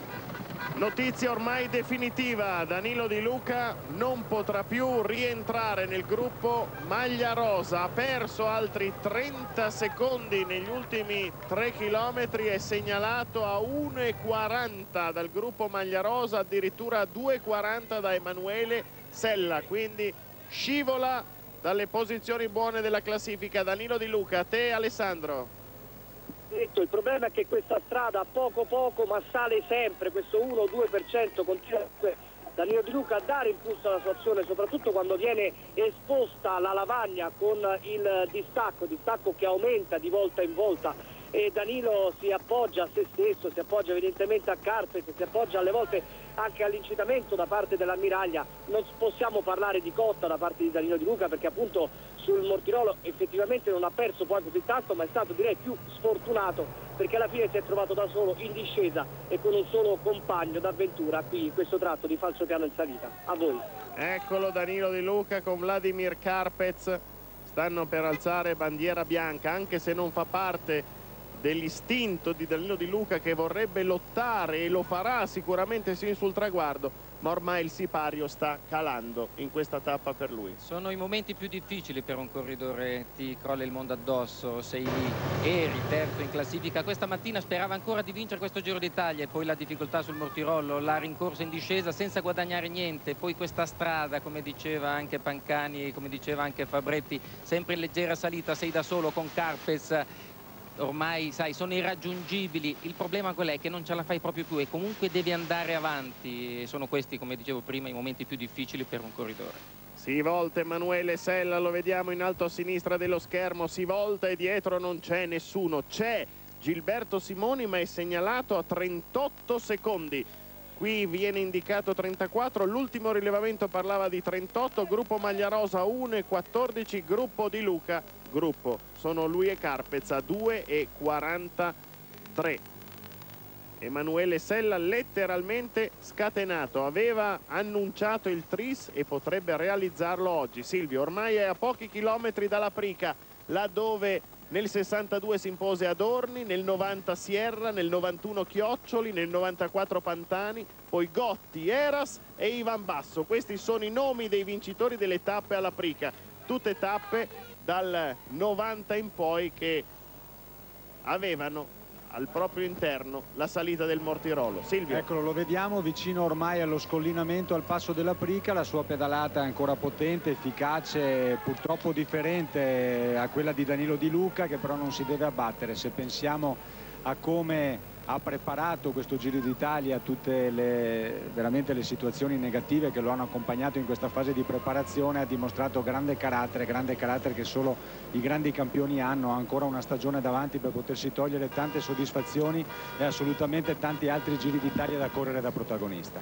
Notizia ormai definitiva: Danilo Di Luca non potrà più rientrare nel gruppo maglia rosa, ha perso altri 30 secondi negli ultimi 3 chilometri, è segnalato a 1,40 dal gruppo maglia rosa, addirittura a 2,40 da Emanuele Sella, quindi scivola dalle posizioni buone della classifica Danilo Di Luca. A te Alessandro. Il problema è che questa strada poco ma sale sempre, questo 1-2% continua Danilo Di Luca a dare impulso alla sua azione, soprattutto quando viene esposta alla lavagna con il distacco che aumenta di volta in volta, e Danilo si appoggia a se stesso, si appoggia evidentemente a Carpez, si appoggia alle volte anche all'incitamento da parte dell'ammiraglia. Non possiamo parlare di cotta da parte di Danilo Di Luca, perché appunto sul Mortirolo effettivamente non ha perso poi così tanto, ma è stato direi più sfortunato, perché alla fine si è trovato da solo in discesa e con un solo compagno d'avventura qui in questo tratto di falso piano in salita. A voi. Eccolo Danilo Di Luca con Vladimir Carpez, stanno per alzare bandiera bianca, anche se non fa parte dell'istinto di Danilo Di Luca, che vorrebbe lottare e lo farà sicuramente sino sul traguardo, ma ormai il sipario sta calando in questa tappa per lui. Sono i momenti più difficili per un corridore, ti crolla il mondo addosso, sei lì, eri terzo in classifica, questa mattina sperava ancora di vincere questo Giro d'Italia e poi la difficoltà sul Mortirolo, la rincorsa in discesa senza guadagnare niente, poi questa strada, come diceva anche Pancani e come diceva anche Fabretti, sempre in leggera salita, sei da solo con Carpez, ormai sai sono irraggiungibili. Il problema qual è? Che non ce la fai proprio più e comunque devi andare avanti, e sono questi, come dicevo prima, i momenti più difficili per un corridore. Si volta Emanuele Sella, lo vediamo in alto a sinistra dello schermo, si volta e dietro non c'è nessuno, c'è Gilberto Simoni ma è segnalato a 38 secondi. Qui viene indicato 34, l'ultimo rilevamento parlava di 38, gruppo maglia rosa 1,14, gruppo Di Luca, sono lui e Carpez a 2,43. Emanuele Sella letteralmente scatenato, aveva annunciato il tris e potrebbe realizzarlo oggi. Silvio, ormai è a pochi chilometri dalla Prica, laddove nel 62 si impose Adorni, nel 90 Sierra, nel 91 Chioccioli, nel 94 Pantani, poi Gotti, Eras e Ivan Basso. Questi sono i nomi dei vincitori delle tappe alla Prica, tutte tappe dal 90 in poi che avevano al proprio interno la salita del Mortirolo. Silvio. Eccolo, lo vediamo vicino ormai allo scollinamento, al passo della Prica, la sua pedalata è ancora potente, efficace, purtroppo differente a quella di Danilo Di Luca, che però non si deve abbattere. Se pensiamo a come ha preparato questo Giro d'Italia, tutte veramente le situazioni negative che lo hanno accompagnato in questa fase di preparazione, ha dimostrato grande carattere che solo i grandi campioni hanno. Ha ancora una stagione davanti per potersi togliere tante soddisfazioni e assolutamente tanti altri Giri d'Italia da correre da protagonista.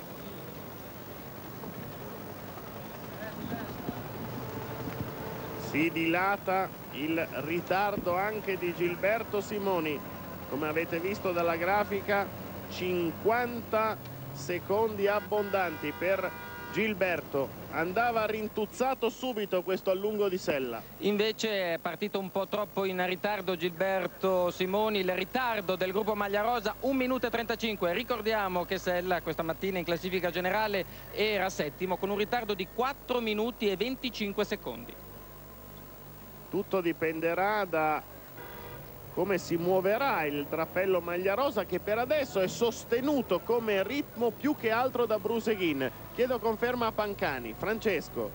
Si dilata il ritardo anche di Gilberto Simoni, come avete visto dalla grafica 50 secondi abbondanti per Gilberto, andava rintuzzato subito questo allungo di Sella. Invece è partito un po' troppo in ritardo Gilberto Simoni, il ritardo del gruppo Maglia Rosa, 1 minuto e 35. Ricordiamo che Sella questa mattina in classifica generale era settimo con un ritardo di 4 minuti e 25 secondi. Tutto dipenderà da come si muoverà il drappello Maglia Rosa, che per adesso è sostenuto come ritmo più che altro da Bruseghin. Chiedo conferma a Pancani. Francesco.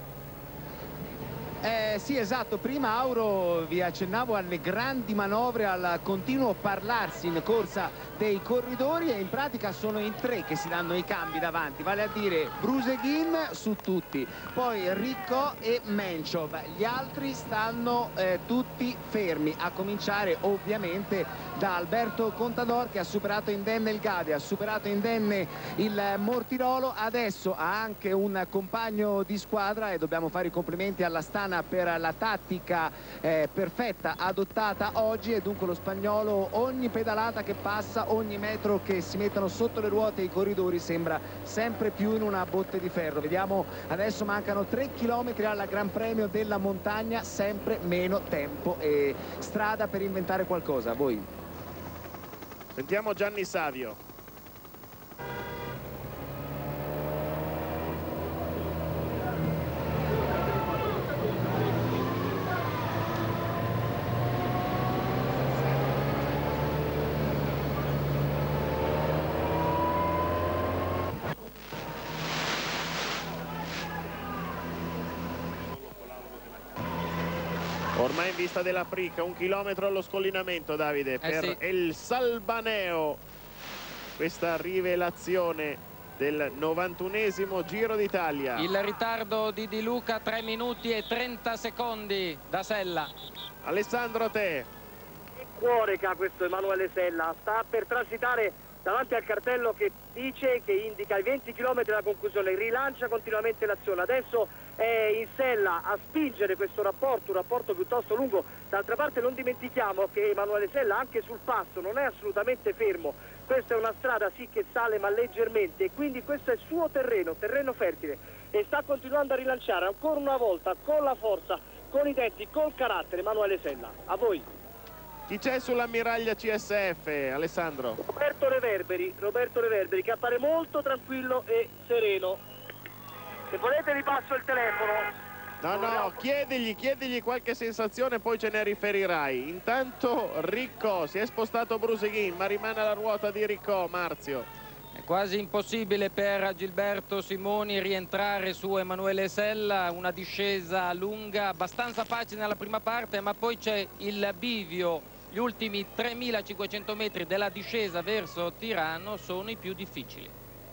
Sì, esatto, prima Auro vi accennavo alle grandi manovre, al continuo parlarsi in corsa dei corridori, e in pratica sono in 3 che si danno i cambi davanti, vale a dire Bruseghin su tutti, poi Ricco e Menchov. Gli altri stanno tutti fermi, a cominciare ovviamente da Alberto Contador, che ha superato indenne il Gade, ha superato indenne il Mortirolo, adesso ha anche un compagno di squadra, e dobbiamo fare i complimenti alla Stana per la tattica perfetta adottata oggi, e dunque lo spagnolo, ogni pedalata che passa, ogni metro che si mettono sotto le ruote i corridori sembra sempre più in una botte di ferro. Vediamo, adesso mancano 3 chilometri al Gran Premio della Montagna, sempre meno tempo e strada per inventare qualcosa. Voi sentiamo Gianni Savio. Ormai in vista della Prica, 1 chilometro allo scollinamento, Davide, per sì. El Salbaneo. Questa rivelazione del 91esimo Giro d'Italia. Il ritardo di Di Luca, 3 minuti e 30 secondi da Sella. Alessandro, a te. Che cuore che ha questo Emanuele Sella, sta per transitare davanti al cartello che dice, che indica i 20 km alla conclusione, rilancia continuamente l'azione. Adesso è in Sella a spingere questo rapporto, un rapporto piuttosto lungo. D'altra parte non dimentichiamo che Emanuele Sella anche sul passo non è assolutamente fermo, questa è una strada sì che sale ma leggermente, e quindi questo è il suo terreno fertile, e sta continuando a rilanciare ancora una volta con la forza, con i denti, col carattere Emanuele Sella. A voi. Chi c'è sull'ammiraglia CSF, Alessandro? Roberto Reverberi, che appare molto tranquillo e sereno. Se volete vi passo il telefono. No, chiedigli qualche sensazione, poi ce ne riferirai. Intanto Ricco, si è spostato Bruseghin, ma rimane la ruota di Ricco. Marzio. È quasi impossibile per Gilberto Simoni rientrare su Emanuele Sella, una discesa lunga, abbastanza facile nella prima parte, ma poi c'è il bivio. Gli ultimi 3.500 metri della discesa verso Tirano sono i più difficili.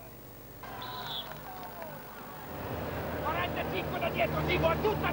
45 da dietro, Simo, a tutta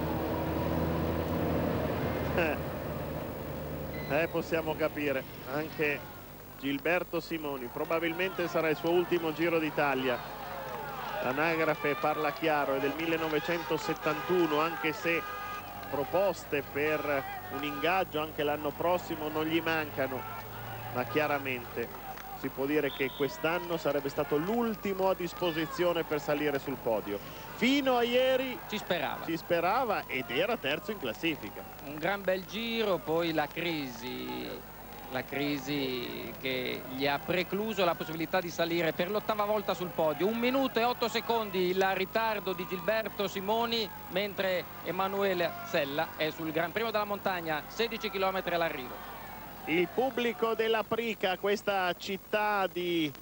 adesso! Possiamo capire, anche Gilberto Simoni, probabilmente sarà il suo ultimo Giro d'Italia. L'anagrafe parla chiaro, è del 1971, anche se proposte per un ingaggio anche l'anno prossimo non gli mancano, ma chiaramente si può dire che quest'anno sarebbe stato l'ultimo a disposizione per salire sul podio. Fino a ieri ci sperava ed era terzo in classifica. Un gran bel giro, poi la crisi che gli ha precluso la possibilità di salire per l'8ª volta sul podio. 1 minuto e 8 secondi il ritardo di Gilberto Simoni, mentre Emanuele Sella è sul Gran Premio della Montagna, 16 km all'arrivo. Il pubblico della Prica, questa città di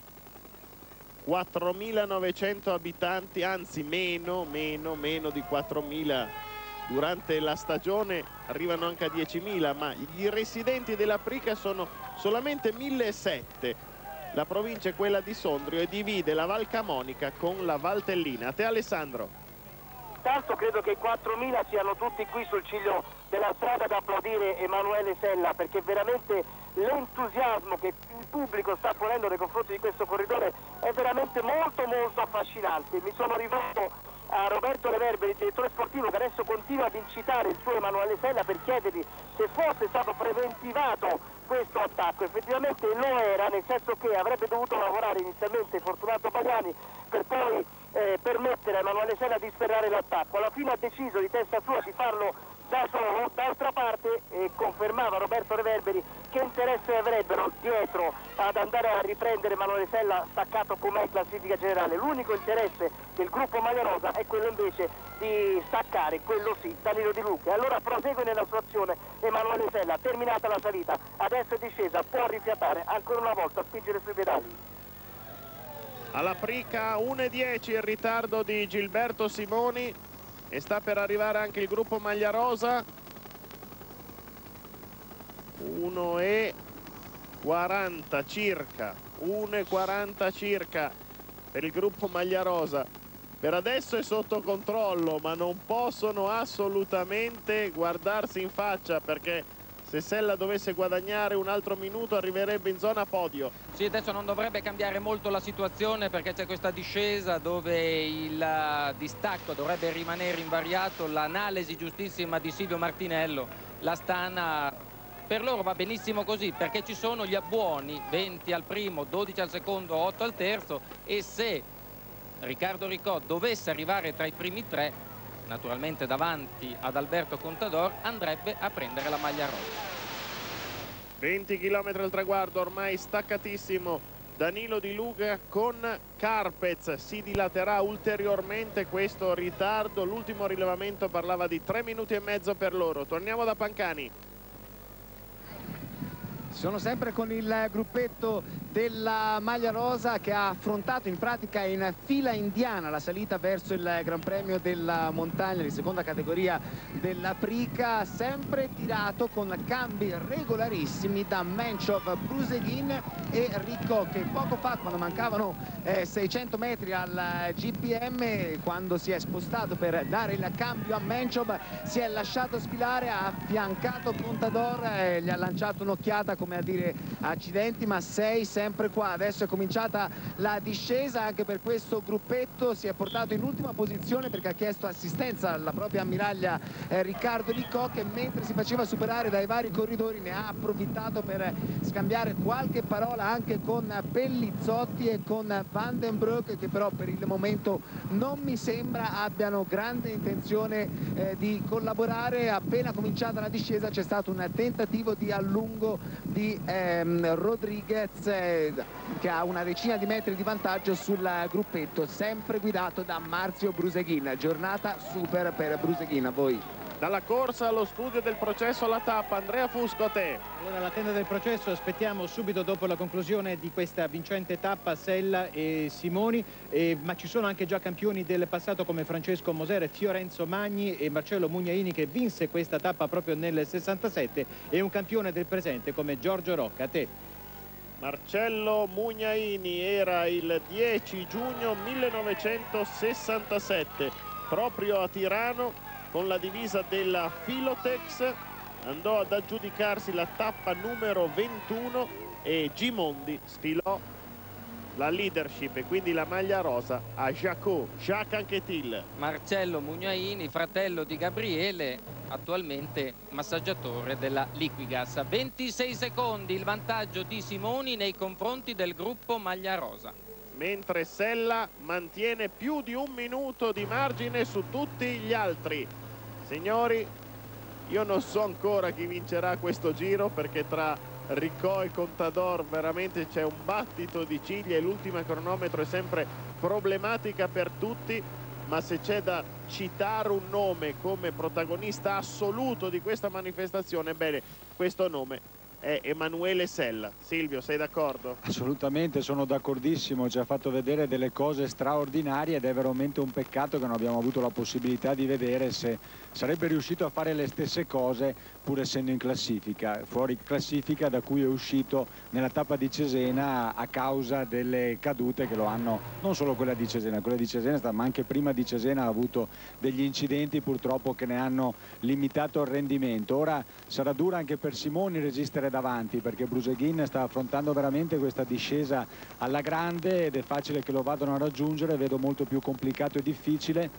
4.900 abitanti, anzi meno di 4.000, durante la stagione arrivano anche a 10.000, ma i residenti della Prica sono solamente 1.700. La provincia è quella di Sondrio e divide la Val Camonica con la Valtellina. A te, Alessandro. Intanto credo che i 4.000 siano tutti qui sul ciglio della strada ad applaudire Emanuele Sella, perché veramente l'entusiasmo che il pubblico sta ponendo nei confronti di questo corridore è veramente molto affascinante. Mi sono rivolto a Roberto Reverberi, il direttore sportivo, che adesso continua ad incitare il suo Emanuele Sella per chiedergli se fosse stato preventivato questo attacco. Effettivamente lo era, nel senso che avrebbe dovuto lavorare inizialmente Fortunato Pagani per poi permettere a Emanuele Sella di sferrare l'attacco. Alla fine ha deciso di testa sua di farlo da solo. D'altra parte confermava Roberto Reverberi che interesse avrebbero dietro ad andare a riprendere Emanuele Sella staccato com'è in classifica generale. L'unico interesse del gruppo Maglia Rosa è quello invece di staccare, quello sì, Danilo Di Luca. E allora prosegue nella sua azione Emanuele Sella, terminata la salita, adesso è discesa, può rifiatare ancora una volta, spingere sui pedali. Alla Prica 1:10 il ritardo di Gilberto Simoni e sta per arrivare anche il gruppo Maglia Rosa. 1:40 circa, 1:40 circa per il gruppo Maglia Rosa. Per adesso è sotto controllo, ma non possono assolutamente guardarsi in faccia, perché se Sella dovesse guadagnare un altro minuto arriverebbe in zona podio. Sì, adesso non dovrebbe cambiare molto la situazione, perché c'è questa discesa dove il distacco dovrebbe rimanere invariato. L'analisi giustissima di Silvio Martinello, l'Astana per loro va benissimo così, perché ci sono gli abbuoni, 20 al primo, 12 al secondo, 8 al terzo, e se Riccardo Riccò dovesse arrivare tra i primi tre, naturalmente davanti ad Alberto Contador, andrebbe a prendere la maglia rosa. 20 km al traguardo, ormai staccatissimo Danilo Di Luca con Carpez. Si dilaterà ulteriormente questo ritardo. L'ultimo rilevamento parlava di 3 minuti e mezzo per loro. Torniamo da Pancani. Sono sempre con il gruppetto della maglia rosa che ha affrontato in pratica in fila indiana la salita verso il Gran Premio della Montagna di seconda categoria della Prica, sempre tirato con cambi regolarissimi da Menchov, Bruseghin e Riccò, che poco fa, quando mancavano 600 metri al GPM, quando si è spostato per dare il cambio a Menchov, si è lasciato sfilare, ha affiancato Contador, gli ha lanciato un'occhiata come a dire accidenti, ma sei sempre qua. Adesso è cominciata la discesa anche per questo gruppetto, si è portato in ultima posizione perché ha chiesto assistenza alla propria ammiraglia Riccardo Riccò, che mentre si faceva superare dai vari corridori ne ha approfittato per scambiare qualche parola anche con Pellizzotti e con Van den Broek, che però per il momento non mi sembra abbiano grande intenzione di collaborare. Appena cominciata la discesa c'è stato un tentativo di allungo di Rodriguez, che ha una decina di metri di vantaggio sul gruppetto, sempre guidato da Marzio Bruseghin. Giornata super per Bruseghin. A voi. Dalla corsa allo studio del processo alla tappa, Andrea Fusco, a te. Allora, alla tenda del processo aspettiamo subito dopo la conclusione di questa vincente tappa Sella e Simoni, ma ci sono anche già campioni del passato come Francesco Moser, Fiorenzo Magni e Marcello Mugnaini, che vinse questa tappa proprio nel 67, e un campione del presente come Giorgio Rocca. A te. Marcello Mugnaini era il 10 giugno 1967, proprio a Tirano, con la divisa della Filotex, andò ad aggiudicarsi la tappa numero 21 e Gimondi sfilò la leadership e quindi la maglia rosa a Jacques Anquetil. Marcello Mugnaini, fratello di Gabriele, attualmente massaggiatore della Liquigas. 26 secondi il vantaggio di Simoni nei confronti del gruppo maglia rosa, mentre Sella mantiene più di un minuto di margine su tutti gli altri. Signori, io non so ancora chi vincerà questo giro, perché tra Riccò e Contador veramente c'è un battito di ciglia e l'ultima cronometro è sempre problematica per tutti, ma se c'è da citare un nome come protagonista assoluto di questa manifestazione, bene, questo nome è Emanuele Sella. Silvio, sei d'accordo? Assolutamente, sono d'accordissimo, ci ha fatto vedere delle cose straordinarie ed è veramente un peccato che non abbiamo avuto la possibilità di vedere se sarebbe riuscito a fare le stesse cose pur essendo in classifica, fuori classifica da cui è uscito nella tappa di Cesena a causa delle cadute che lo hanno, non solo quella di Cesena ma anche prima di Cesena ha avuto degli incidenti purtroppo che ne hanno limitato il rendimento. Ora sarà dura anche per Simoni resistere davanti, perché Bruseghin sta affrontando veramente questa discesa alla grande ed è facile che lo vadano a raggiungere, vedo molto più complicato e difficile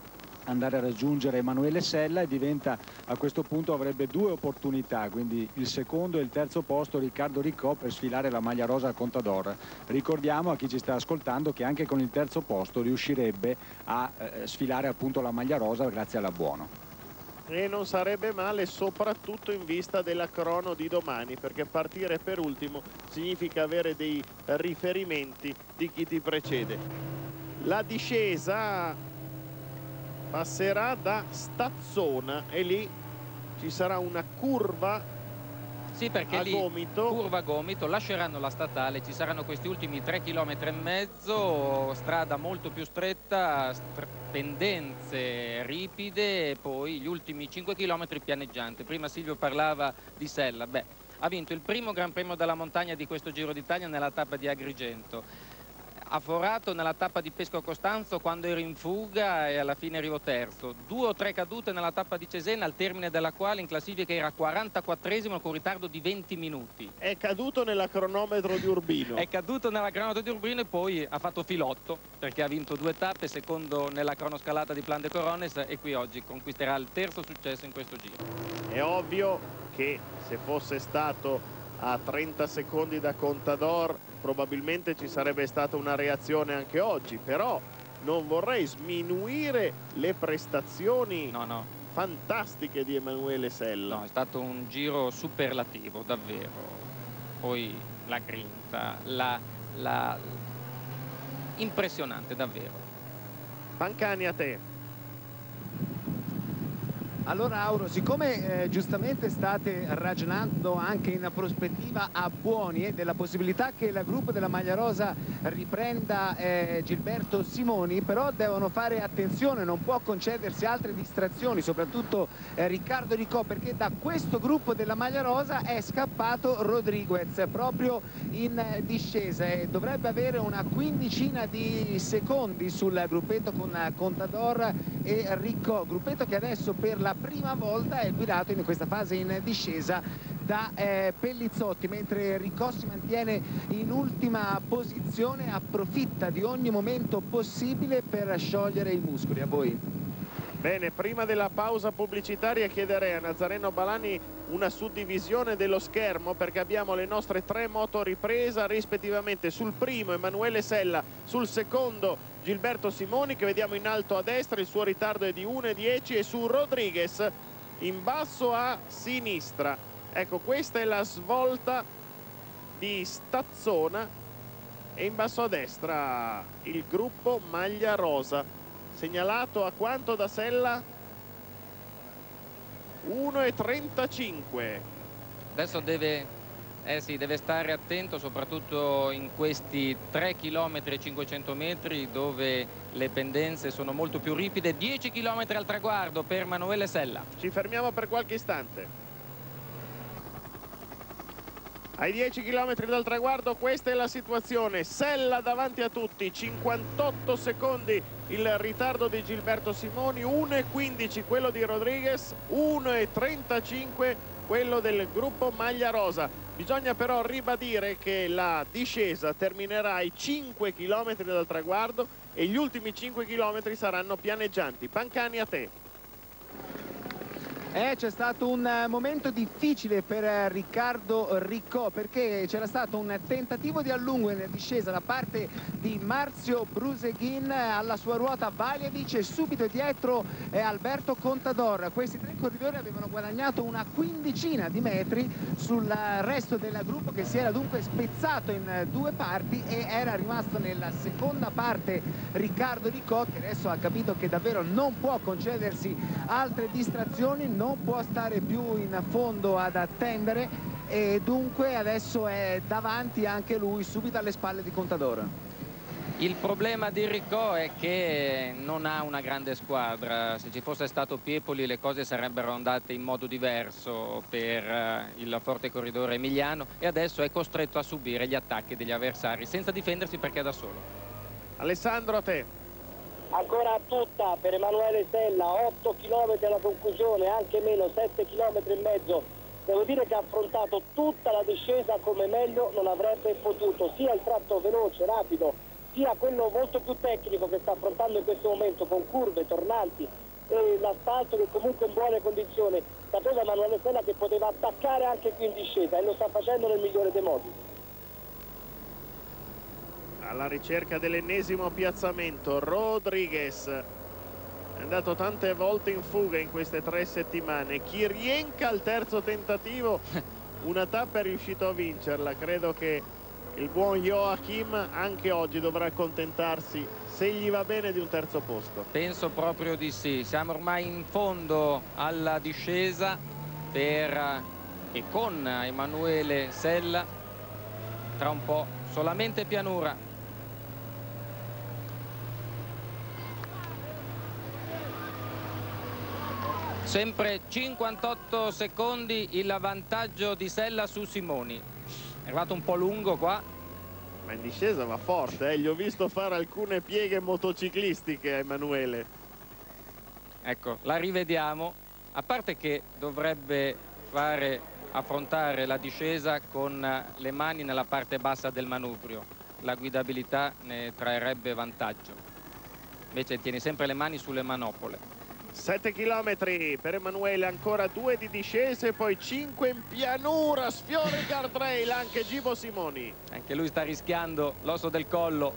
andare a raggiungere Emanuele Sella, e diventa, a questo punto avrebbe due opportunità, quindi il secondo e il terzo posto Riccardo Riccò per sfilare la maglia rosa al Contador. Ricordiamo a chi ci sta ascoltando che anche con il terzo posto riuscirebbe a sfilare appunto la maglia rosa grazie all'abbuono. E non sarebbe male, soprattutto in vista della crono di domani, perché partire per ultimo significa avere dei riferimenti di chi ti precede. La discesa passerà da Stazzona e lì ci sarà una curva. Sì, perché lì, curva a gomito, lasceranno la statale, ci saranno questi ultimi 3,5 km, strada molto più stretta, pendenze ripide, e poi gli ultimi 5 km pianeggiante. Prima Silvio parlava di Sella, ha vinto il primo Gran Premio della Montagna di questo Giro d'Italia nella tappa di Agrigento. Ha forato nella tappa di Pesco Costanzo quando ero in fuga e alla fine arrivo terzo. 2 o 3 cadute nella tappa di Cesena, al termine della quale in classifica era 44esimo con ritardo di 20 minuti. È caduto nella cronometro di Urbino. È caduto nella cronometro di Urbino e poi ha fatto filotto, perché ha vinto 2 tappe, secondo nella cronoscalata di Plan de Corones, e qui oggi conquisterà il terzo successo in questo giro. È ovvio che se fosse stato a 30 secondi da Contador probabilmente ci sarebbe stata una reazione anche oggi, però non vorrei sminuire le prestazioni fantastiche di Emanuele Sella. No, è stato un giro superlativo, davvero. Poi la grinta, impressionante, davvero. Pancani, a te. Allora Auro, siccome giustamente state ragionando anche in prospettiva a buoni della possibilità che il gruppo della maglia rosa riprenda Gilberto Simoni, però devono fare attenzione, non può concedersi altre distrazioni, soprattutto Riccardo Riccò, perché da questo gruppo della maglia rosa è scappato Rodriguez proprio in discesa e dovrebbe avere una quindicina di secondi sul gruppetto con Contador e Riccò, gruppetto che adesso per la prima volta è guidato in questa fase in discesa da Pellizzotti, mentre Riccò si mantiene in ultima posizione, approfitta di ogni momento possibile per sciogliere i muscoli. A voi. Bene, prima della pausa pubblicitaria chiederei a Nazareno Balani una suddivisione dello schermo, perché abbiamo le nostre 3 moto ripresa rispettivamente sul primo Emanuele Sella, sul secondo Gilberto Simoni, che vediamo in alto a destra, il suo ritardo è di 1,10, e su Rodriguez in basso a sinistra. Ecco, questa è la svolta di Stazzona e in basso a destra il gruppo maglia rosa, segnalato a quanto da Sella? 1,35. Adesso deve stare attento soprattutto in questi 3 km e 500 metri dove le pendenze sono molto più ripide. 10 km al traguardo per Emanuele Sella. Ci fermiamo per qualche istante. Ai 10 km dal traguardo questa è la situazione. Sella davanti a tutti, 58 secondi il ritardo di Gilberto Simoni, 1,15 quello di Rodriguez, 1,35 quello del gruppo maglia rosa. Bisogna però ribadire che la discesa terminerà ai 5 km dal traguardo e gli ultimi 5 km saranno pianeggianti. Pancani, a te. C'è stato un momento difficile per Riccardo Riccò, perché c'era stato un tentativo di allungo in discesa da parte di Marzio Bruseghin, alla sua ruota Valjevic e subito dietro Alberto Contador. Questi 3 corridori avevano guadagnato una quindicina di metri sul resto del gruppo, che si era dunque spezzato in 2 parti e era rimasto nella seconda parte Riccardo Riccò, che adesso ha capito che davvero non può concedersi altre distrazioni, non può stare più in fondo ad attendere e dunque adesso è davanti anche lui, subito alle spalle di Contador. Il problema di Riccò è che non ha una grande squadra. Se ci fosse stato Piepoli le cose sarebbero andate in modo diverso per il forte corridore emiliano, e adesso è costretto a subire gli attacchi degli avversari senza difendersi perché è da solo. Alessandro, a te. Ancora tutta per Emanuele Sella, 8 km alla conclusione, anche meno, 7 km e mezzo. Devo dire che ha affrontato tutta la discesa come meglio non avrebbe potuto, sia il tratto veloce, rapido, sia quello molto più tecnico che sta affrontando in questo momento, con curve, tornanti, e l'asfalto che comunque è in buone condizioni. Sapeva Emanuele Sella che poteva attaccare anche qui in discesa e lo sta facendo nel migliore dei modi. Alla ricerca dell'ennesimo piazzamento, Rodriguez è andato tante volte in fuga in queste 3 settimane. Kirienka al terzo tentativo, una tappa è riuscito a vincerla. Credo che il buon Joachim anche oggi dovrà accontentarsi, se gli va bene, di un terzo posto. Penso proprio di sì. Siamo ormai in fondo alla discesa e con Emanuele Sella. Tra un po' solamente pianura. Sempre 58 secondi il vantaggio di Sella su Simoni. È arrivato un po' lungo qua. Ma in discesa va forte, Gli ho visto fare alcune pieghe motociclistiche a Emanuele. Ecco, la rivediamo. A parte che dovrebbe affrontare la discesa con le mani nella parte bassa del manubrio. La guidabilità ne trarrebbe vantaggio. Invece tiene sempre le mani sulle manopole. 7 chilometri per Emanuele, ancora 2 di discese, poi 5 in pianura, sfiora il guardrail anche Gibo Simoni. Anche lui sta rischiando l'osso del collo.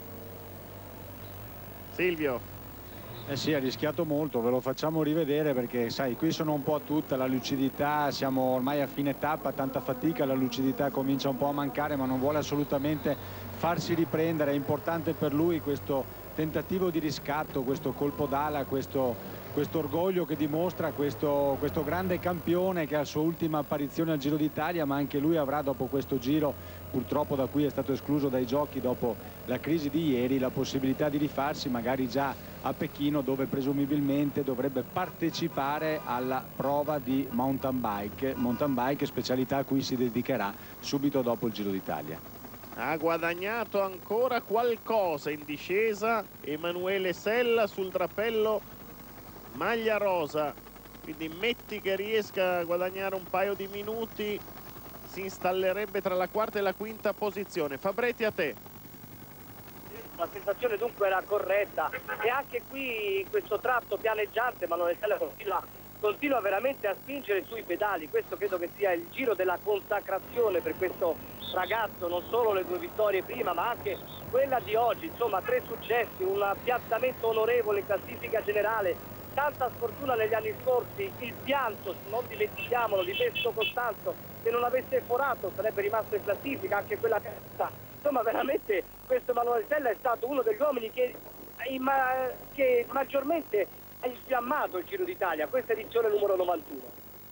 Silvio. Eh sì, ha rischiato molto, ve lo facciamo rivedere perché sai, qui sono un po' a tutta la lucidità, siamo ormai a fine tappa, tanta fatica, la lucidità comincia un po' a mancare, ma non vuole assolutamente farsi riprendere. È importante per lui questo tentativo di riscatto, questo colpo d'ala, questo orgoglio che dimostra, questo grande campione che ha la sua ultima apparizione al Giro d'Italia, ma anche lui avrà dopo questo giro, purtroppo da cui è stato escluso dai giochi dopo la crisi di ieri, la possibilità di rifarsi magari già a Pechino, dove presumibilmente dovrebbe partecipare alla prova di mountain bike, specialità a cui si dedicherà subito dopo il Giro d'Italia. Ha guadagnato ancora qualcosa in discesa Emanuele Sella sul drappello maglia rosa, quindi metti che riesca a guadagnare un paio di minuti, si installerebbe tra la quarta e la quinta posizione. Fabretti, a te. La sensazione dunque era corretta e anche qui in questo tratto pianeggiante Emanuele Sella continua veramente a spingere sui pedali. Questo credo che sia il giro della consacrazione per questo ragazzo, non solo le 2 vittorie prima ma anche quella di oggi, insomma 3 successi, un piazzamento onorevole in classifica generale. Tanta sfortuna negli anni scorsi, il pianto, non dimentichiamolo, di Pesto Costanzo, se non avesse forato sarebbe rimasto in classifica, anche quella terza. Insomma veramente questo Emanuele Sella è stato uno degli uomini che maggiormente ha infiammato il Giro d'Italia, questa edizione numero 91.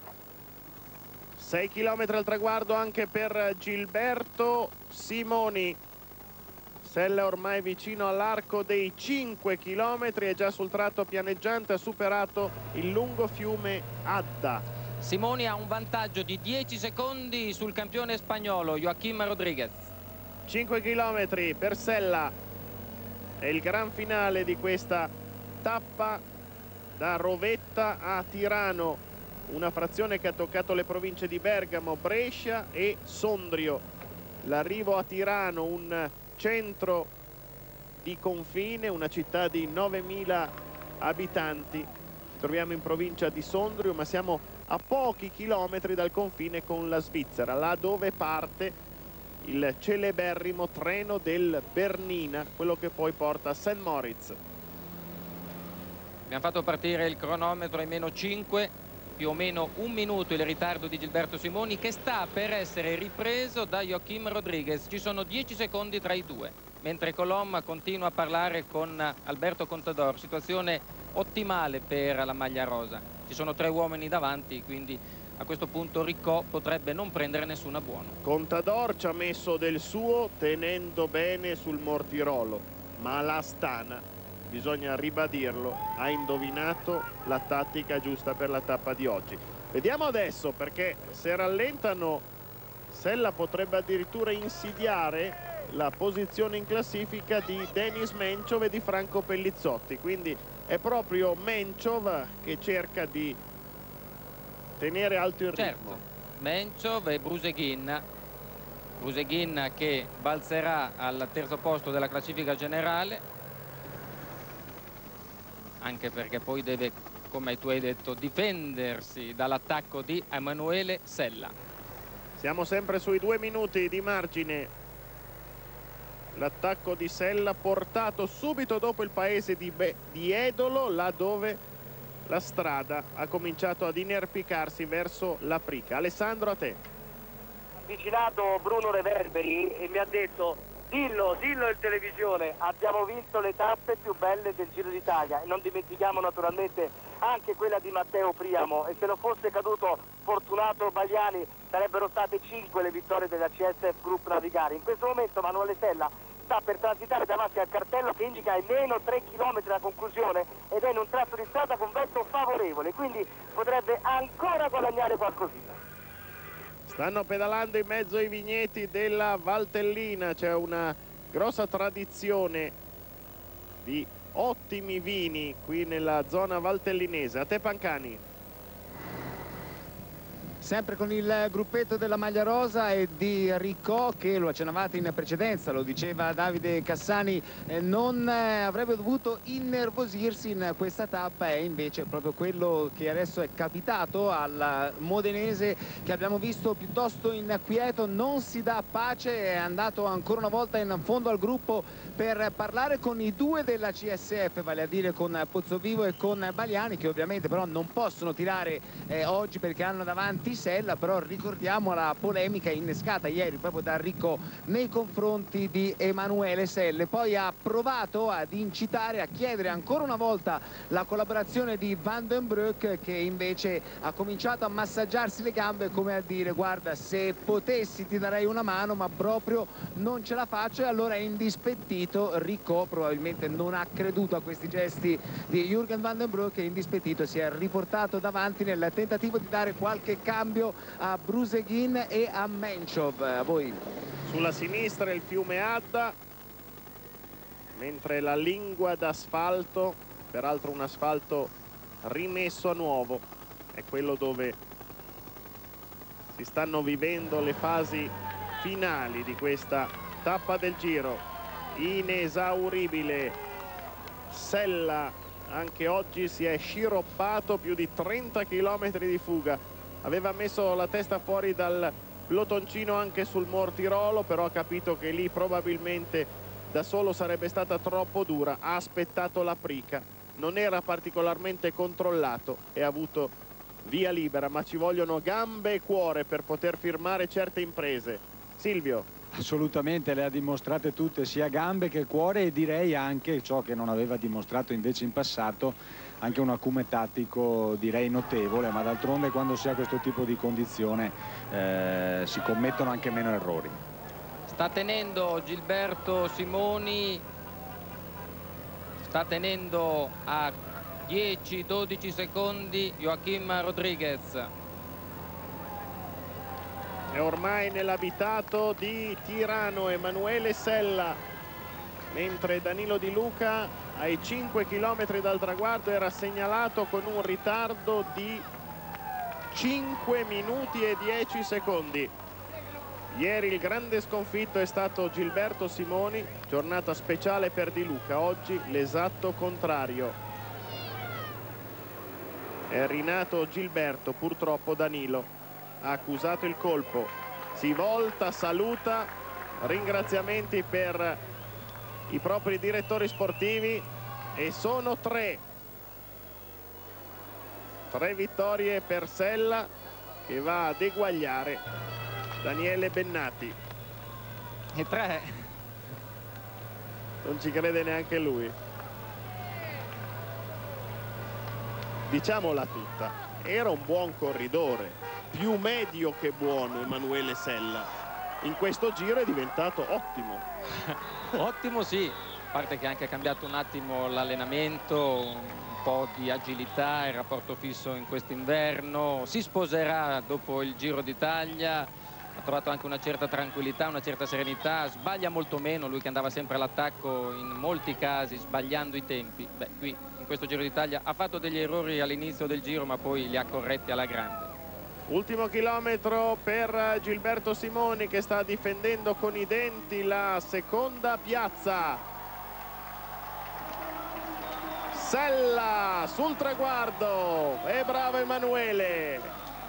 6 chilometri al traguardo anche per Gilberto Simoni. Sella ormai vicino all'arco dei 5 chilometri, è già sul tratto pianeggiante, ha superato il lungo fiume Adda. Simoni ha un vantaggio di 10 secondi sul campione spagnolo Joachim Rodriguez. 5 chilometri per Sella, è il gran finale di questa tappa da Rovetta a Tirano, una frazione che ha toccato le province di Bergamo, Brescia e Sondrio. L'arrivo a Tirano, un centro di confine, una città di 9.000 abitanti. Ci troviamo in provincia di Sondrio, ma siamo a pochi chilometri dal confine con la Svizzera, là dove parte il celeberrimo treno del Bernina, quello che poi porta a St. Moritz. Abbiamo fatto partire il cronometro ai -5, più o meno 1 minuto il ritardo di Gilberto Simoni, che sta per essere ripreso da Joachim Rodriguez. Ci sono 10 secondi tra i due, mentre Colom continua a parlare con Alberto Contador. Situazione ottimale per la maglia rosa. Ci sono 3 uomini davanti, quindi a questo punto Riccò potrebbe non prendere nessuna buona. Contador ci ha messo del suo tenendo bene sul Mortirolo, ma l'Astana, bisogna ribadirlo, ha indovinato la tattica giusta per la tappa di oggi. Vediamo adesso, perché se rallentano Sella potrebbe addirittura insidiare la posizione in classifica di Denis Menchov e di Franco Pellizzotti, quindi è proprio Menchov che cerca di tenere alto il ritmo. Menchov e Bruseghin che balzerà al terzo posto della classifica generale, anche perché poi deve come tu hai detto, difendersi dall'attacco di Emanuele Sella. Siamo sempre sui 2 minuti di margine. L'attacco di Sella portato subito dopo il paese di Edolo, là dove la strada ha cominciato ad inerpicarsi verso l'Aprica. Alessandro, a te. Avvicinato Bruno Reverberi e mi ha detto: dillo in televisione, abbiamo vinto le tappe più belle del Giro d'Italia, e non dimentichiamo naturalmente anche quella di Matteo Priamo, e se non fosse caduto Fortunato Bagliani sarebbero state 5 le vittorie della CSF Group Navigare. In questo momento Emanuele Sella sta per transitare davanti al cartello che indica almeno 3 km la conclusione, ed è in un tratto di strada con vento favorevole, quindi potrebbe ancora guadagnare qualcosina. Stanno pedalando in mezzo ai vigneti della Valtellina, c'è una grossa tradizione di ottimi vini qui nella zona valtellinese. A te Pancani. Sempre con il gruppetto della maglia rosa e di Riccò, che lo accennavate in precedenza, lo diceva Davide Cassani, non avrebbe dovuto innervosirsi in questa tappa, e invece proprio quello che adesso è capitato al modenese, che abbiamo visto piuttosto inquieto, non si dà pace, è andato ancora una volta in fondo al gruppo per parlare con i due della CSF, vale a dire con Pozzovivo e con Bagliani, che ovviamente però non possono tirare oggi perché hanno davanti Sella. Però ricordiamo la polemica innescata ieri proprio da Riccò nei confronti di Emanuele Sella. Poi ha provato ad incitare, a chiedere ancora una volta la collaborazione di Van den Broek, che invece ha cominciato a massaggiarsi le gambe come a dire: guarda, se potessi ti darei una mano, ma proprio non ce la faccio. E allora è indispettito Riccò, probabilmente non ha creduto a questi gesti di Jürgen Van den Broek, e indispettito si è riportato davanti nel tentativo di dare qualche cambio a Bruseghin e a Menchov. A voi. Sulla sinistra il fiume Adda, mentre la lingua d'asfalto, peraltro un asfalto rimesso a nuovo, è quello dove si stanno vivendo le fasi finali di questa tappa del Giro. Inesauribile Sella anche oggi si è sciroppato, più di 30 km di fuga. Aveva messo la testa fuori dal pelotoncino anche sul Mortirolo, però ha capito che lì probabilmente da solo sarebbe stata troppo dura. Ha aspettato l'Aprica, non era particolarmente controllato e ha avuto via libera, ma ci vogliono gambe e cuore per poter firmare certe imprese. Silvio. Assolutamente, le ha dimostrate tutte, sia gambe che cuore, e direi anche ciò che non aveva dimostrato invece in passato, anche un acume tattico direi notevole, ma d'altronde quando si ha questo tipo di condizione si commettono anche meno errori. Sta tenendo Gilberto Simoni, sta tenendo a 10-12 secondi Joachim Rodriguez. È ormai nell'abitato di Tirano Emanuele Sella, mentre Danilo Di Luca ai 5 km dal traguardo era segnalato con un ritardo di 5 minuti e 10 secondi. Ieri il grande sconfitto è stato Gilberto Simoni, giornata speciale per Di Luca, oggi l'esatto contrario. È rinato Gilberto, purtroppo Danilo ha accusato il colpo, si volta, saluta, ringraziamenti per i propri direttori sportivi, e sono 3 vittorie per Sella, che va ad eguagliare Daniele Bennati. E 3. Non ci crede neanche lui. Diciamola tutta, era un buon corridore, più medio che buono Emanuele Sella. In questo giro è diventato ottimo. Ottimo sì, a parte che ha anche cambiato un attimo l'allenamento, un po' di agilità, il rapporto fisso in quest'inverno. Si sposerà dopo il Giro d'Italia, ha trovato anche una certa tranquillità, una certa serenità, sbaglia molto meno, lui che andava sempre all'attacco in molti casi sbagliando i tempi. Beh, qui in questo Giro d'Italia ha fatto degli errori all'inizio del giro, ma poi li ha corretti alla grande. Ultimo chilometro per Gilberto Simoni, che sta difendendo con i denti la seconda piazza. Sella sul traguardo, e bravo Emanuele.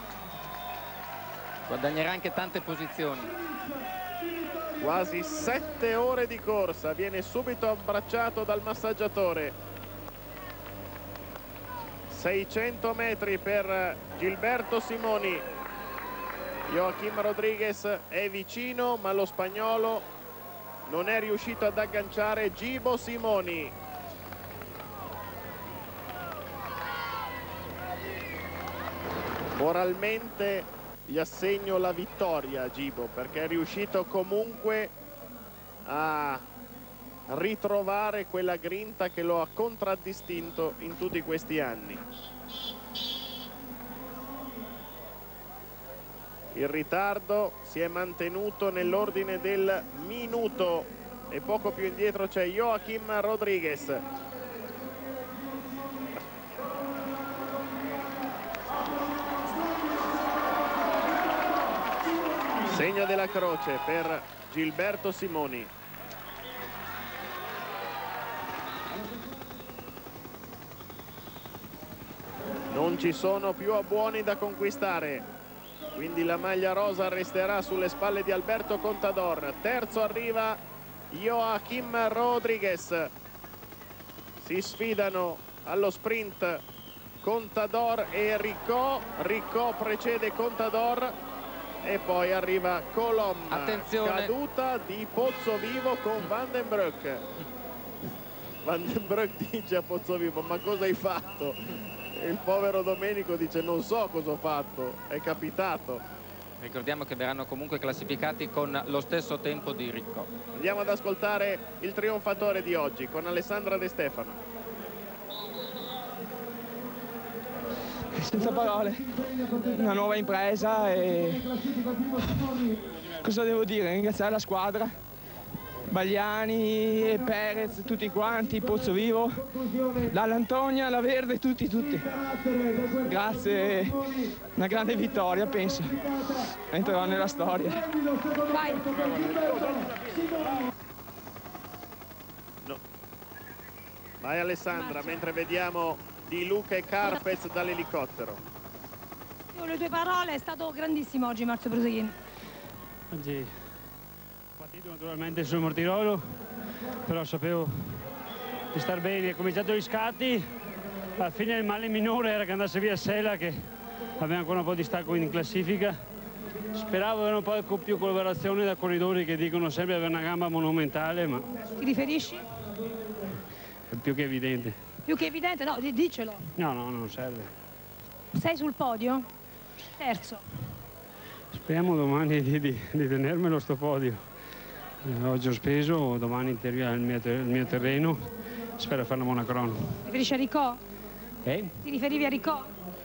Guadagnerà anche tante posizioni. Quasi 7 ore di corsa, viene subito abbracciato dal massaggiatore. 600 metri per Gilberto Simoni. Joaquim Rodriguez è vicino, ma lo spagnolo non è riuscito ad agganciare Gibo Simoni. Moralmente gli assegno la vittoria a Gibo, perché è riuscito comunque a ritrovare quella grinta che lo ha contraddistinto in tutti questi anni. Il ritardo si è mantenuto nell'ordine del minuto e poco più indietro c'è Joaquim Rodriguez. Segno della croce per Gilberto Simoni. Non ci sono più abbuoni da conquistare, quindi la maglia rosa resterà sulle spalle di Alberto Contador. Terzo arriva Joaquim Rodriguez. Si sfidano allo sprint Contador e Ricò. Ricò precede Contador e poi arriva Colom. Attenzione, caduta di Pozzovivo con Van den Broek. Van den Broek dice a Pozzovivo: ma cosa hai fatto? E il povero Domenico dice: non so cosa ho fatto, è capitato. Ricordiamo che verranno comunque classificati con lo stesso tempo di Ricco. Andiamo ad ascoltare il trionfatore di oggi con Alessandra De Stefano. Senza parole, una nuova impresa e cosa devo dire? Ringraziare la squadra, Bagliani, Perez, tutti quanti, Pozzovivo, dall'Antonia, la Verde, tutti. Grazie, una grande vittoria, penso. Entrerò nella storia. Vai. No. Vai Alessandra, mentre vediamo Di Luca e Carpez dall'elicottero. Io le tue parole, è stato grandissimo oggi Marzio Bruseghin. Oggi ho partito naturalmente sul Mortirolo, però sapevo di star bene. Ho cominciato gli scatti, alla fine il male minore era che andasse via Sella, che aveva ancora un po' di stacco in classifica. Speravo avere un po' più collaborazione da corridori che dicono sempre di avere una gamba monumentale, ma Ti riferisci? è più che evidente. Più che evidente, no, dicelo. No, non serve. Sei sul podio? Terzo. Speriamo domani di tenermelo sto podio. Oggi ho speso, domani interiore il mio terreno, spero fare una buona crono. Ti riferisci a Ricò? Eh? Ti riferivi a Ricò?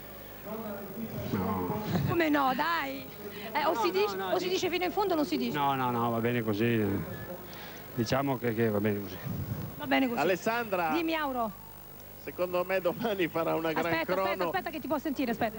No. Come no, dai! O si dice fino in fondo o non si dice? No, va bene così. Diciamo che va bene così. Va bene così. Alessandra, dimmi Auro. Secondo me domani farà una gran crono. Aspetta che ti può sentire, aspetta.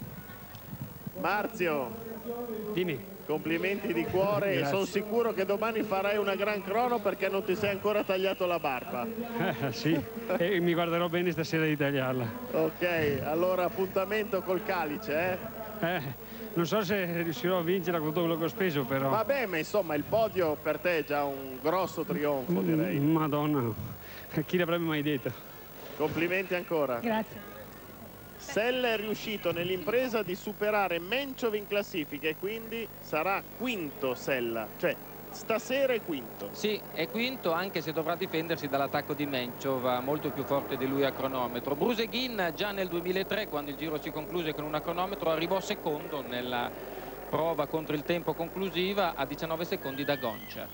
Marzio, dimmi. Complimenti di cuore. Grazie. E sono sicuro che domani farai una gran crono, perché non ti sei ancora tagliato la barba. Sì, e mi guarderò bene stasera di tagliarla. Ok, allora appuntamento col calice, non so se riuscirò a vincere con tutto quello che ho speso, però. Vabbè, ma insomma il podio per te è già un grosso trionfo, direi. Madonna, chi l'avrebbe mai detto? Complimenti ancora. Grazie. Sella è riuscito nell'impresa di superare Menciov in classifica e quindi sarà quinto Sella, cioè stasera è quinto. Sì, è quinto, anche se dovrà difendersi dall'attacco di Menciov, molto più forte di lui a cronometro. Bruseghin già nel 2003, quando il giro si concluse con una cronometro, arrivò secondo nella prova contro il tempo conclusiva a 19 secondi da Goncia.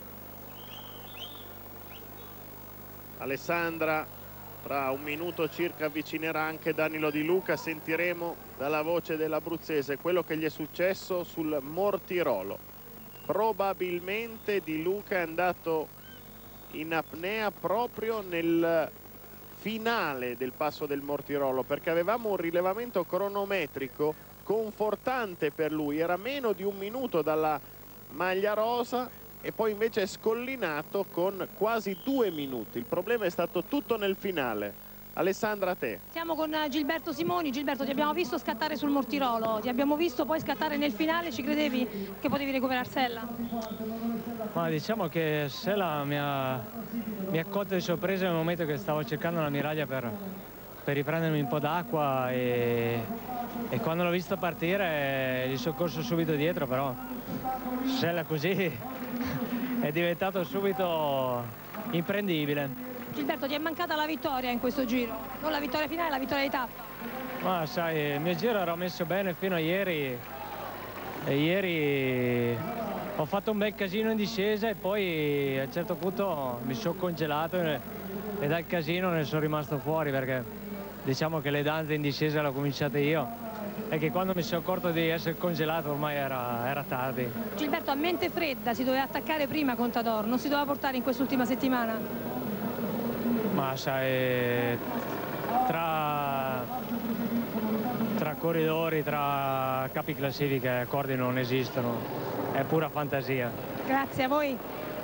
Alessandra tra un minuto circa avvicinerà anche Danilo Di Luca. Sentiremo dalla voce dell'abruzzese quello che gli è successo sul Mortirolo. Probabilmente Di Luca è andato in apnea proprio nel finale del passo del Mortirolo, perché avevamo un rilevamento cronometrico confortante per lui, era meno di un minuto dalla maglia rosa e poi invece è scollinato con quasi 2 minuti. Il problema è stato tutto nel finale. Alessandra, a te. Siamo con Gilberto Simoni. Gilberto, ti abbiamo visto scattare sul Mortirolo, ti abbiamo visto poi scattare nel finale, ci credevi che potevi recuperare Sella? Ma diciamo che Sella mi ha colto di sorpresa nel momento che stavo cercando la miraglia per riprendermi un po' d'acqua e quando l'ho visto partire gli sono corso subito dietro, però Sella così è diventato subito imprendibile. Gilberto, ti è mancata la vittoria in questo giro? Non la vittoria finale, la vittoria di tappa? Ma sai, il mio giro ero messo bene fino a ieri e ieri ho fatto un bel casino in discesa e poi a un certo punto mi sono congelato e dal casino ne sono rimasto fuori, perché diciamo che le danze in discesa le ho cominciate io e che quando mi sono accorto di essere congelato ormai era tardi. Gilberto, a mente fredda si doveva attaccare prima Contador, non si doveva portare in quest'ultima settimana? Ma sai, tra corridori, tra capi classifiche, accordi non esistono, è pura fantasia. Grazie a voi.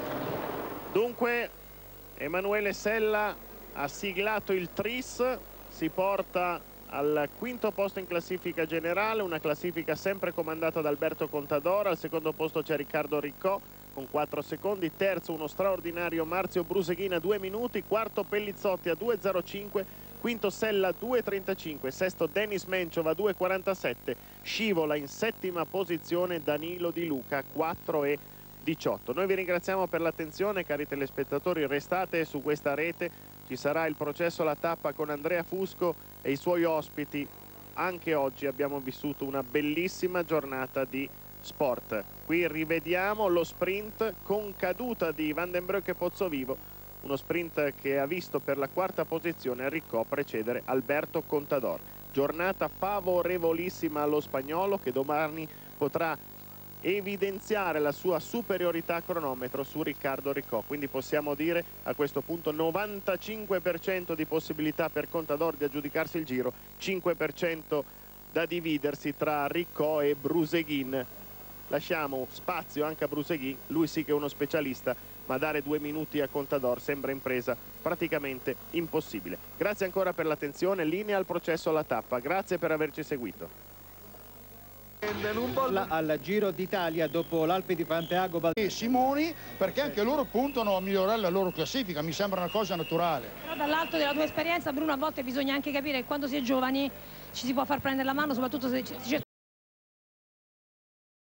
Dunque Emanuele Sella ha siglato il tris, si porta al quinto posto in classifica generale, una classifica sempre comandata da Alberto Contador. Al secondo posto c'è Riccardo Riccò con 4 secondi, terzo uno straordinario Marzio Bruseghina 2 minuti, quarto Pellizzotti a 2.05, quinto Sella 2.35, sesto Denis Menciova 2.47, scivola in settima posizione Danilo Di Luca 4.18. Noi vi ringraziamo per l'attenzione, cari telespettatori, restate su questa rete, ci sarà il processo alla tappa con Andrea Fusco e i suoi ospiti. Anche oggi abbiamo vissuto una bellissima giornata di sport. Qui rivediamo lo sprint con caduta di Van den Broek e Pozzovivo, uno sprint che ha visto per la quarta posizione Riccò precedere Alberto Contador. Giornata favorevolissima allo spagnolo, che domani potrà evidenziare la sua superiorità a cronometro su Riccardo Riccò, quindi possiamo dire a questo punto 95% di possibilità per Contador di aggiudicarsi il giro, 5% da dividersi tra Riccò e Bruseghin. Lasciamo spazio anche a Bruseghin, lui sì che è uno specialista, ma dare 2 minuti a Contador sembra impresa praticamente impossibile. Grazie ancora per l'attenzione, linea al processo alla tappa, grazie per averci seguito. Al Giro d'Italia dopo l'Alpe di Panteago e Simoni, perché anche loro puntano a migliorare la loro classifica, mi sembra una cosa naturale. Però dall'alto della tua esperienza, Bruno, a volte bisogna anche capire che quando si è giovani ci si può far prendere la mano, soprattutto se si cerca